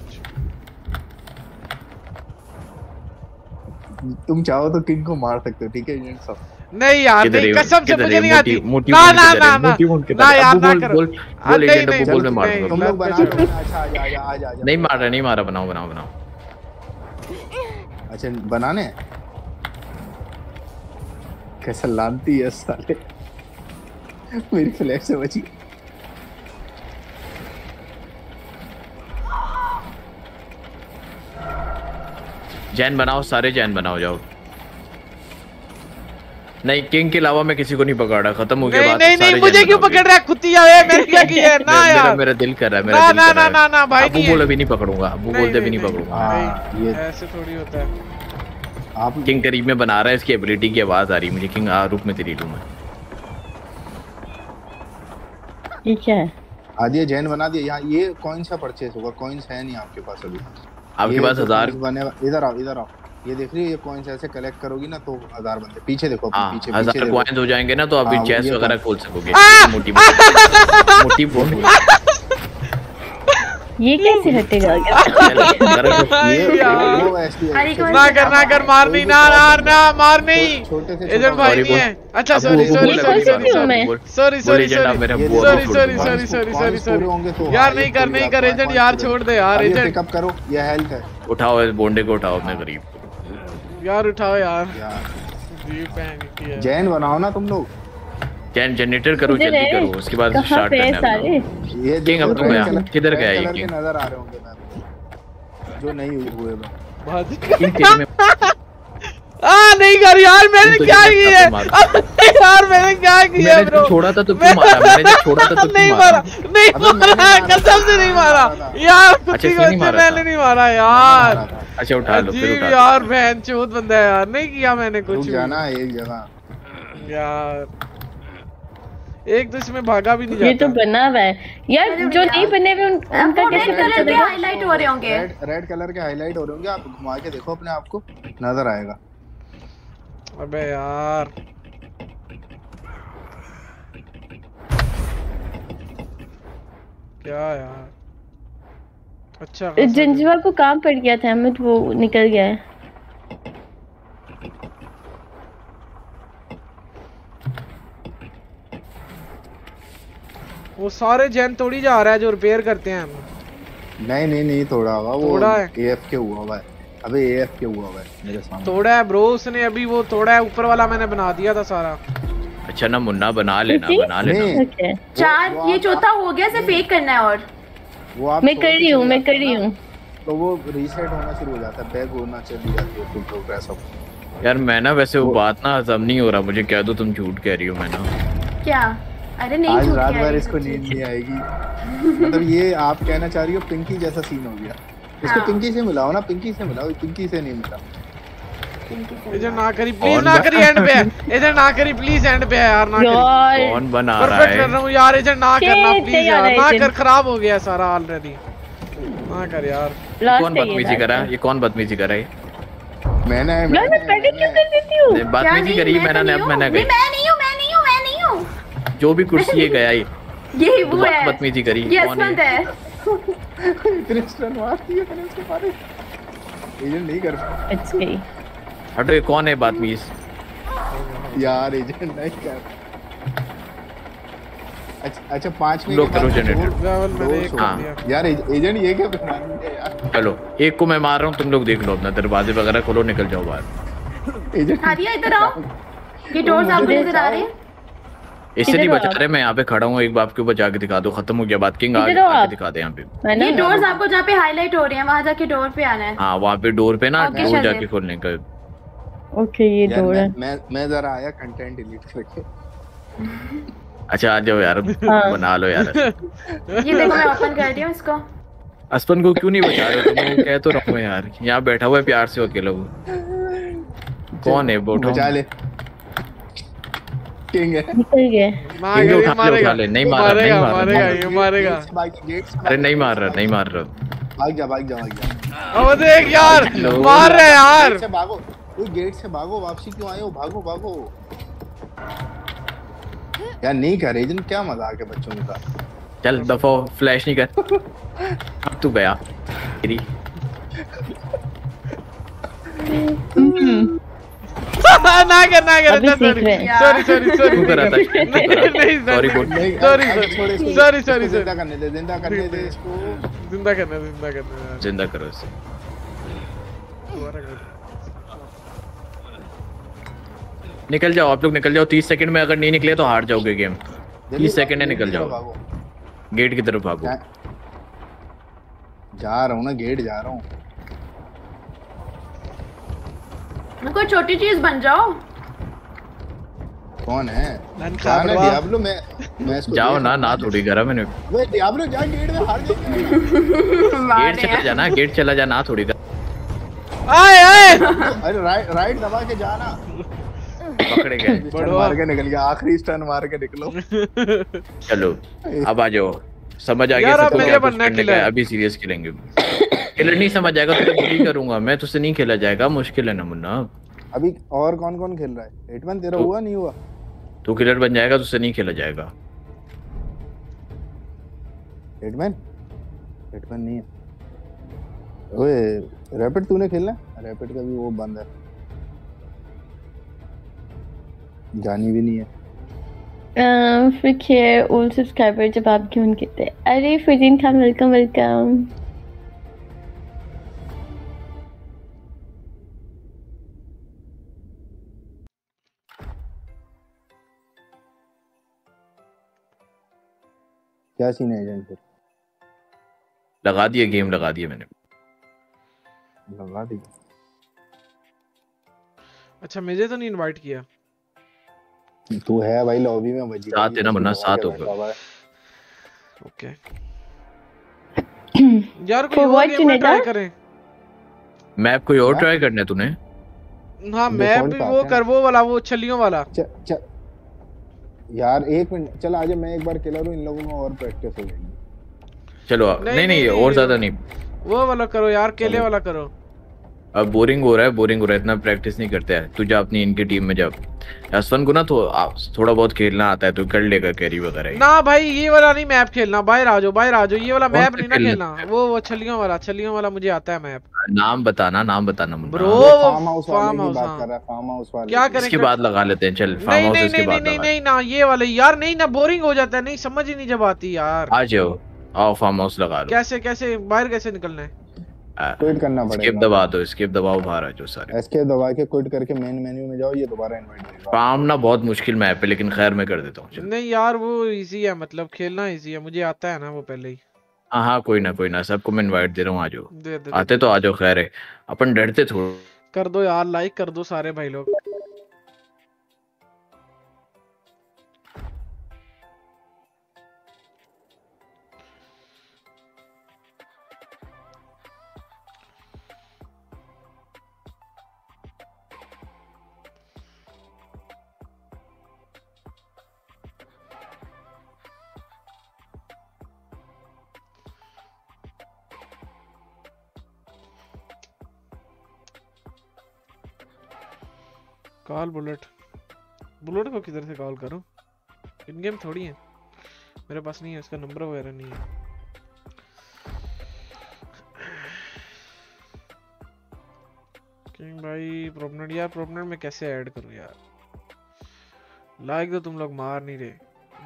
तुम चाहो तो किंग को मार सकते हो, ठीक है एजेंट साहब? नहीं यार, नहीं, कसम से मुझे नहीं आती। ना ना ना ना ना यार, ना करो। बोल एजेंट को बोल, मैं मार दूंगा। तुम लोग बना लो। अच्छा आ जा आ जा आ जा। नहीं मार रहा, नहीं मारा, बनाओ बनाओ बनाओ। अच्छा बनाने कैसा लानती है साले। मेरी फ्लैश से बची। जैन बनाओ, सारे जैन बनाओ, जाओ। नहीं, किंग के अलावा मैं किसी को नहीं पकड़ रहा, खत्म हो गया बात। नहीं नहीं, मुझे क्यों पकड़ रहा है कुत्तिया? मैंने क्या किया है? ना यार, मेरा मेरा दिल कर रहा है, मेरा ना दिल ना कर रहा ना है। ना ना भाई, अबू बोल अभी नहीं पकड़ूंगा, अबू बोलते भी नहीं पकड़ूंगा। ये ऐसे थोड़ी होता है। आप किंग करीब में बना रहा है, इसकी एबिलिटी की आवाज आ रही है मुझे। किंग आ, रुक में तेरी लूं मैं। ये क्या है? आदिया जैन बना दिया। यहाँ ये कौन सा परचेस होगा? कॉइंस है नहीं आपके पास अभी? आपके पास हजार बने। इधर आओ इधर आओ, ये देख रही है, ये कॉइंस ऐसे कलेक्ट करोगी ना तो हजार बनते। पीछे देखो अपने पीछे, पीछे हजार कॉइंस हो जाएंगे ना तो आप हाँ, चेस्ट ये वगैरह तो- खोल सकोगे। मोटी मोटी मोटी ये कैसे हटेगा? ना कर ना कर, मार नहीं, ना ना ना मार नहीं। एजेंट भाई नहीं है। अच्छा sorry sorry sorry sorry sorry sorry sorry sorry sorry sorry sorry sorry यार, नहीं कर नहीं कर एजेंट यार, छोड़ दे यार एजेंट। पिकअप करो, ये हेल्थ है। उठाओ इस बोंडे को, उठाओ अपने करीब यार, उठाओ यार। जैन बनाओ ना तुम लोग। जैन जनरेटर करो, जल्दी करो, उसके बाद स्टार्ट करना है। ये किंग अब तो गया, किधर गया ये किंग? नजर आ रहे होंगे मैं जो नहीं हुए वो। आ नहीं कर यार, मैंने क्या किया यार? मैंने क्या किया ब्रो? छोड़ा था तो क्यों मारा? मैंने जब छोड़ा था तो नहीं मारा, नहीं मारा, कसम से नहीं मारा यार। कुत्ती को मैंने नहीं मारा यार। अच्छा उठा लो, फिर उठा यार। बहन चोद बंदा है यार, नहीं किया मैंने कुछ। जाना एक जगह यार, एक तो इसमें भागा भी नहीं जाता। ये तो बना हुआ है यार, जो नहीं बने हुए उनका कैसे रेड कलर के हाईलाइट हो रहे होंगे। रेड कलर के हाईलाइट हो रहे होंगे, आप घुमा के देखो अपने आप को, नजर आएगा। अबे यार, क्या यार? अच्छा, जंजुआ को काम पड़ गया था अहमद, वो निकल गया है। वो सारे जैन तोड़ी जा रहा है जो रिपेयर करते हैं हम। नहीं नहीं नहीं तोड़ा होगा, वो तोड़ा है। एएफ के हुआ हुआ है। अबे एएफ के हुआ हुआ है मेरे सामने। तोड़ा है ब्रो उसने, अभी वो तोड़ा है। ऊपर वाला मैंने बना दिया था सारा। अच्छा ना मुन्ना, बना लेना बना लेना। चार, ये चौथा हो गया, सिर्फ एक करना है और वो आप मैं कर रही हूँ मैं कर रही हूँ तो वो रीसेट होना शुरू हो जाता है, बैग होना चली जाती है, फुल प्रोग्रेस ऑफ। यार मैं ना वैसे वो बात ना हजम नहीं हो रहा मुझे, कह दो तुम झूठ कह रही हो। मैं ना क्या? अरे नहीं, आज रात भर इसको नींद नहीं आएगी। मतलब ये आप कहना चाह रही हो पिंकी जैसा सीन हो गया। इसको हाँ। पिंकी से मिलाओ ना, पिंकी से मिलाओ, पिंकी से नहीं मिला। इधर ना करी प्लीज, ना करी एंड पे। इधर ना करी प्लीज, एंड पे यार ना करी। कौन बना रहा परफेक्ट है? कर रहा हूं यार, इधर ना करना प्लीज यार, ना कर, खराब हो गया सारा ऑलरेडी। ना कर यार। कौन बदतमीजी कर रहा है? ये कौन बदतमीजी कर रहा है? मैंने मैं पहले क्यों कर देती हूँ? बदतमीजी करी मैंने, अब मैंने मैं नहीं हूँ, मैं नहीं हूँ, मैं नहीं हूँ। जो भी कुर्सी ये गया ये यही वो है। बदतमीजी करी। ये असमत है। क्रिस्टन मार दिया मैंने उसके बारे में। एजेंट नहीं कर पाया। अच्छा गई। हटो, ये कौन है बदतमीज? यार एजेंट नहीं कर। अच्छा अच्छा पांच मिनट लोग करो जनरेटर। हाँ यार एजेंट ये क्या बना रही है यार? चलो एक को मैं मार रहा हूँ, तुम लोग देख लो अपना, दरवाजे वगैरह खोलो, निकल जाओ बाहर। एजेंट आदिया इधर आओ, ये डोर्स आपको नजर आ रहे हैं? इससे नहीं बचा रहे, मैं यहाँ पे खड़ा हूँ, एक बाप के ऊपर जाके दिखा दो, खत्म हो गया बात। किंग आगे आके दिखा दे यहाँ पे। ये डोर्स आपको जहाँ पे हाईलाइट हो रहे हैं, वहाँ जाके डोर पे आना है। हाँ वहाँ पे डोर पे ना, डोर जाके खोलने का। ओके ये डोर है। मैं मैं जरा आया कंटेंट डिलीट करके। अच्छा आ जाओ यार, बना लो यार। ये देखो मैं ओपन कर रही हूँ इसको। अस्पन को क्यों नहीं बचा रहे तुम? कह तो रहा हूँ यार, यहाँ बैठा हुआ है प्यार से अकेला वो। कौन है वो? बचा ले। किंग है। निकल गए। किंग उठा ले उठा ले। नहीं मार रहा, नहीं मार मारेगा रहा। ये मारेगा। अरे नहीं मार रहा, नहीं मार रहा। भाग जा भाग जा भाग जा। अब देख यार मार रहे यार। गेट से भागो, वो गेट से भागो, वापसी क्यों आए हो? भागो भागो यार। नहीं कर रही क्या मजाक है बच्चों का। चल दफा फ्लैश नहीं कर। अब तू गया तेरी। ना कर ना कर सॉरी सॉरी सॉरी तू करा था। नहीं सॉरी बोल। सॉरी सॉरी सॉरी सॉरी जिंदा करने दे, जिंदा करने दे इसको। जिंदा करना जिंदा करना जिंदा करो इसे। निकल जाओ आप लोग, निकल जाओ। तीस सेकंड में अगर नहीं निकले तो हार जाओगे गेम। तीस सेकंड में निकल जाओ। गेट की तरफ भागो। जा रहा हूँ ना, गेट जा रहा हूँ। कोई छोटी चीज बन जाओ। कौन है? जाना डियाब्लो। मैं मैं इसको जाओ ना, ना थोड़ी करा मैंने। वे डियाब्लो जा, गेट में हार जाएगा। गेट चला जाना, गेट चला जा, ना थोड़ी कर। आए आए। अरे राइट राइट दबा के जाना। पकड़े गए। मार के निकल गया, आखिरी स्टन मार के निकलो। चलो अब आ जाओ। समझ आ गया सबको क्या कुछ करने का है। अभी सीरियस खेलेंगे। किलर नहीं समझ आएगा तो मैं करूंगा। मैं तुझसे नहीं खेला जाएगा, मुश्किल है ना मुन्ना। अभी और कौन कौन खेल रहा है? हिटमैन तेरा हुआ नहीं हुआ? तू किलर बन जाएगा, तुझसे नहीं खेला जाएगा। हिटमैन हिटमैन नहीं है। ओए रैपिड तूने खेलना है? रैपिड का भी वो बंद है, जानी भी नहीं है। Uh, फिर खेर ओल्ड सब्सक्राइबर जब आप क्यों कहते हैं? अरे फजीन खान वेलकम वेलकम। क्या सीन है एजेंट? फिर लगा दिया गेम, लगा दिया मैंने। लगा दिया। अच्छा मुझे तो नहीं इनवाइट किया। तू है भाई लॉबी में। वजी साथ है ना मुन्ना, साथ होगा। ओके यार कोई और गेम ट्राई करें। मैप कोई और ट्राई करना है तूने? हाँ मैप भी वो कर, वो वाला, वो छलियों वाला। च, च, यार एक मिनट चल आजा, मैं एक बार खेला हूं, इन लोगों में और प्रैक्टिस हो जाएगी। चलो नहीं नहीं, नहीं, नहीं और ज्यादा नहीं। वो वाला करो यार, केले वाला करो। अब बोरिंग हो रहा है, बोरिंग हो रहा है, इतना प्रैक्टिस नहीं करते हैं। तू जा अपनी इनकी टीम में। जब असफन को ना तो थोड़ा बहुत खेलना आता है तो कर लेगा कैरी वगैरह। ना भाई ये वाला नहीं मैप खेलना, बाहर आ जाओ बाहर आ जाओ। ये वाला मैप नहीं ना खेलना, वो वो छलियों वाला, छलियों वाला मुझे आता है मैप। नाम बताना, नाम बताना bro. Farm house farm house farm house वाले क्या करें? इसके बाद लगा लेते हैं। चल फार्म हाउस इसके बाद। नहीं नहीं ना ये वाले यार, नहीं ना बोरिंग हो जाता है, नहीं समझ ही नहीं जब आती यार। आ जाओ, आओ फार्म हाउस लगा लो। कैसे कैसे बाहर कैसे निकलना है? क्विट करना पड़ेगा। एस्केप दबा दो, एस्केप दबाओ, बाहर आ जाओ सारे। एस्केप दबा के क्विट करके मेन मेन्यू में जाओ, ये दोबारा इनवाइट देगा। फार्म ना बहुत मुश्किल मैप है, लेकिन खैर मैं कर देता हूँ। नहीं यार वो इजी है, मतलब खेलना इजी है, मुझे आता है ना वो पहले ही। हाँ हाँ कोई ना कोई ना, सबको मैं इनवाइट दे रहा हूँ। आ जाओ, आते तो आ जाओ। खैर है, अपन डरते थोड़ा। कर दो यार, लाइक कर दो सारे भाई लोग। कॉल बुलेट, बुलेट को किधर से कॉल करूं? इन गेम थोड़ी है, मेरे पास नहीं है, उसका नंबर वगैरह नहीं है। किंग भाई प्रोपनेट, यार प्रोपनेट में कैसे ऐड करूं यार? लाइक तो तुम लोग मार नहीं रहे।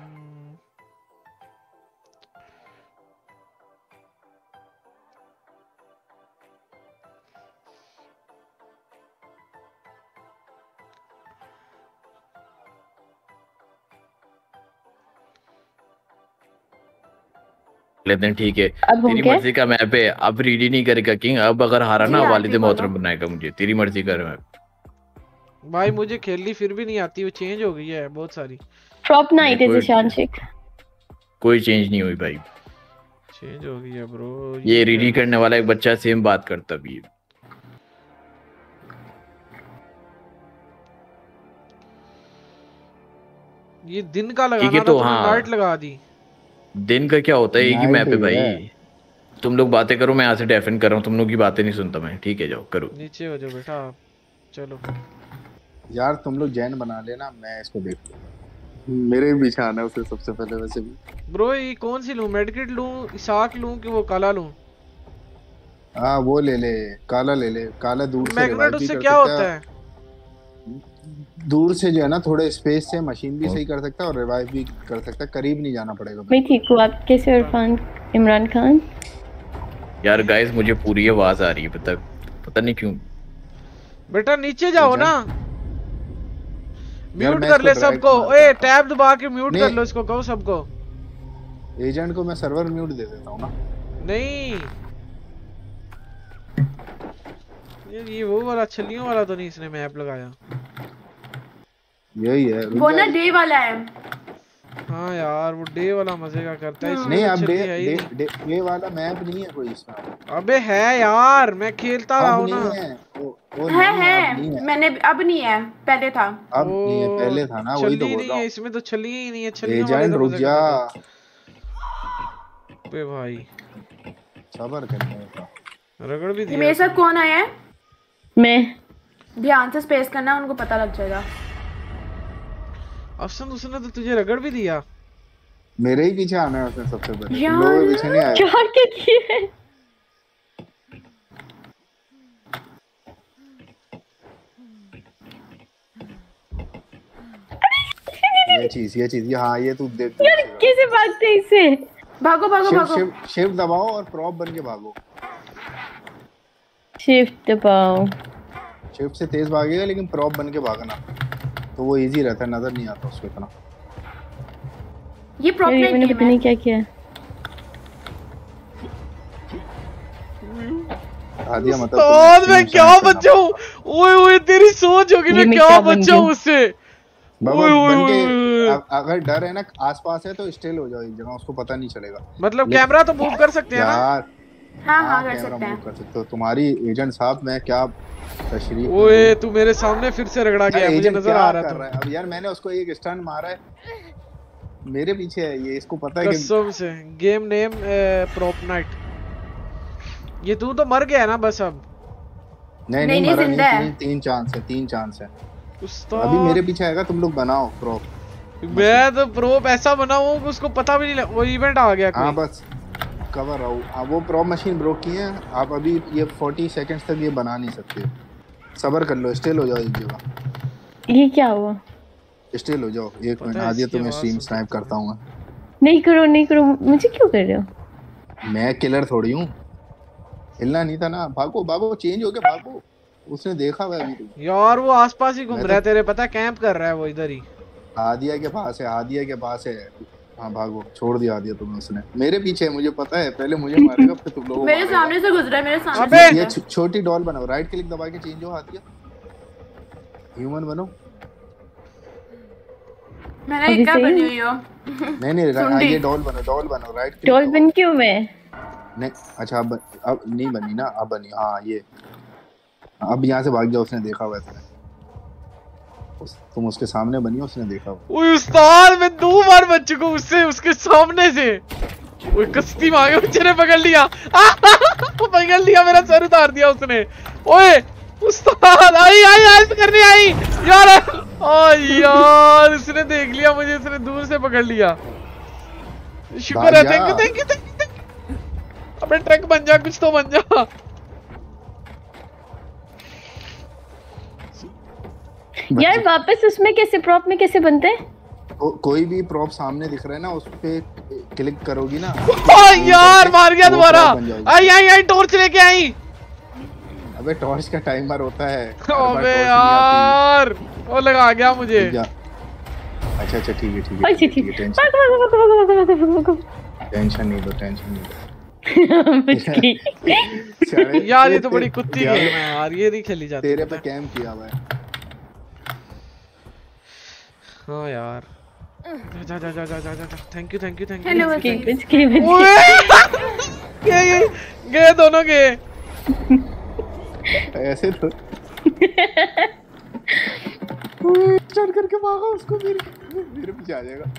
लेते हैं ठीक है, तेरी मर्जी का मैप है। अब रीडी नहीं करेगा किंग। अब अगर हारा ना वालिद मोहतरम बनाएगा मुझे। तेरी मर्जी कर मैप भाई, मुझे खेलनी फिर भी नहीं आती, वो चेंज हो गई है बहुत सारी। ड्रॉप नाइट इज शांशिक, कोई चेंज नहीं हुई भाई, चेंज हो गई है ब्रो। ये रीडी करने वाला एक बच्चा सेम बात करता भी है। ये दिन का लगाना ठीक है था, तो तुमने हाँ नाइट लगा दी। दिन का क्या होता है एक ही नाइट मैप है ही भाई। है। तुम लोग बातें करो, मैं यहाँ से डेफिन कर रहा हूँ, तुम लोग की बातें नहीं सुनता मैं। ठीक है जाओ करो। नीचे हो जाओ बेटा आप। चलो यार तुम लोग जैन बना लेना, मैं इसको देख लूँ। मेरे भी पीछे आना है उसे सबसे पहले वैसे भी। ब्रो ये कौन सी लूं, मेडकिट लूं, इसाक लूं कि वो काला लूं? हाँ वो ले ले, काला ले ले। काला दूर से मैग्नेट revive भी उससे कर क्या सकता होता है? दूर से जो है ना थोड़े स्पेस से मशीन भी सही कर सकता है और रिवाइव भी कर सकता है, करीब नहीं जाना पड़ेगा। मैं ठीक हूँ, आप कैसे हो इरफान इमरान खान? यार गाइस मुझे पूरी आवाज आ रही है पता पता नहीं क्यों। बेटा नीचे जाओ ना, यार म्यूट मैं कर ले इसको सबको। ड्रैग ए टैब दबा के म्यूट नहीं। कर लो इसको, कहो सबको। एजेंट को मैं सर्वर म्यूट दे देता हूँ ना। नहीं यार ये वो वाला छलियों वाला तो नहीं इसने मैप लगाया। यही है वो ना डे वाला है। हाँ यार वो डे वाला मजे का करता है। इसमें नहीं तो अब डे छली है ही डे नहीं। डे डे वाला मैप नहीं है कोई इसमें। अबे है यार, मैं खेलता रहा अब हूँ नहीं ना। है वो, वो है नहीं है, है अब नहीं है। मैंने अब नहीं है, पहले था। अब नहीं है, पहले था ना, वही तो छली बोल नहीं रहा है हूँ। इसमें, तो छली ही नहीं है। छलियों वाले एजेंट तो रुक मजे जा, करता था। बे भाई सबर करने का। रगड़ भी ये दिया। मेरे साथ कौन आया है? मैं। ध्यान से स्पेस करना, उनको पता लग जाएगा। अफसन उसने तो तुझे रगड़ भी दिया। मेरे ही पीछे आना है उसने सबसे पहले, यार। तुम लोगों के पीछे नहीं आया। क्या क्या किए? ये चीज ये चीज ये हाँ ये तू देख। यार कैसे भागते हैं इससे? भागो भागो शिफ्ट भागो। शिफ्ट शिफ्ट दबाओ और प्रॉप बन के भागो। शिफ्ट दबाओ। शिफ्ट से तेज भागेगा लेकिन प्रॉप बन के भागना, तो वो इजी रहता है, नजर नहीं आता उसको इतना। ये प्रॉप यार, ये मैंने गेम पता है। नहीं क्या किया। आदिया मतलब उस्ताद मैं क्या बचाऊं? ओए ओए तेरी सोच होगी मैं क्या बचाऊं उससे? बाबा ओए, ओए, बन के ओए। अ- अगर डर है ना आसपास है तो स्टिल हो जाओ एक जगह, उसको पता नहीं चलेगा। मतलब ले- कैमरा तो मूव कर सकते हैं ना? यार हाँ हाँ कर कैमरा सकते मूव हैं। कर सकते हो। तुम्हारी एजेंट साहब मैं क्या तशरीफ। ओए तू मेरे सामने फिर से रगड़ा गया, मुझे नजर आ रहा था। अब यार मैंने उसको एक स्टन मारा है, मेरे पीछे है ये, इसको पता है कि कसम से गेम नेम प्रॉप नाइट। ये तू तो मर गया ना बस अब। नहीं नहीं, नहीं मरा जिंदा है। नहीं, तीन तीन चांस है, तीन चांस है। उस्ताद अभी मेरे पीछे आएगा, तुम लोग बनाओ प्रॉप। मैं तो प्रोप ऐसा बनाऊं कि उसको पता भी नहीं लग। वो इवेंट आ गया हाँ कोई। बस कवर रहो। हाँ वो प्रॉप मशीन ब्रोक की है, आप अभी ये चालीस सेकंड्स तक ये बना नहीं सकते। सबर कर लो, स्टिल हो जाओ एक जगह। ये क्या हुआ? स्टिल हो जाओ एक मिनट। है आदिया इसकी तुम्हें आवाज़ स्ट्रीम सुन स्नाइप करता हूँ मैं। नहीं करो नहीं करो, मुझे क्यों कर रहे हो? मैं किलर थोड़ी हूँ, हिलना नहीं था ना। भागो भागो, चेंज हो गया, भागो। उसने देखा हुआ अभी तुम। यार वो आसपास ही घूम मैं रहा है तो- तेरे, पता कैंप कर रहा है वो इधर ही। आदिया के पास है, आदिया के पास है। हाँ भागो, छोड़ दिया आदिया तुम्हें उसने। मेरे पीछे है, मुझे पता है, पहले मुझे मारेगा फिर तुम लोगों को मेरे मारेगा। सामने से गुजरा है, मेरे सामने अबे! से ये गुजरा है। छो- छोटी डॉल बनाओ, राइट क्लिक दबा के चेंज हो आदिया, ह्यूमन बनो। मैंने अभी क्या सही बनी है? हुई हो? नहीं नहीं रा- सुंडी। ये डॉल बनो, डॉल बनो, राइट क्लिक डॉल बन क्यों मैं? नहीं अच्छा अब अब नहीं बनी ना, अब बनी। हाँ ये अब यहाँ से भाग जाओ, उसने देखा हुआ है तुम्हें। उस, तुम उसके सामने बनी हो, उसने देखा हुआ। ओए उस्ताद मैं दो बार बच चुका हूं उससे, उसके सामने से। ओए कश्ती मांगे बच्चे ने पकड़ लिया। पकड़ लिया, मेरा सर उतार दिया उसने। ओए उस्ताद आई आई हेल्प करने आई यार। ओ यार इसने देख लिया मुझे, इसने दूर से पकड़ लिया। शुक्र है, thank you thank you thank you. अबे ट्रक बन जा, कुछ तो बन जा। यार वापस उसमें कैसे, प्रॉप में कैसे बनते हैं? को, कोई भी प्रॉप सामने दिख रहा है ना, उस पे क्लिक करोगी ना। ओ यार मार गया दोबारा। आई आई आई टॉर्च लेके आई। अबे टॉर्च का टाइमर होता है। अबे यार वो लगा गया मुझे। अच्छा अच्छा ठीक है ठीक है अच्छा ठीक है, भागो भागो भागो भागो भागो भागो भागो। टेंशन नहीं लो, टेंशन नहीं लो। बच गई। यार ये तो बड़ी कुत्ती गेम है यार, ये नहीं खेली जाती। तेरे पे कैंप किया हुआ है। हाँ यार जा जा जा जा जा जा thank you thank you thank you. Hello बच गई बच गई बच ओए गए गए गए दोनों गए। ऐसे तो टर्न करके भागा उसको, मेरे मेरे पीछे आ जाएगा।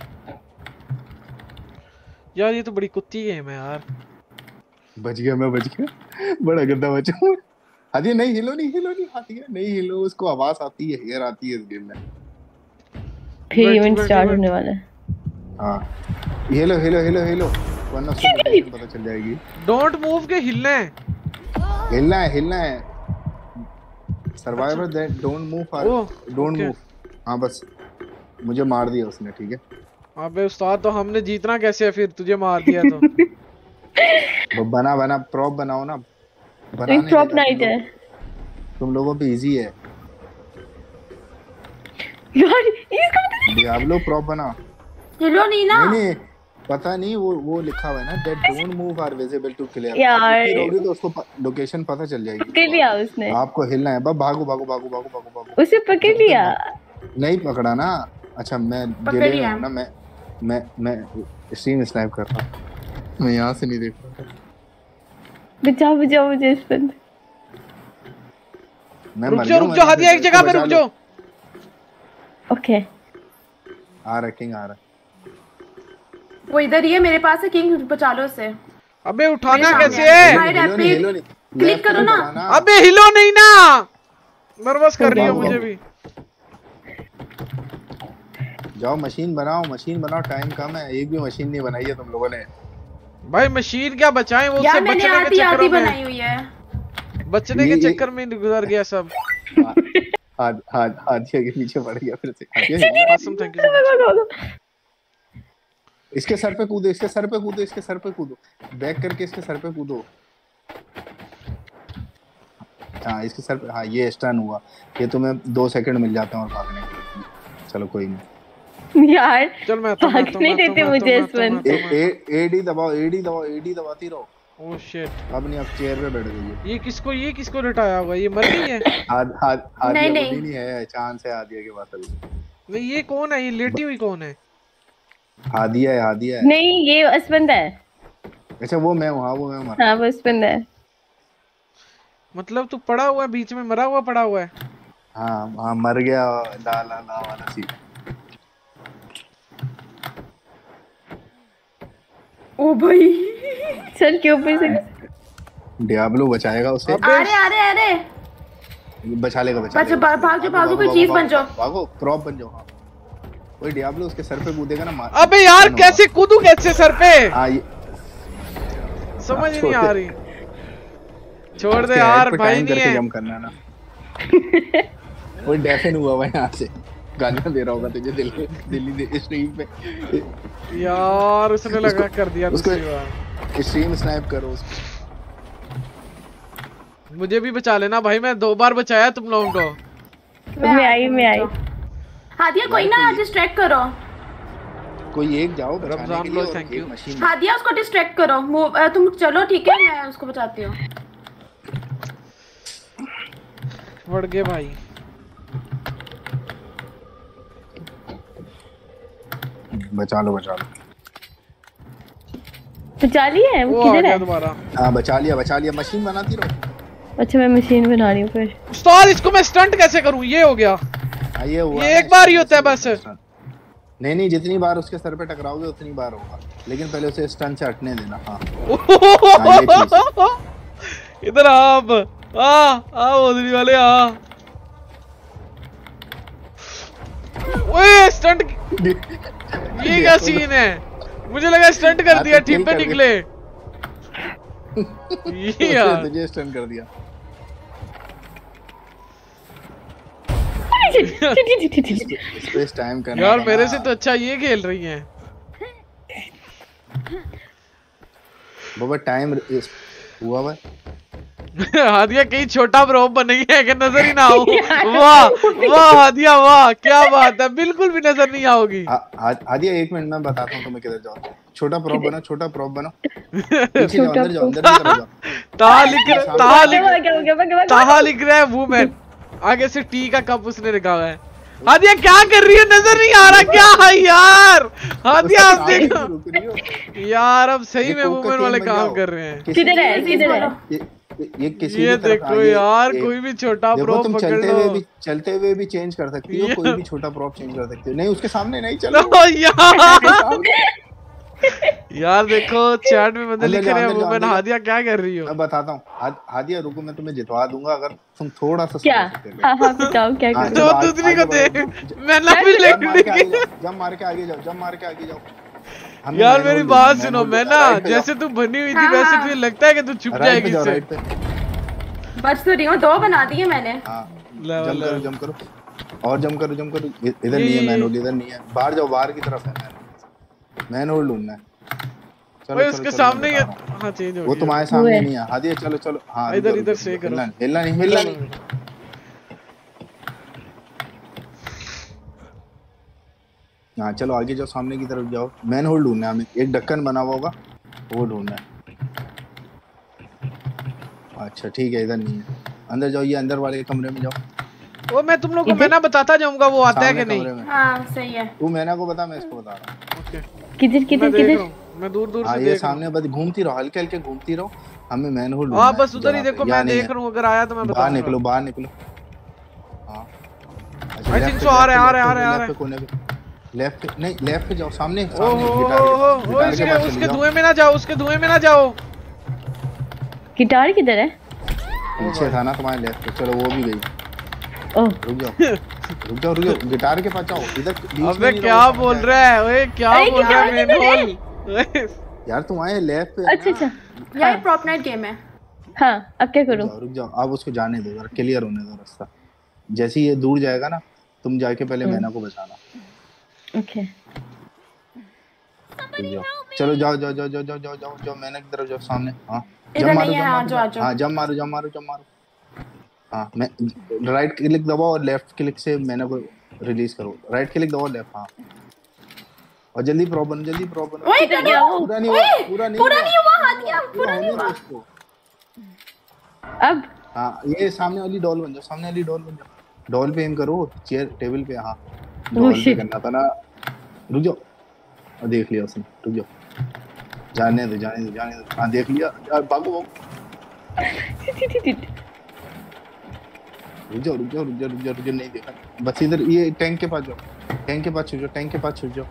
यार ये तो बड़ी कुत्ती गेम है यार। बच गया मैं, बच गया, बड़ा गंदा बचा हूं। हादी नहीं हिलो, नहीं हिलो, नहीं हादी नहीं हिलो, उसको आवाज आती है, हेयर आती है इस गेम में। फिर इवेंट स्टार्ट होने वाला है। हां हिलो हिलो हिलो हिलो, वरना उसको पता चल जाएगी। डोंट मूव के हिलना है, हिलना है, हिलना है। Survivor that don't move, don't move. हां बस मुझे मार दिया उसने, ठीक है। अबे उस्ताद तो हमने जीतना कैसे है फिर, तुझे मार दिया तो। वो बना बना प्रॉप बनाओ ना, बनाने प्रॉप नाइट है तुम लोगों पे इजी है यार। इसको डियाब्लो प्रॉप बना। हिलो नहीं ना, नहीं नहीं पता नहीं, वो वो लिखा हुआ है ना that don't move are visible to clear. यार रोगी तो उसको लोकेशन पता चल जाएगी। पकड़ लिया उसने, आपको हिलना है, बस भागो भागो भागो भागो भागो भागो। उसे पकड़ लिया। नहीं पकड़ा ना। अच्छा मैं डिले हूं ना, मैं मैं मैं स्ट्रीम स्नाइप कर रहा हूं, मैं यहां से नहीं देख रहा। बचाओ बचाओ मुझे इस पर। मैं रुक जाओ रुक जाओ हादी, एक जगह पे रुक जाओ। ओके आ रहा किंग, आ रहा। वो इधर ही है मेरे पास है, किंग बचा लो उसे। अबे उठाना कैसे है? क्लिक करो ना। अबे हिलो नहीं ना, नर्वस कर रही हो मुझे भी। जाओ मशीन बनाओ, मशीन बनाओ, टाइम कम है। एक भी मशीन नहीं बनाई है तुम लोगों ने। भाई मशीन क्या बचाएं, वो उससे बचने के चक्कर में बनाई हुई है, बचने के चक्कर में गुजर गया सब। हाथ हाथ हाथिया के पीछे पड़ गया फिर से। Awesome thank you. इसके सर पे कूदो, इसके सर पे कूदो, इसके सर पे कूदो, बैक करके इसके सर पे कूदो। हाँ इसके सर पे, हाँ ये स्टन हुआ, ये तुम्हें दो सेकंड मिल जाते हैं और भागने के। चलो कोई नहीं यार, चल मैं भाग नहीं देते मुझे इसमें। एडी दबाओ, एडी दबाओ, एडी दबाती रहो। ओह शिट, अब नहीं, अब चेयर पे बैठ गई है। ये किसको ये किसको लटाया होगा, ये मर गई है? हाथ हाथ हाथ नहीं नहीं नहीं है, चांद से हादिया के पास अभी। नहीं ये कौन है, ये लेटी हुई कौन है? हादिया है, हादिया है। नहीं ये असबंद है। अच्छा वो मैं हूं, हां वो मैं हूं। हां वो असबंद है। मतलब तू पड़ा हुआ है बीच में, मरा हुआ पड़ा हुआ है? हां हां मर गया, ला ला ला वाला सी। ओ भाई सर के ऊपर से डियाब्लो बचाएगा उसे। अरे अरे अरे बचा लेगा, बचा लेगा। भाग जाओ, भागो, कोई चीज बन जाओ, भागो प्रॉप बन जाओ। वही डियाब्लो उसके सर पे कूदेगा ना, मार। अबे यार कैसे कूदूं, कैसे सर पे? हां ये समझ नहीं आ रही। छोड़ दे यार, भाई नहीं है। जंप करना ना। वो डेफिन हुआ हुआ यहां से, गालियां दे रहा होगा तुझे दिल्ली दिल्ली स्ट्रीम पे। यार उसने लगा कर दिया दूसरी बार। स्ट्रीम स्नाइप करो उसको। मुझे भी बचा लेना भाई, मैं दो बार बचाया तुम लोगों को। मैं आई मैं आई। हादिया कोई ना डिस्ट्रैक्ट करो, कोई एक जाओ बचाने के लिए। थैंक यू हादिया, उसको डिस्ट्रैक्ट करो। तुम चलो ठीक है, मैं उसको बचाती हूँ। बढ़ गए भाई। बचा लो बचा लो। बचा लिया है वो, किधर है दोबारा? हां बचा लिया बचा लिया, मशीन बनाती रहो। अच्छा मैं मशीन बना रही हूँ फिर। उस्ताद इसको मैं स्टंट कैसे करूँ? ये हो गया, हाँ ये हुआ, ये एक बार ही होता है बस। नहीं नहीं जितनी बार उसके सर पे टकराओगे उतनी बार होगा, लेकिन पहले उसे स्टंट से हटने देना। हाँ इधर आप आ आ ओदरी वाले आ। ओए स्टंट, ये क्या सीन है? मुझे लगा स्टंट कर दिया, टीम पे निकले। ये यार तुझे स्टंट कर दिया। स्पेस टाइम करना यार मेरे से तो अच्छा ये खेल रही हैं। बाबा टाइम हुआ हुआ। हादिया कहीं छोटा ब्रोब बनेगी है कि नजर ही ना आओ। वाह वाह हादिया वाह, क्या बात है, बिल्कुल भी नजर नहीं आओगी। हादिया एक मिनट में बताता हूँ तुम्हें किधर जाओ। छोटा प्रॉप बनो, छोटा प्रॉप बनो, पीछे जाओ, अंदर जाओ, अंदर जाओ। ताहा लिख रहा ताहा लिख ताहा लिख रहा है वुमेन, आगे से टी का कप उसने लिखा हुआ है। हादिया क्या कर रही है, नजर नहीं आ रहा क्या है यार? हादिया आप देखो यार, अब सही में वुमेन वाले काम कर रहे हैं। किधर है किधर है? ये किसी ये भी तरफ देखो आगे यार एक- कोई भी छोटा देखो प्रो तुम पकड़ चलते लो हुए भी चलते हुए भी चेंज कर सकती हो, कोई भी छोटा प्रॉप चेंज कर सकती हो। नहीं उसके सामने नहीं चलो लो यार यार देखो चैट में बंदे अंदर लिख जाओ, रहे हैं अंदर जाओ, वुमेन अंदर हादिया क्या कर रही हो। मैं बताता हूँ हाद, हादिया रुको, मैं तुम्हें जितवा दूंगा अगर तुम थोड़ा सा क्या? सोच सकते हो। हाँ हाँ बताओ क्या हाँ, करूं? चलो, जो आगे- दूसरी को आगे दे बढ़ो। मैं ना भी जंप मार के आगे लेने जाओ, जंप मार के आगे जाओ, जंप मार के आगे जाओ। हमें यार मैन मेरी होल्ड बात लेना, सुनो, मैन मैं होल्ड ना लेना। राइट पे जैसे तू बनी हुई थी हाँ, वैसे हाँ। तुझे लगता है कि तू छुप जाओ, राइट जाएगी पे जाओ, इससे। राइट पे। बच तो रही हूँ, दो बना दिए मैंने। हाँ ले जंप ले। करो, जंप करो और जंप करो, जंप करो। इ- इधर ये- नहीं है ये- मैन होल्ड, इधर नहीं है। बाहर जाओ, बाहर की तरफ है मैन मैन होल्ड ढूंढना है। चलो ओए चलो उसके चलो, सामने मैं ही बता रहा हूँ। हाँ चेंज हो वो गया। तुम्हारे सामने नहीं है हादिया, चलो चलो। हाँ इधर रुको, इधर रुको, से रुको, करो। हिलना नहीं, हिलना नहीं, हिलना नहीं। हाँ चलो आगे जाओ, सामने की तरफ जाओ। मैन होल्ड ढूंढना है हमें, एक ढक्कन बना हुआ होगा वो ढूंढना है। अच्छा ठीक है, इधर नहीं है। अंदर जाओ, ये अंदर वाले कमरे में जाओ। वो मैं तुम लोग को मैंने बताता जाऊंगा वो आता है सामने कि नहीं। कमरे में। हाँ सही है। तू मैना को बता, मैं इसको बता रहा हूँ। ओके किधर किधर मैं देख किधर? रहा हूँ, मैं दूर दूर हाँ से ये देख रहा हूँ। सामने बस घूमती रहो, हल्के हल्के घूमती रहो। हमें मैन होल्ड हाँ बस उधर ही देखो, मैं देख रहा हूँ, अगर आया तो मैं बाहर बताऊंगा। निकलो, बाहर निकलो। हाँ I think so, आ रहे आ रहे आ रहे आ रहे। कोने पे लेफ्ट पे नहीं, लेफ्ट पे जाओ, सामने ओहो सामने गिटार ओहो के- ओहो गिटार के उसके पास उसके चले जाओ। धुएं में ना जाओ, उसके धुएं में ना जाओ। गिटार किधर है? पीछे था ना तुम्हारे लेफ्ट पे। चलो वो भी गई। ओह रुक जाओ रुक जाओ रुक जाओ, गिटार के पास जाओ। इधर बीच में अबे नहीं क्या रहो, बोल सामने। रहा है ओए, क्या अरे बोल रहा है गिटार मेन किधर है? होल। यार तुम्हारे लेफ्ट पे है अच्छा ना। अच्छा यार प्रॉप नाइट गेम है। हाँ अब क्या रुक करूं? जाओ रुक जाओ, अब उसको जाने दो, जरा क्लियर होने दो रास्ता। जैसे ही ये दूर जाएगा ना, तुम जाके पहले हम्म। मैना को बचाना। ओके रुक जाओ, चलो जाओ जाओ जाओ जाओ जाओ जाओ जाओ जाओ मैना की तरफ जाओ, सामने। हाँ इधर जंप मारो, नहीं है, जंप हाँ, मारो, जो आ जंप- जाओ। हाँ जंप मारो, जंप मारो, जंप मारो। हाँ मैं राइट क्लिक दबाओ और लेफ्ट क्लिक से मैना को रिलीज करो। राइट क्लिक दबाओ, लेफ्ट। हाँ और जल्दी प्रॉप बनो, जल्दी प्रॉप बनो। ओए इधर गया वो। पूरा नहीं हुआ, ओए, पूरा नहीं पूरा हुआ, नहीं हुआ हादिया, पूरा पूरा नहीं होने दो हुआ। उसको। अब हाँ ये सामने वाली डॉल बन जाओ, सामने वाली डॉल बन जाओ। डॉल पे एम करो, चेयर टेबल पे। हाँ Oh, डॉल पे shit. करना था ना। रुक जाओ, और देख लिया उसने। रुक जाओ, जाने दो जाने दो जाने दो। हाँ देख लिया, यार भागो भागो। रुक जाओ रुक जाओ रुक जाओ रुक जाओ रुक जाओ, नहीं देखा। बस इधर ये टैंक के पास जाओ, टैंक के पास छुप जाओ, टैंक के पास छुप जाओ।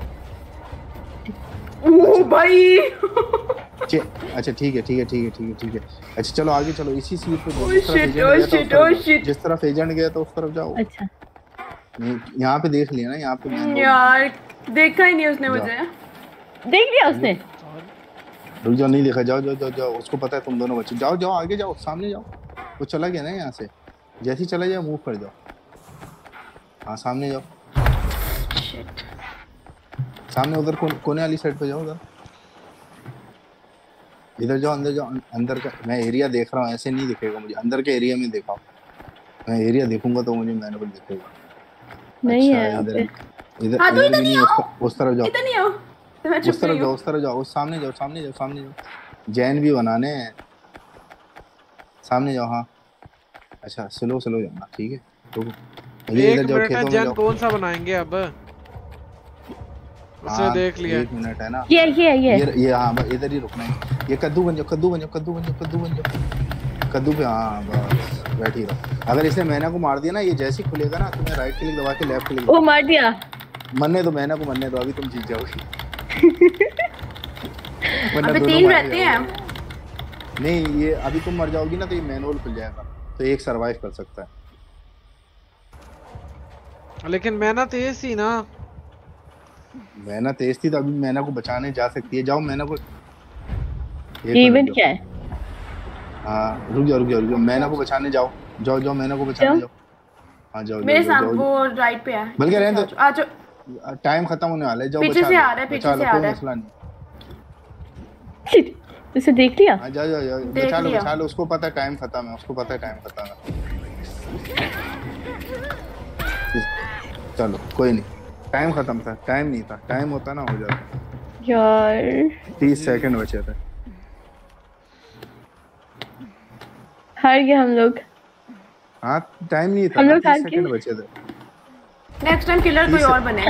ओह भाई चे- अच्छा ठीक है ठीक है ठीक है ठीक है ठीक है। अच्छा चलो आगे चलो, इसी सीट पे जाओ। Oh जिस तरफ shit, एजेंट oh गया था, उस shit, तरफ oh जाओ। shit. जिस तरफ एजेंट गया था उस तरफ जाओ। अच्छा नहीं, यहाँ पे देख लिया ना, यहाँ पे main road। यार देखा ही नहीं उसने जाओ। मुझे। देख लिया उसने? रुक जाओ, नहीं देखा। जाओ जाओ जाओ जाओ, उसको पता है तुम दोनों बच्चे। जाओ जाओ आगे जाओ, सामने जाओ। वो चला गया ना यहाँ से, जैसे ही चला जाए मूव कर जाओ। हाँ सामने जाओ, सामने उधर को, कोने वाली साइड पे जाओ। उधर इधर जाओ, अंदर जाओ। अंदर का मैं एरिया देख रहा हूँ, ऐसे नहीं दिखेगा मुझे। अंदर के एरिया में देखा, मैं एरिया देखूंगा तो मुझे मैनुअल दिखेगा। नहीं अच्छा, है यहाँ इधर पे। इधर हाँ, तो इधर इधर भी नहीं नहीं है, आओ। उस- उस तरफ जाओ, इधर नहीं आओ तो मैं उस चुप तरफ रही जाओ, हूँ। उस तरफ जाओ, उस सामने जाओ, सामने जाओ, सामने जाओ। जैन भी बनाने हैं, सामने जाओ। हाँ अच्छा स्लो स्लो जाना, ठीक है। रुको, ये एक इधर जाओ, मिनट है, खेतों में जैन जाओ। कौन सा बनाएंगे अब? उसने हाँ, देख लिया। एक मिनट है ना। ये ये ये ये ये हाँ बस इधर ही रुकना है। ये कद्दू बन जाओ, कद्दू बन जाओ, कद्दू बन जाओ, कद्दू बन जाओ। कद्दू पे हाँ बस बैठ ही रहो। अगर इसने मैना को मार दिया ना, ये जैसे ही खुलेगा ना, तुम्हें राइट क्लिक दबा के लेफ्ट क्लिक वो मार दिया। मरने दो मैना को, मरने दो, अभी तुम जीत जाओगी। वरना अबे दोनों तीन मारे रहते जाओगे। हैं। नहीं ये अभी तुम मर जाओगी ना तो ये मैनुअल खुल जाएगा, तो एक सरवाइव कर सकता है। लेकिन मैना तेज थी ना। मैना तेज थी तो अभी मैना को बचाने जा सकती है। जाओ मैना को। ये इवेंट क्या है? हाँ रुक जाओ रुक जाओ रुक जाओ, मैना को बचाने जाओ। जाओ जाओ मैना को बचाने जाओ। हाँ जाओ मेरे जाओ, जाओ, सामने जाओ, वो राइट पे है। बल्कि रहने दो। आ जाओ। टाइम खत्म होने वाला है, जाओ पीछे बचा से लो, आ रहा है, पीछे बचा लो, से आ कोई रहा है। मसला नहीं। उसे देख लिया? हाँ जाओ जाओ जाओ, देख बचा लो लिया। बचा लो, उसको पता है टाइम खत्म है, उसको पता है टाइम खत्म है। चलो कोई नहीं, टाइम खत्म था, टाइम नहीं था। टाइम होता ना हो जाता। यार तीस सेकंड बचे थे। हार गए हम लोग। हाँ टाइम नहीं था, हम लोग तीस हार सेकंड गए। बचे थे। नेक्स्ट टाइम किलर कोई और बने।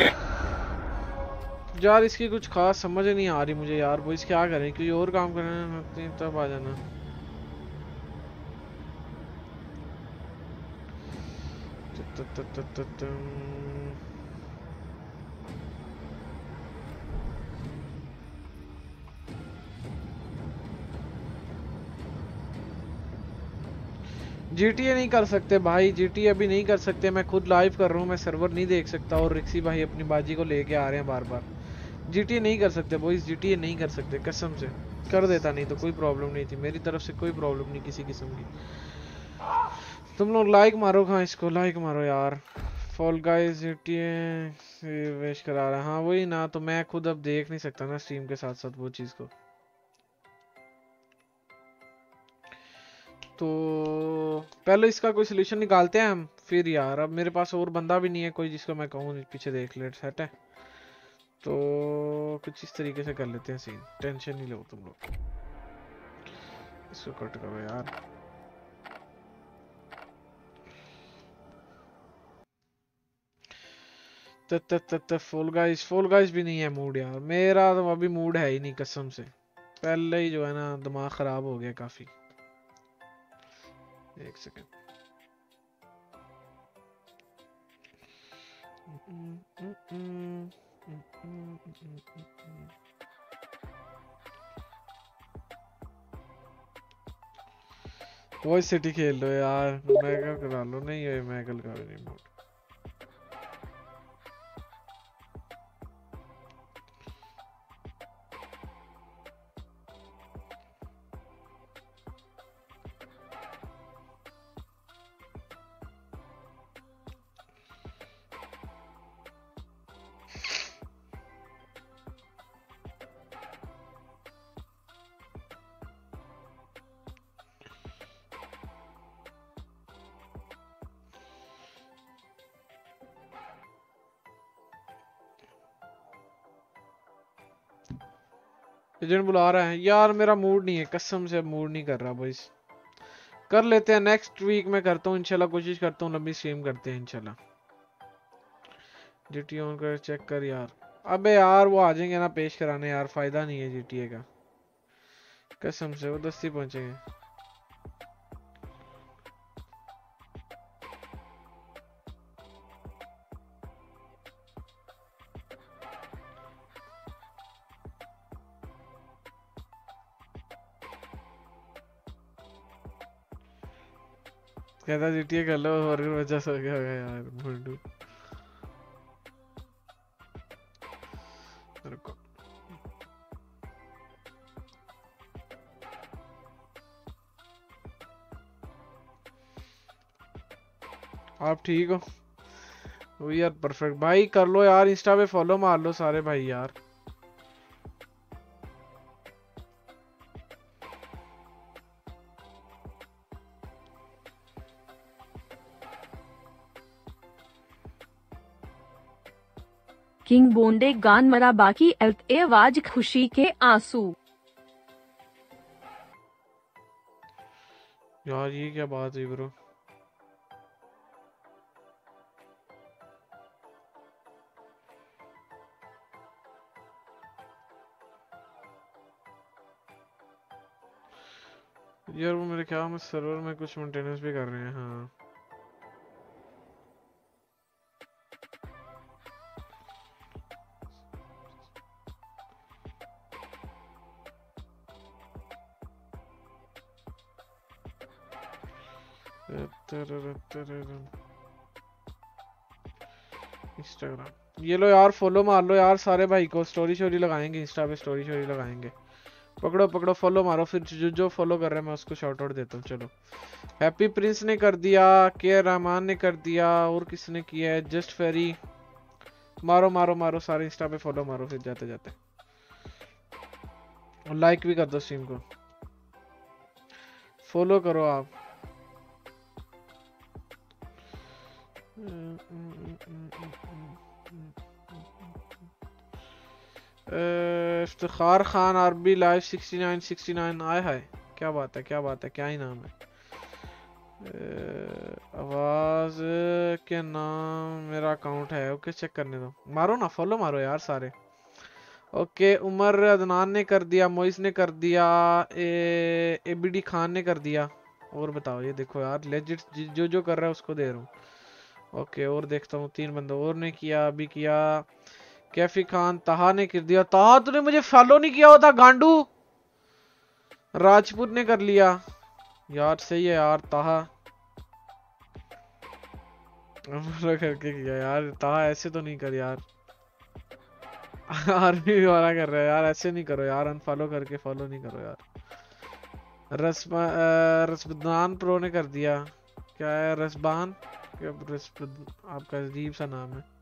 यार इसकी कुछ खास समझ नहीं आ रही मुझे यार। वो इस क्या करें, कोई और काम करना तब आ जाना। जीटीए नहीं कर सकते भाई, जीटीए अभी नहीं कर सकते। मैं खुद लाइव कर रहा हूँ, मैं सर्वर नहीं देख सकता और रिक्सी भाई अपनी बाजी को लेके आ रहे हैं बार बार। जीटीए नहीं कर सकते बॉयज, जीटीए नहीं कर सकते कसम से। कर देता नहीं तो कोई प्रॉब्लम नहीं थी, मेरी तरफ से कोई प्रॉब्लम नहीं किसी किस्म की। तुम लोग लाइक मारो, हाँ इसको लाइक मारो यार। फॉल गाइस जीटीए वेश करा रहा है, हाँ वही ना। तो मैं खुद अब देख नहीं सकता ना स्ट्रीम के साथ साथ वो चीज को। तो पहले इसका कोई सोल्यूशन निकालते हैं हम फिर यार। अब मेरे पास और बंदा भी नहीं है कोई जिसको मैं कहूँ पीछे देख ले, सेट है। तो कुछ इस तरीके से कर लेते हैं सीन, टेंशन नहीं लो तुम लोग। इसको कट करो यार। तत तत तत फॉल गाइस, फॉल गाइस भी नहीं है मूड यार मेरा, तो अभी मूड है ही नहीं कसम से। पहले ही जो है ना दिमाग खराब हो गया काफी। एक सेकेंड। वॉइस सिटी खेल लो यार, मैगल करा लो। नहीं है मैगल का भी नहीं मूड। एजेंट बुला रहा है यार, मेरा मूड नहीं है कसम से, मूड नहीं कर रहा बॉयज। कर लेते हैं नेक्स्ट वीक में करता हूँ इंशाल्लाह, कोशिश करता हूँ लंबी स्ट्रीम करते हैं इंशाल्लाह। जीटीए ऑन कर चेक कर यार। अबे यार वो आ जाएंगे ना पेश कराने यार, फायदा नहीं है जीटीए का कसम से, वो दस्ती पहुंचेंगे। कहता जीटीए कर लो और वजह से हो गया यार मुंडू। रुको आप ठीक हो? वो यार परफेक्ट भाई, कर लो यार इंस्टा पे फॉलो मार लो सारे भाई यार। किंग बोंडे गान मरा बाकी ए आवाज खुशी के आंसू। यार ये क्या बात है ब्रो? यार वो मेरे ख्याल में सर्वर में कुछ मेंटेनेंस भी कर रहे हैं। हाँ इंस्टाग्राम ये लो यार, फॉलो मार लो यार सारे भाई को। स्टोरी शोरी लगाएंगे इंस्टा पे, स्टोरी शोरी लगाएंगे। पकड़ो पकड़ो फॉलो मारो, फिर जो जो फॉलो कर रहे हैं मैं उसको शॉर्ट आउट देता हूँ। चलो हैप्पी प्रिंस ने कर दिया, के रहमान ने कर दिया, और किसने किया है? जस्ट फेरी। मारो मारो मारो सारे इंस्टा पे फॉलो मारो फिर जाते जाते, और लाइक भी कर दो स्ट्रीम को। फॉलो करो आप। Iftikhar Khan RB live sixty nine sixty nine आए हाय, क्या बात है क्या बात है, क्या ही नाम है। आवाज के नाम मेरा अकाउंट है, ओके चेक करने दो। मारो ना फॉलो मारो यार सारे। ओके उमर अदनान ने कर दिया, मोइस ने कर दिया, ए एबीडी खान ने कर दिया। और बताओ ये देखो यार लेजिट जो जो कर रहा है उसको दे रहा हूँ। ओके और देखता हूँ, तीन बंदे और ने किया, अभी किया कैफी खान, ताहा ने कर दिया। ताहा तूने मुझे फॉलो नहीं किया होता गांडू। राजपूत ने कर लिया यार, सही है यार। ताहा करके किया यार। ताहा ऐसे तो नहीं कर यार। आर्मी वाला कर रहा है यार, ऐसे नहीं करो यार, अनफॉलो करके फॉलो नहीं करो यार। रसबा रसबदान प्रो ने कर दिया। क्या है रसबान, आपका अजीब सा नाम है।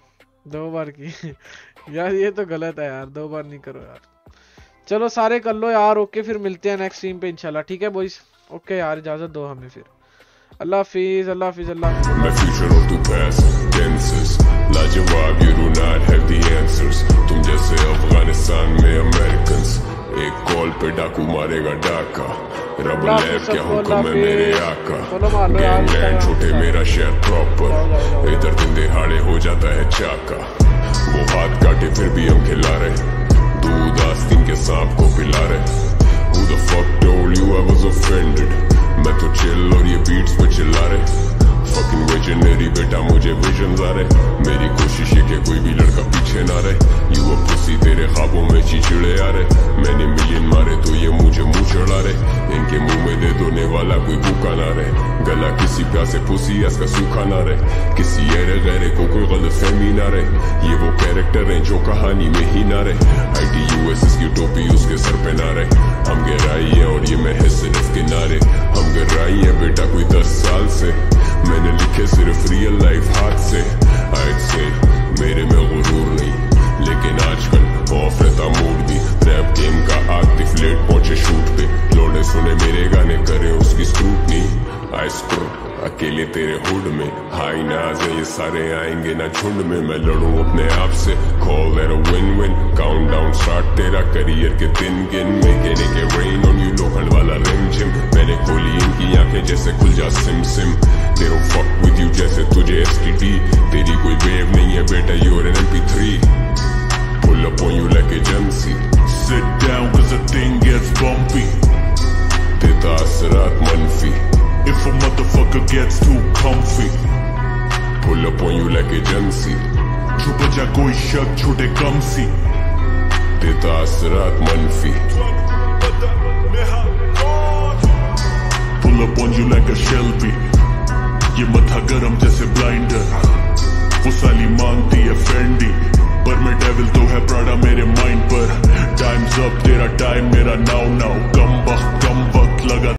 दो बार की यार, ये तो गलत है यार, दो बार नहीं करो यार। चलो सारे कर लो यार। ओके फिर मिलते हैं नेक्स्ट स्ट्रीम पे इंशाल्लाह, ठीक है बॉयज। ओके यार इजाजत दो हमें फिर। अल्लाह हाफिज, अल्लाह हाफिज, अल्लाह। My future of the past tenses, लाजवाब you do not have the answers। तुम जैसे अफगानिस्तान में अमेरिकन्स, एक कॉल पे डाकू मारेगा डाका। रब लैब क्या हुक्म है मेरे आका। गैंगलैंड छोटे मेरा शहर प्रॉपर, इधर दिन दिहाड़े हो जाता है चाका। वो हाथ काटे फिर भी हम खिला रहे, दूध आस्तीन के सांप को पिला रहे। Who the fuck told you I was offended? मैं तो चिल और ये बीट्स पे चिल्ला रहे। Fucking visionary बेटा मुझे विजन्स आ रहे। मेरी कोशिश है कि कोई भी लड़का पीछे ना रहे। You a pussy तेरे ख्वाबों में चिड़चिड़े आ रहे। मैंने मिलियन मारे तो ये मुझे मुंह चढ़ा रहे। इनके मुंह में दे दोने वाला कोई भूखा ना रहे। गला किसी प्यासे पुसी इसका सूखा ना रहे। किसी ऐरे गैरे को कोई गलतफहमी ना रहे। ये वो कैरेक्टर हैं जो कहानी में ही ना रहे। आई टी यू एस की टोपी उसके सर पे ना रहे। हम गहराई है और ये महज सिर्फ किनारे। हम गहराई है बेटा कोई दस साल से, मैंने लिखे सिर्फ रियल लाइफ हाथ से। I'd say मेरे में गुरूर नहीं, लेकिन आजकल ऑफ रहता मूड भी। रैप गेम का आग फ्लेट पहुंचे शूट पे, लोड़े सुने मेरे गाने करे उसकी स्क्रूटनी। आई स्क्रू अकेले तेरे हुड में, हाई नाज है ये सारे आएंगे ना झुंड में। मैं लड़ूं अपने आप से, call that a win win. Countdown start तेरा करियर के दिन गिन। मेकेनिक के रेन ऑन यू लोखंड वाला रिम जिम। मैंने खोली इनकी आंखें जैसे खुल जा सिम सिम। They don't fuck with you जैसे तुझे एस टी डी। तेरी कोई वेव नहीं है बेटा, you're an M P three. Pull up on you like agency। Sit down cause the thing gets bumpy। देता असरात मनफी if a motherfucker gets too comfy। Pull up on you like agency। छुप जा कोई शक छोटे कम सी, देता असरात मनफी। Pull up on you like a Shelby। ये मथा गरम जैसे ब्लाइंडर, वो साली मांगती है फेंडी, पर मैं डेविल तो है प्राडा मेरे माइंड पर। टाइम्स अप तेरा टाइम मेरा नाउ नाउ, कम वक्त कम वक्त लगा